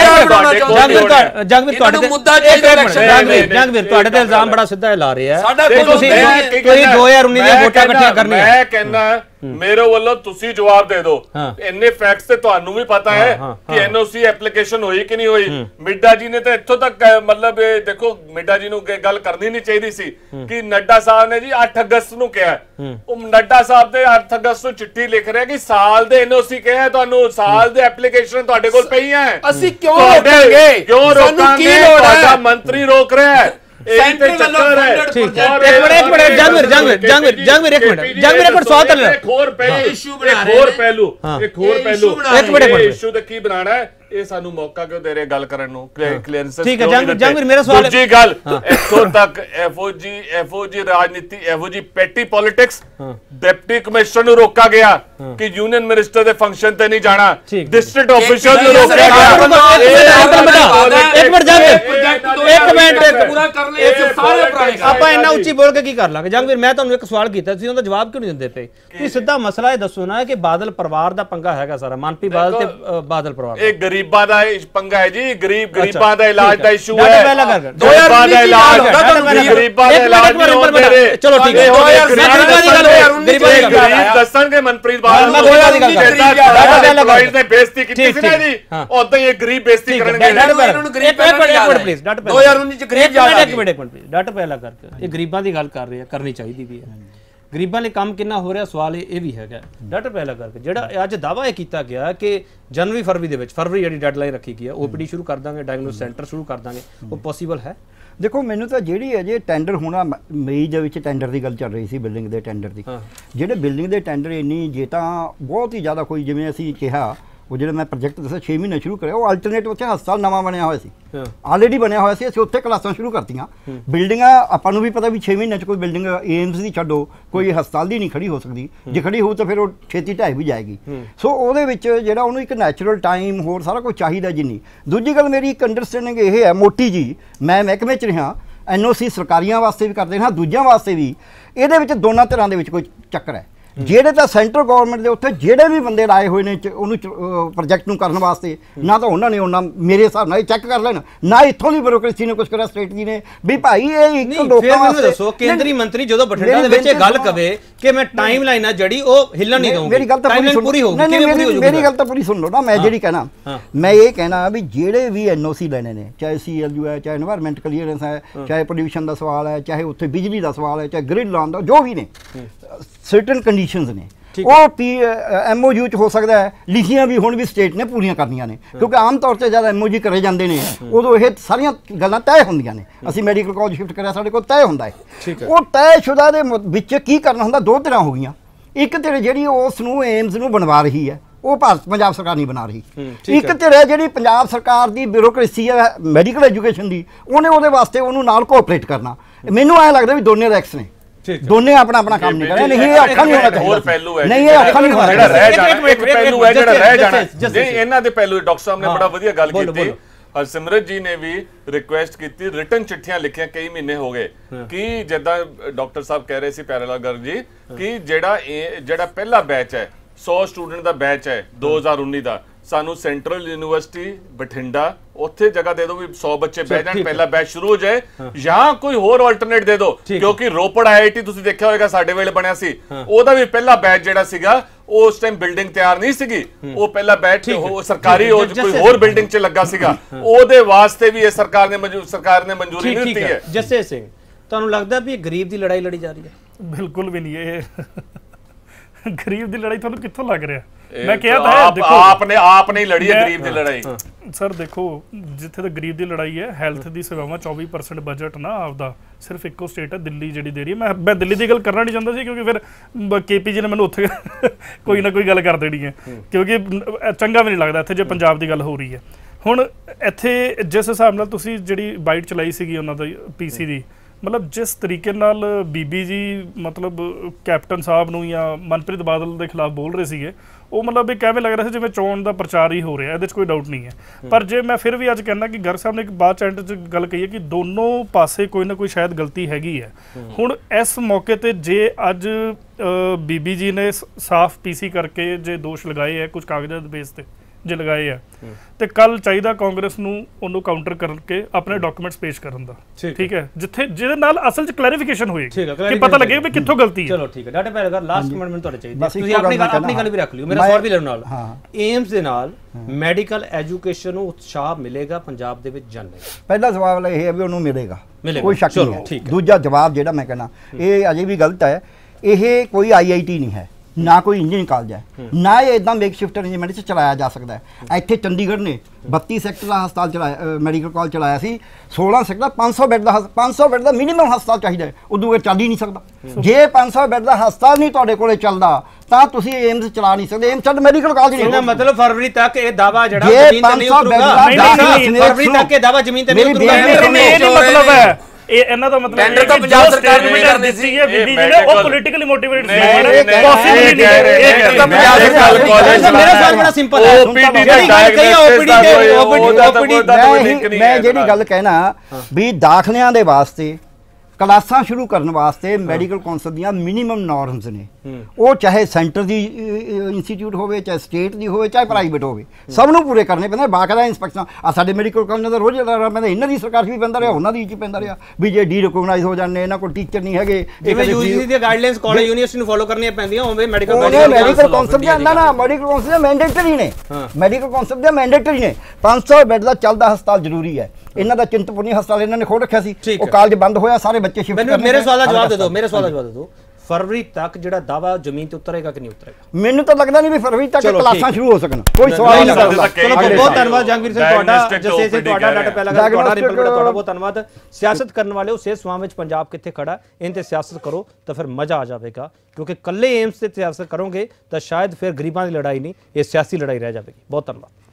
[SPEAKER 1] ਜੰਗਵੀਰ ਤੁਹਾਡੇ
[SPEAKER 5] ਮੁੱਦਾ
[SPEAKER 1] ਜੰਗਵੀਰ ਤੁਹਾਡੇ ਤੇ ਇਲਜ਼ਾਮ ਬੜਾ ਸਿੱਧਾ ਲਾ ਰਹੇ ਆ ਕਿ ਤੁਸੀਂ ਕੋਈ ਦੋ ਹਜ਼ਾਰ ਉੱਨੀ ਦੀਆਂ ਵੋਟਾਂ ਇਕੱਠੀਆਂ ਕਰਨੀਆਂ।
[SPEAKER 4] ਮੈਂ ਕਹਿੰਦਾ ਮੇਰੇ ਵੱਲੋਂ ਤੁਸੀਂ ਜਵਾਬ ਦੇ ਦਿਓ। ਇੰਨੇ ਫੈਕਟਸ ਤੇ ਤੁਹਾਨੂੰ ਵੀ ਪਤਾ ਹੈ ਕਿ ਐਨਓਸੀ ਐਪਲੀਕੇਸ਼ਨ ਹੋਈ ਕਿ ਨਹੀਂ ਹੋਈ। ਮਿੱਡਾ ਜੀ ਨੇ ਤਾਂ ਇੱਥੋਂ ਤੱਕ ਮਤਲਬ ਦੇਖੋ, ਮਿੱਡਾ ਜੀ ਨੂੰ ਗੱਲ ਕਰਨੀ ਨਹੀਂ ਚਾਹੀਦੀ ਸੀ ਕਿ ਨੱਡਾ ਸਾਹਿਬ ਨੇ ਜੀ ਅੱਠ ਅਗਸਤ ਨੂੰ ਕਿਹਾ। ਉਹ ਨੱਡਾ ਸਾਹਿਬ ਦੇ ਅੱਠ ਅਗਸਤ ਨੂੰ ਚਿੱਠੀ ਲਿਖ ਰਿਹਾ ਕਿ ਸਾਲ ਦੇ ਐਨਓਸੀ ਕਿਹਾ ਤੁਹਾਨੂੰ, ਸਾਲ ਦੇ ਐਪਲੀਕੇਸ਼ਨ ਤੁਹਾਡੇ ਕੋਲ ਪਈਆਂ।
[SPEAKER 5] ਅਸੀਂ ਕਿਉਂ ਰੋਕਾਂਗੇ?
[SPEAKER 4] ਕਿਉਂ ਰੋਕਾਂਗੇ? ਤੁਹਾਡਾ ਮੰਤਰੀ ਰੋਕ ਰਿਹਾ ਹੈ।
[SPEAKER 1] ਇੱਕ ਮਿੰਟ ਇੱਕ ਮਿੰਟ ਜੰਗਵੀਰ ਜੰਗਵੀਰ ਜੰਗਵੀਰ ਜੰਗਵੀਰ ਇੱਕ ਮਿੰਟ ਜੰਗਵੀਰ ਇੱਕ ਮਿੰਟ ਸਵਾਲ ਤਾਂ
[SPEAKER 4] ਇੱਕ ਹੋਰ ਪਹਿਲੂ ਇਸ਼ੂ ਬਣਾ ਰਹੇ ਹੋਰ ਪਹਿਲੂ ਇੱਕ ਹੋਰ ਪਹਿਲੂ
[SPEAKER 1] ਇੱਕ ਮਿੰਟ ਇੱਕ ਮਿੰਟ
[SPEAKER 4] ਇਸ਼ੂ ਦਾ ਕੀ ਬਣਾਣਾ ਹੈ? ਇਹ ਸਾਨੂੰ ਮੌਕਾ ਕਿਉਂ ਦੇ ਰਹੇ ਗੱਲ ਕਰਨ ਨੂੰ? ਕਲੀਅਰੈਂਸ
[SPEAKER 1] ਠੀਕ ਹੈ ਜੰਗਵੀਰ ਜੰਗਵੀਰ ਮੇਰਾ ਸਵਾਲ
[SPEAKER 4] ਦੂਜੀ ਗੱਲ, ਇੱਥੋਂ ਤੱਕ ਐਫਓਜੀ ਐਫਓਜੀ ਰਾਜਨੀਤੀ FOG petty politics deputy commissioner ਨੂੰ ਰੋਕਾ ਗਿਆ ਕਿ ਯੂਨੀਅਨ ਮਿਨਿਸਟਰ ਦੇ ਫੰਕਸ਼ਨ ਤੇ ਨਹੀਂ ਜਾਣਾ। ਡਿਸਟ੍ਰਿਕਟ ਆਫੀਸਰ ਨੂੰ ਰੋਕਿਆ ਗਿਆ।
[SPEAKER 1] ਇੱਕ ਮਿੰਟ ਜੰਗਵੀਰ ਇੱਕ ਮਿੰਟ
[SPEAKER 5] ਪੂਰਾ ਕਰ ਲੈ ਸਾਰੇ ਪੁਰਾਣੇ
[SPEAKER 1] ਆਪਾਂ ਇੰਨਾ ਉੱਚੀ ਬੋਲ ਕੇ ਕੀ ਕਰ ਲਾਂਗੇ? ਜੰਗਵੀਰ ਮੈਂ ਤੁਹਾਨੂੰ ਇੱਕ ਸਵਾਲ ਕੀਤਾ ਸੀ, ਉਹਦਾ ਜਵਾਬ ਕਿਉਂ ਨਹੀਂ ਦਿੰਦੇ ਪਏ? ਤੁਸੀਂ ਸਿੱਧਾ ਮਸਲਾ ਇਹ ਦੱਸੋ ਨਾ ਕਿ ਬਾਦਲ ਪਰਿਵਾਰ ਦਾ ਪੰਗਾ ਹੈਗਾ ਸਾਰਾ, ਮਨਪ੍ਰੀਤ ਬਾਦਲ ਤੇ ਬਾਦਲ ਪਰਿਵਾਰ।
[SPEAKER 4] ਇਹ ਗਰੀਬਾਂ ਦਾ ਪੰਗਾ ਹੈ ਜੀ, ਗਰੀਬ ਗਰੀਬਾਂ ਦਾ ਇਲਾਜ ਦਾ ਇਸ਼ੂ ਹੈ।
[SPEAKER 1] ਗਰੀਬਾਂ ਦਾ ਇਲਾਜ
[SPEAKER 4] ਗਰੀਬਾਂ ਦਾ ਇਲਾਜ ਨਹੀਂ ਹੋ ਰਹੇ।
[SPEAKER 1] ਚਲੋ ਠੀਕ ਹੈ,
[SPEAKER 4] ਗਰੀਬ ਦੱਸਣਗੇ ਮਨਪ੍ਰੀਤ ਬਾਦਲ ਨੇ ਬੇਇੱਜ਼ਤੀ ਕੀਤੀ ਸੀ ਨਾ ਜੀ, ਉਦਾਂ ਹੀ ਇਹ ਗਰੀਬ ਬੇਇੱਜ਼ਤੀ ਕਰਨਗੇ।
[SPEAKER 1] ਦੋ ਹਜ਼ਾਰ ਉੱਨੀ ਚ ਗਰੀਬ ਜ਼ਿਆਦਾ ਇੱਕ ਮਿੰਟ ਇੱਕ ਮਿੰਟ ਡਟ ਪਹਿਲਾ ਕਰਕੇ ਇਹ ਗਰੀਬਾਂ ਦੀ ਗੱਲ ਕਰ ਰਹੇ ਆ, ਕਰਨੀ ਚਾਹੀਦੀ ਵੀ ਹੈ। ਗਰੀਬਾਂ ਲਈ ਕੰਮ ਕਿੰਨਾ ਹੋ ਰਿਹਾ, ਸਵਾਲ ਇਹ ਵੀ ਹੈਗਾ। ਡਾਕਟਰ ਪਹਿਲਾ ਕਰਕੇ ਜਿਹੜਾ ਅੱਜ ਦਾਅਵਾ ਇਹ ਕੀਤਾ ਗਿਆ ਕਿ ਜਨਵਰੀ ਫਰਵਰੀ ਦੇ ਵਿੱਚ ਫਰਵਰੀ ਜਿਹੜੀ ਡੈਡਲਾਈਨ ਰੱਖੀ ਗਈ ਹੈ ਓਪੀਡੀ ਸ਼ੁਰੂ ਕਰ ਦਾਂਗੇ, ਡਾਇਗਨੋਸ ਸੈਂਟਰ ਸ਼ੁਰੂ ਕਰ ਦਾਂਗੇ, ਉਹ ਪੋਸੀਬਲ ਹੈ?
[SPEAKER 7] ਦੇਖੋ ਮੈਨੂੰ ਤਾਂ ਜਿਹੜੀ ਅਜੇ ਟੈਂਡਰ ਹੋਣਾ ਮਈ ਦੇ ਵਿੱਚ ਟੈਂਡਰ ਦੀ ਗੱਲ ਚੱਲ ਰਹੀ ਸੀ, ਬਿਲਡਿੰਗ ਦੇ ਟੈਂਡਰ ਦੀ। ਜਿਹੜੇ ਬਿਲਡਿੰਗ ਦੇ ਟੈਂਡਰ ਇੰਨੀ ਜੇ ਤਾਂ ਬਹੁਤ ਹੀ ਜ਼ਿਆਦਾ ਕੋਈ ਜਿਵੇਂ ਅਸੀਂ ਕਿਹਾ ਉਹ ਜਿਹੜਾ ਮੈਂ ਪ੍ਰੋਜੈਕਟ ਦੱਸਿਆ ਛੇ ਮਹੀਨੇ ਸ਼ੁਰੂ ਕਰਿਆ, ਉਹ ਅਲਟਰਨੇਟ ਉੱਥੇ ਹਸਪਤਾਲ ਨਵਾਂ ਬਣਿਆ ਹੋਇਆ ਸੀ, ਆਲਰੇਡੀ ਬਣਿਆ ਹੋਇਆ ਸੀ, ਅਸੀਂ ਉੱਥੇ ਕਲਾਸਾਂ ਸ਼ੁਰੂ ਕਰਤੀਆਂ। ਬਿਲਡਿੰਗਾਂ ਆਪਾਂ ਨੂੰ ਵੀ ਪਤਾ ਵੀ ਛੇ ਮਹੀਨੇ 'ਚ ਕੋਈ ਬਿਲਡਿੰਗ ਏਮਸ ਦੀ ਛੱਡੋ ਕੋਈ ਹਸਪਤਾਲ ਦੀ ਨਹੀਂ ਖੜੀ ਹੋ ਸਕਦੀ, ਜੇ ਖੜੀ ਹੋਊ ਤਾਂ ਫਿਰ ਉਹ ਛੇਤੀ ਢਹਿ ਵੀ ਜਾਏਗੀ। ਸੋ ਉਹਦੇ ਵਿੱਚ ਜਿਹੜਾ ਉਹਨੂੰ ਇੱਕ ਨੈਚੁਰਲ ਟਾਈਮ ਹੋਰ ਸਾਰਾ ਕੁਝ ਚਾਹੀਦਾ ਜਿੰਨੀ। ਦੂਜੀ ਗੱਲ ਮੇਰੀ ਇੱਕ ਅੰਡਰਸਟੈਂਡਿੰਗ ਇਹ ਹੈ ਮੋਟੀ ਜੀ, ਮੈਂ ਮਹਿਕਮੇ 'ਚ ਰਿਹਾ, ਐਨ ਓ ਸੀ ਸਰਕਾਰੀਆਂ ਵਾਸਤੇ ਵੀ ਕਰਦੇ ਹਾਂ, ਦੂਜਿਆਂ ਵਾਸਤੇ ਵੀ, ਇਹਦੇ ਵਿੱਚ ਦੋਨਾਂ ਤਰ੍ਹਾਂ ਦੇ ਵਿੱਚ ਕੋਈ ਚੱਕਰ ਹੈ। ਜਿਹੜੇ ਤਾਂ ਸੈਂਟਰ ਗਵਰਨਮੈਂਟ ਦੇ ਉੱਥੇ ਜਿਹੜੇ ਵੀ ਬੰਦੇ ਲਾਏ ਹੋਏ ਨੇ ਉਹਨੂੰ ਪ੍ਰੋਜੈਕਟ ਨੂੰ ਕਰਨ ਵਾਸਤੇ, ਨਾ ਤਾਂ ਉਹਨਾਂ ਨੇ ਉਹਨਾਂ ਮੇਰੇ ਹਿਸਾਬ ਨਾਲ ਇਹ ਚੈੱਕ ਕਰ ਲੈਣ, ਨਾ ਇੱਥੋਂ ਦੀ ਬਿਊਰੋਕ੍ਰੇਸੀ ਨੇ ਕੁਝ ਕਰਿਆ ਸਟੇਟ ਜੀ ਨੇ ਵੀ ਭਾਈ ਇਹ ਇੱਕ ਲੋਕਾਂ ਵਾਸਤੇ।
[SPEAKER 1] ਦੱਸੋ ਕੇਂਦਰੀ ਮੰਤਰੀ ਜਦੋਂ ਬਠਿੰਡਾ ਦੇ ਵਿੱਚ ਇਹ ਗੱਲ ਕਵੇ ਕਿ ਮੈਂ ਟਾਈਮ ਲਾਈਨ ਆ ਜਿਹੜੀ ਉਹ ਹਿੱਲਣ ਨਹੀਂ ਦਊਂਗੀ,
[SPEAKER 7] ਮੇਰੀ ਗੱਲ ਤਾਂ ਪੂਰੀ ਹੋ ਗਈ, ਮੇਰੀ ਗੱਲ ਤਾਂ ਪੂਰੀ ਸੁਣ ਲਓ ਨਾ। ਮੈਂ ਜਿਹੜੀ ਕਹਿਣਾ ਮੈਂ ਇਹ ਕਹਿਣਾ ਵੀ ਜਿਹੜੇ ਵੀ ਐਨ ਓ ਸੀ ਲੈਣੇ ਨੇ, ਚਾਹੇ ਸੀ ਐਲ ਯੂ ਹੈ, ਚਾਹੇ এনवायरमेंट ਕਲੀਅਰੈਂਸ ਹੈ, ਚਾਹੇ ਪੋਲਿਊਸ਼ਨ ਦਾ ਸਵਾਲ ਹੈ, ਚਾਹੇ ਉੱਥੇ ਬਿਜਲੀ ਦਾ ਸਵਾਲ ਹੈ, ਚਾਹੇ ਗ੍ਰਿਡ ਲਾਉਣ ਦਾ, ਜੋ ਵੀ ਨੇ ਸਰਟਨ ਕੰਡੀਸ਼ਨਸ ਨੇ, ਉਹ ਪੀ ਐਮ ਓ ਯੂ 'ਚ ਹੋ ਸਕਦਾ ਹੈ ਲਿਖੀਆਂ ਵੀ ਹੁਣ ਵੀ ਸਟੇਟ ਨੇ ਪੂਰੀਆਂ ਕਰਨੀਆਂ ਨੇ, ਕਿਉਂਕਿ ਆਮ ਤੌਰ 'ਤੇ ਜਦ ਐਮ ਓ ਜੀ ਕਰੇ ਜਾਂਦੇ ਨੇ ਉਦੋਂ ਇਹ ਸਾਰੀਆਂ ਗੱਲਾਂ ਤੈਅ ਹੁੰਦੀਆਂ ਨੇ। ਅਸੀਂ ਮੈਡੀਕਲ ਕਾਲਜ ਸ਼ਿਫਟ ਕਰਿਆ, ਸਾਡੇ ਕੋਲ ਤੈਅ ਹੁੰਦਾ ਹੈ। ਉਹ ਤੈਅਸ਼ੁਦਾ ਦੇ ਵਿੱਚ ਕੀ ਕਰਨਾ ਹੁੰਦਾ, ਦੋ ਤਰ੍ਹਾਂ ਹੋ ਗਈਆਂ। ਇੱਕ ਧਿਰ ਜਿਹੜੀ ਉਸ ਨੂੰ ਏਮਸ ਨੂੰ ਬਣਵਾ ਰਹੀ ਹੈ, ਉਹ ਭਾਰਤ ਪੰਜਾਬ ਸਰਕਾਰ ਨਹੀਂ ਬਣਾ ਰਹੀ। ਇੱਕ ਧਿਰ ਹੈ ਜਿਹੜੀ ਪੰਜਾਬ ਸਰਕਾਰ ਦੀ ਬਿਊਰੋਕ੍ਰੇਸੀ ਹੈ ਮੈਡੀਕਲ ਐਜੂਕੇਸ਼ਨ ਦੀ, ਉਹਨੇ ਉਹਦੇ ਵਾਸਤੇ ਉਹਨੂੰ ਨਾਲ ਕੋਆਪਰੇਟ ਕਰਨਾ। ਮੈਨੂੰ ਐਂ ਲੱਗਦਾ ਵੀ ਦੋਨੇ ਰੈਕਸ ਨੇ, ਦੋਨੇ ਆਪਣਾ ਆਪਣਾ ਕੰਮ ਨਹੀਂ ਕਰ ਰਹੇ। ਨਹੀਂ ਇਹ ਔਖਾ ਨਹੀਂ ਹੋਣਾ ਚਾਹੀਦਾ,
[SPEAKER 4] ਹੋਰ ਪਹਿਲੂ ਹੈ
[SPEAKER 7] ਨਹੀਂ ਇਹ ਔਖਾ ਨਹੀਂ ਹੋਣਾ
[SPEAKER 4] ਜਿਹੜਾ ਰਹਿ ਜਾਣਾ, ਇੱਕ ਪਹਿਲੂ ਹੈ ਜਿਹੜਾ ਰਹਿ ਜਾਣਾ। ਜੇ ਇਹਨਾਂ ਦੇ ਪਹਿਲੂ ਡਾਕਟਰ ਸਾਹਿਬ ਨੇ ਬੜਾ ਵਧੀਆ ਗੱਲ ਕੀਤੀ। ਹਰਸਿਮਰਤ ਜੀ ਨੇ ਵੀ ਰਿਕੁਐਸਟ ਕੀਤੀ, ਰਿਟਨ ਚਿੱਠੀਆਂ ਲਿਖੀਆਂ ਕਈ ਮਹੀਨੇ ਹੋ ਗਏ ਕਿ ਜਿੱਦਾਂ ਡਾਕਟਰ ਸਾਹਿਬ ਕਹਿ ਰਹੇ ਸੀ ਪਿਆਰੇਲਾਲ ਗਰਗ ਜੀ ਕਿ ਜਿਹੜਾ ਇਹ ਜਿਹੜਾ ਪਹਿਲਾ ਬੈਚ ਹੈ ਸੌ ਸਟੂਡੈਂਟ ਦਾ ਬੈਚ ਹੈ ਦੋ ਹਜ਼ਾਰ ਉੱਨੀ ਦਾ, ਸਾਨੂੰ ਸੈਂਟਰਲ ਯੂਨੀਵਰਸਿਟੀ ਬਠਿੰਡਾ ਉੱਥੇ ਜਗ੍ਹਾ ਦੇ ਦਿਓ ਵੀ ਸੌ ਬੱਚੇ ਬਹਿ ਜਾਣ, ਪਹਿਲਾ ਬੈਚ ਸ਼ੁਰੂ ਹੋ ਜਾਏ, ਜਾਂ ਕੋਈ ਹੋਰ ਆਲਟਰਨੇਟ ਦੇ ਦਿਓ। ਕਿਉਂਕਿ ਰੋਪੜ ਆਈ ਆਈ ਟੀ ਤੁਸੀਂ ਦੇਖਿਆ ਹੋਵੇਗਾ ਸਾਡੇ ਵੇਲੇ ਬਣਿਆ ਸੀ, ਉਹਦਾ ਵੀ ਪਹਿਲਾ ਬੈਚ ਜਿਹੜਾ ਸੀਗਾ ਉਸ ਟਾਈਮ ਬਿਲਡਿੰਗ ਤਿਆਰ ਨਹੀਂ ਸੀਗੀ, ਉਹ ਪਹਿਲਾ ਬੈਚ ਸਰਕਾਰੀ ਕੋਈ ਹੋਰ ਬਿਲਡਿੰਗ 'ਚ ਲੱਗਾ ਸੀਗਾ, ਉਹਦੇ ਵਾਸਤੇ ਵੀ ਇਹ ਸਰਕਾਰ ਨੇ ਸਰਕਾਰ ਨੇ ਮਨਜ਼ੂਰੀ ਨਹੀਂ ਦਿੱਤੀ ਹੈ।
[SPEAKER 1] ਜਸੇ ਸਿੰਘ, ਤੁਹਾਨੂੰ ਲੱਗਦਾ ਵੀ ਇਹ ਗਰੀਬ ਦੀ ਲੜਾਈ ਲੜੀ ਜਾ ਰਹੀ ਹੈ?
[SPEAKER 6] ਬਿਲਕੁਲ ਵੀ ਨਹੀਂ। ਇਹ ਗਰੀਬ ਦੀ ਲੜਾਈ ਤੁਹਾਨੂੰ ਕਿੱਥੋਂ ਲੱਗ ਰਿਹਾ? ਮੈਂ ਕਿਹਾ ਤਾਂ ਦੇਖੋ
[SPEAKER 4] ਆਪਨੇ ਆਪ ਨਹੀਂ ਲੜੀ ਹੈ ਗਰੀਬ ਦੀ ਲੜਾਈ।
[SPEAKER 6] ਸਰ ਦੇਖੋ ਜਿੱਥੇ ਤਾਂ ਗਰੀਬ ਦੀ ਲੜਾਈ ਹੈ, ਹੈਲਥ ਦੀ ਸੇਵਾਵਾਂ ਚੌਵੀ ਪਰਸੈਂਟ ਬਜਟ ਨਾ ਆਪਦਾ ਸਿਰਫ ਇੱਕੋ ਸਟੇਟ ਹੈ ਦਿੱਲੀ ਜਿਹੜੀ ਦੇ ਰਹੀ ਹੈ। ਮੈਂ ਮੈਂ ਦਿੱਲੀ ਦੀ ਗੱਲ ਕਰਨਾ ਨਹੀਂ ਚਾਹੁੰਦਾ ਸੀ ਕਿਉਂਕਿ ਫਿਰ ਕੇਪੀ ਜੀ ਨੇ ਮੈਨੂੰ ਉੱਥੇ ਕੋਈ ਨਾ ਕੋਈ ਗੱਲ ਕਰ ਦੇਣੀ ਹੈ, ਕਿਉਂਕਿ ਚੰਗਾ ਵੀ ਨਹੀਂ ਲੱਗਦਾ ਇੱਥੇ ਜੇ ਪੰਜਾਬ ਦੀ ਗੱਲ ਹੋ ਰਹੀ ਹੈ। ਹੁਣ ਇੱਥੇ ਜਿਸ ਹਿਸਾਬ ਨਾਲ ਤੁਸੀਂ ਜਿਹੜੀ ਬਾਈਟ ਚਲਾਈ ਸੀਗੀ ਉਹਨਾਂ ਦਾ ਪੀ ਸੀ ਦੀ, ਮਤਲਬ ਜਿਸ ਤਰੀਕੇ ਨਾਲ ਬੀਬੀ ਜੀ ਮਤਲਬ ਕੈਪਟਨ ਸਾਹਿਬ ਨੂੰ ਜਾਂ ਮਨਪ੍ਰੀਤ ਬਾਦਲ ਦੇ ਖਿਲਾਫ ਬੋਲ ਰਹੇ ਸੀਗੇ, ਉਹ ਮਤਲਬ ਇਹ ਕਿਵੇਂ ਲੱਗ ਰਿਹਾ ਸੀ ਜਿਵੇਂ ਚੋਣ ਦਾ ਪ੍ਰਚਾਰ ਹੀ ਹੋ ਰਿਹਾ, ਇਹਦੇ 'ਚ ਕੋਈ ਡਾਊਟ ਨਹੀਂ ਹੈ। ਪਰ ਜੇ ਮੈਂ ਫਿਰ ਵੀ ਅੱਜ ਕਹਿੰਦਾ ਕਿ ਗਰਗ ਸਾਹਿਬ ਨੇ ਇੱਕ ਬਾਅਦ ਚ ਐਂਡ 'ਚ ਗੱਲ ਕਹੀ ਹੈ ਕਿ ਦੋਨੋਂ ਪਾਸੇ ਕੋਈ ਨਾ ਕੋਈ ਸ਼ਾਇਦ ਗਲਤੀ ਹੈਗੀ ਹੈ। ਹੁਣ ਇਸ ਮੌਕੇ ਤੇ ਜੇ ਅੱਜ ਬੀਬੀ ਜੀ ਨੇ ਸਾਫ਼ ਪੀ ਸੀ ਕਰਕੇ ਜੇ ਦੋਸ਼ ਲਗਾਏ ਹੈ ਕੁਝ ਕਾਗਜ਼ਾਂ ਦੇ ਬੇਸ ਤੇ ਜੇ ਲਗਾਏ ਆ, ਤੇ ਕੱਲ ਚਾਹੀਦਾ ਕਾਂਗਰਸ ਨੂੰ ਉਹਨੂੰ ਕਾਊਂਟਰ ਕਰਕੇ ਆਪਣੇ ਡਾਕੂਮੈਂਟਸ ਪੇਸ਼ ਕਰਨ ਦਾ, ਠੀਕ ਹੈ, ਜਿੱਥੇ ਜਿਹਦੇ ਨਾਲ ਅਸਲ 'ਚ ਕਲੈਰੀਫਿਕੇਸ਼ਨ ਹੋਏਗੀ ਕਿ ਪਤਾ ਲੱਗੇ ਵੀ ਕਿੱਥੋਂ ਗਲਤੀ ਹੈ।
[SPEAKER 1] ਚਲੋ ਠੀਕ ਹੈ ਡਾਕਟਰ ਪਹਿਲਗਰ ਲਾਸਟ ਕਮੈਂਟ ਮੈਨੂੰ ਤੁਹਾਡੇ ਚਾਹੀਦਾ, ਤੁਸੀਂ ਆਪਣੀ ਗੱਲ ਆਪਣੀ ਗੱਲ ਵੀ ਰੱਖ ਲਿਓ, ਮੇਰਾ ਸਵਾਲ ਵੀ ਲੈਣ ਨਾਲ। ਏਮਸ ਦੇ ਨਾਲ ਮੈਡੀਕਲ ਐਜੂਕੇਸ਼ਨ ਨੂੰ ਉਤਸ਼ਾਹ ਮਿਲੇਗਾ ਪੰਜਾਬ ਦੇ ਵਿੱਚ ਜਾਂ ਨਹੀਂ?
[SPEAKER 7] ਪਹਿਲਾ ਸਵਾਲ ਇਹ ਹੈ ਵੀ ਉਹਨੂੰ ਮਿਲੇਗਾ, ਕੋਈ ਸ਼ੱਕ ਨਹੀਂ ਹੈ। ਦੂਜਾ ਜਵਾਬ ਜਿਹੜਾ ਮੈਂ ਕਹਿੰਦਾ ਇਹ ਅਜੇ ਵੀ ਗਲਤ ਹੈ, ਇਹ ਕੋਈ ਆਈ ਆਈ ਟੀ ਨਹੀਂ ਹੈ, ਨਾ ਕੋਈ ਇੰਜੀਨੀਅਰਿੰਗ ਕਾਲਜ ਹੈ, ਨਾ ਇਹ ਇਦਾਂ ਮੇਕ ਸ਼ਿਫਟ ਅਰੇਂਜਮੈਂਟ 'ਚ ਚਲਾਇਆ ਜਾ ਸਕਦਾ ਹੈ। ਇੱਥੇ ਚੰਡੀਗੜ੍ਹ ਨੇ ਬੱਤੀ ਸੈਕਟਰ ਦਾ ਹਸਪਤਾਲ ਚਲਾਇਆ, ਮੈਡੀਕਲ ਕਾਲਜ ਚਲਾਇਆ ਸੀ, ਸੋਲਾਂ ਸੈਕਟਰ ਪੰਜ ਸੌ ਬੈੱਡ ਦਾ ਪੰਜ ਸੌ ਬੈੱਡ ਦਾ ਮਿਨੀਮਮ ਹਸਪਤਾਲ ਚਾਹੀਦਾ ਹੈ, ਉਦੋਂ ਇਹ ਚੱਲ ਹੀ ਨਹੀਂ ਸਕਦਾ। ਜੇ ਪੰਜ ਸੌ ਬੈੱਡ ਦਾ ਹਸਪਤਾਲ ਨਹੀਂ ਤੁਹਾਡੇ ਕੋਲੇ ਚੱਲਦਾ ਤਾਂ ਤੁਸੀਂ ਏਮਸ ਚਲਾ ਨਹੀਂ ਸਕਦੇ। ਏਮਸ ਛੱਡ ਮੈਡੀਕਲ ਕਾਲਜ ਨਹੀਂ।
[SPEAKER 1] ਇਹਦਾ ਮਤਲਬ ਫਰਵਰੀ ਤੱਕ ਇਹ ਦਾਵਾ ਜਿਹੜਾ
[SPEAKER 7] ਜ਼ਮੀਨ ਤੇ ਨਹੀਂ ਉਤਰੂਗਾ,
[SPEAKER 1] ਫਰਵਰੀ ਤੱਕ ਇਹ ਦਾਵਾ ਜ਼ਮੀਨ ਤੇ ਨਹੀਂ ਉਤਰੂਗਾ।
[SPEAKER 6] ਇਹ ਮਤਲਬ ਹੈ ਇਹ ਇਹਨਾਂ ਦਾ ਮਤਲਬ
[SPEAKER 5] ਟੈਂਡਰ ਤਾਂ ਪੰਜਾਬ ਸਰਕਾਰ ਨੇ ਕਰਨੀ ਸੀ,
[SPEAKER 6] ਇਹ ਬੀਬੀ ਜਿਹੜੇ ਉਹ ਪੋਲਿਟਿਕਲੀ ਮੋਟੀਵੇਟਡ ਸੀ।
[SPEAKER 5] ਪੋਸੀਬਲ ਨਹੀਂ ਇਹ ਤਾਂ ਪੰਜਾਬ ਸਰਕਾਰ ਕਾਲਜ।
[SPEAKER 1] ਮੇਰਾ ਸਵਾਲ ਬੜਾ ਸਿੰਪਲ ਹੈ,
[SPEAKER 4] ਓਪੀਡੀ ਦਾ ਡਾਇਗਨੋਸਿਸ ਦਾ ਓਪੀਡੀ
[SPEAKER 7] ਓਪੀਡੀ ਮੈਂ ਜਿਹੜੀ ਗੱਲ ਕਹਿਣਾ ਵੀ ਦਾਖਲਿਆਂ ਦੇ ਵਾਸਤੇ ਕਲਾਸਾਂ ਸ਼ੁਰੂ ਕਰਨ ਵਾਸਤੇ ਮੈਡੀਕਲ ਕੌਂਸਲ ਦੀਆਂ ਮਿਨੀਮਮ ਨਾਰਮਸ ਨੇ, ਉਹ ਚਾਹੇ ਸੈਂਟਰ ਦੀ ਇੰਸਟੀਚਿਊਟ ਹੋਵੇ, ਚਾਹੇ ਸਟੇਟ ਦੀ ਹੋਵੇ, ਚਾਹੇ ਪ੍ਰਾਈਵੇਟ ਹੋਵੇ, ਸਭ ਨੂੰ ਪੂਰੇ ਕਰਨੇ ਪੈਂਦੇ। ਬਾਕਾਇਦਾ ਇੰਸਪੈਕਸ਼ਨ ਆ ਸਾਡੇ ਮੈਡੀਕਲ ਕਾਲਜ ਦਾ ਰੋਜ਼ ਪੈਂਦਾ, ਇਹਨਾਂ ਦੀ ਸਰਕਾਰ ਵੀ ਪੈਂਦਾ ਰਿਹਾ, ਉਹਨਾਂ ਦੀ ਚ ਪੈਂਦਾ ਰਿਹਾ ਵੀ ਜੇ ਡੀ ਰਿਕੋਗਨਾਈਜ਼ ਹੋ ਜਾਂਦੇ, ਇਹਨਾਂ ਕੋਲ ਟੀਚਰ ਨਹੀਂ ਹੈਗੇ।
[SPEAKER 1] ਜਿਵੇਂ ਯੂਜੀਸੀ ਦੀਆਂ ਗਾਈਡਲਾਈਨਸ ਕਾਲਜ ਯੂਨੀਵਰਸਿਟੀ ਨੂੰ ਫੋਲੋ ਕਰਨੀਆਂ ਪੈਂਦੀਆਂ ਹੋਵੇ ਮੈਡੀਕਲ
[SPEAKER 7] ਮੈਡੀਕਲ ਕੌਂਸਲ ਦੀਆਂ ਨਾ ਨਾ ਮੈਡੀਕਲ ਕੌਂਸਲ ਦੇ ਮੈਂਡੇਟਰੀ ਨੇ, ਮੈਡੀਕਲ ਕੌਂਸਲ ਦੇ ਮੈਂਡੇਟਰੀ ਨੇ। ਪੰਜ ਸੌ ਬੈੱਡ ਦਾ ਚੱਲਦਾ ਹਸਪਤਾਲ ਜ਼ਰੂਰੀ ਹੈ। ਇਹਨਾਂ ਦਾ ਚਿੰਤਪੁਰਨੀ ਹਸਪਤਾਲ ਇਹਨਾਂ ਨੇ ਖੋਲ ਰੱਖਿਆ ਸੀ, ਉਹ ਕਾਲਜ ਬੰਦ ਹੋਇਆ, ਸਾਰੇ ਬੱਚੇ ਸ਼ਿਫਟ।
[SPEAKER 1] ਮੇਰੇ ਸਵਾਲ ਦਾ ਜਵਾਬ ਦੇ ਦਿਓ, ਮੇਰੇ ਸਵਾਲ ਦਾ ਜਵਾਬ ਦੇ ਦਿਓ। ਫਰਵਰੀ ਤੱਕ ਜਿਹੜਾ ਦਾਵਾ ਜ਼ਮੀਨ ਤੇ ਉਤਰੇਗਾ ਕਿ ਨਹੀਂ ਉਤਰੇਗਾ?
[SPEAKER 7] ਮੈਨੂੰ ਤਾਂ ਲੱਗਦਾ ਨਹੀਂ ਵੀ ਫਰਵਰੀ ਤੱਕ
[SPEAKER 1] ਚਲੋ
[SPEAKER 7] ਕਲਾਸਾਂ
[SPEAKER 1] ਠੀਕ।
[SPEAKER 7] ਸ਼ੁਰੂ ਹੋ ਸਕਣ, ਕੋਈ ਸਵਾਲ ਨਹੀਂ
[SPEAKER 1] ਚਲੋ
[SPEAKER 7] ਲੱਗਦਾ।
[SPEAKER 1] ਚਲੋ ਬਹੁਤ ਬਹੁਤ ਧੰਨਵਾਦ ਜੰਗਵੀਰ ਸਿੰਘ ਤੁਹਾਡਾ,
[SPEAKER 4] Diagnostic
[SPEAKER 1] ਜਸੇ ਸੇ
[SPEAKER 4] O P D
[SPEAKER 1] ਤੁਹਾਡਾ
[SPEAKER 4] ਕਹਿ
[SPEAKER 1] ਡਟ ਪੈ
[SPEAKER 4] ਰਿਹਾ।
[SPEAKER 1] ਲਗਾ ਤੁਹਾਡਾ
[SPEAKER 7] Diagnostic
[SPEAKER 1] ਰਿਪੋਰਟ ਤੁਹਾਡਾ ਬਹੁਤ ਧੰਨਵਾਦ। ਸਿਆਸਤ ਕਰਨ ਵਾਲਿਓ ਸਿਹਤ ਸੇਵਾਵਾਂ ਵਿੱਚ ਪੰਜਾਬ ਕਿੱਥੇ ਖੜਾ, ਇਹਨਾਂ ਤੇ ਸਿਆਸਤ ਕਰੋ ਤਾਂ ਫਿਰ ਮਜ਼ਾ ਆ ਜਾਵੇਗਾ, ਕਿਉਂਕਿ ਕੱਲੇ ਏਮਸ ਤੇ ਸਿਆਸਤ ਕਰੋਗੇ ਤਾਂ ਸ਼ਾਇਦ ਫਿਰ ਗਰੀਬਾਂ ਦੀ ਲੜਾਈ ਨਹੀਂ, ਇਹ ਸਿਆਸੀ ਲੜਾਈ ਰਹਿ ਜਾਵੇਗੀ। ਬਹੁਤ ਧੰਨਵਾਦ।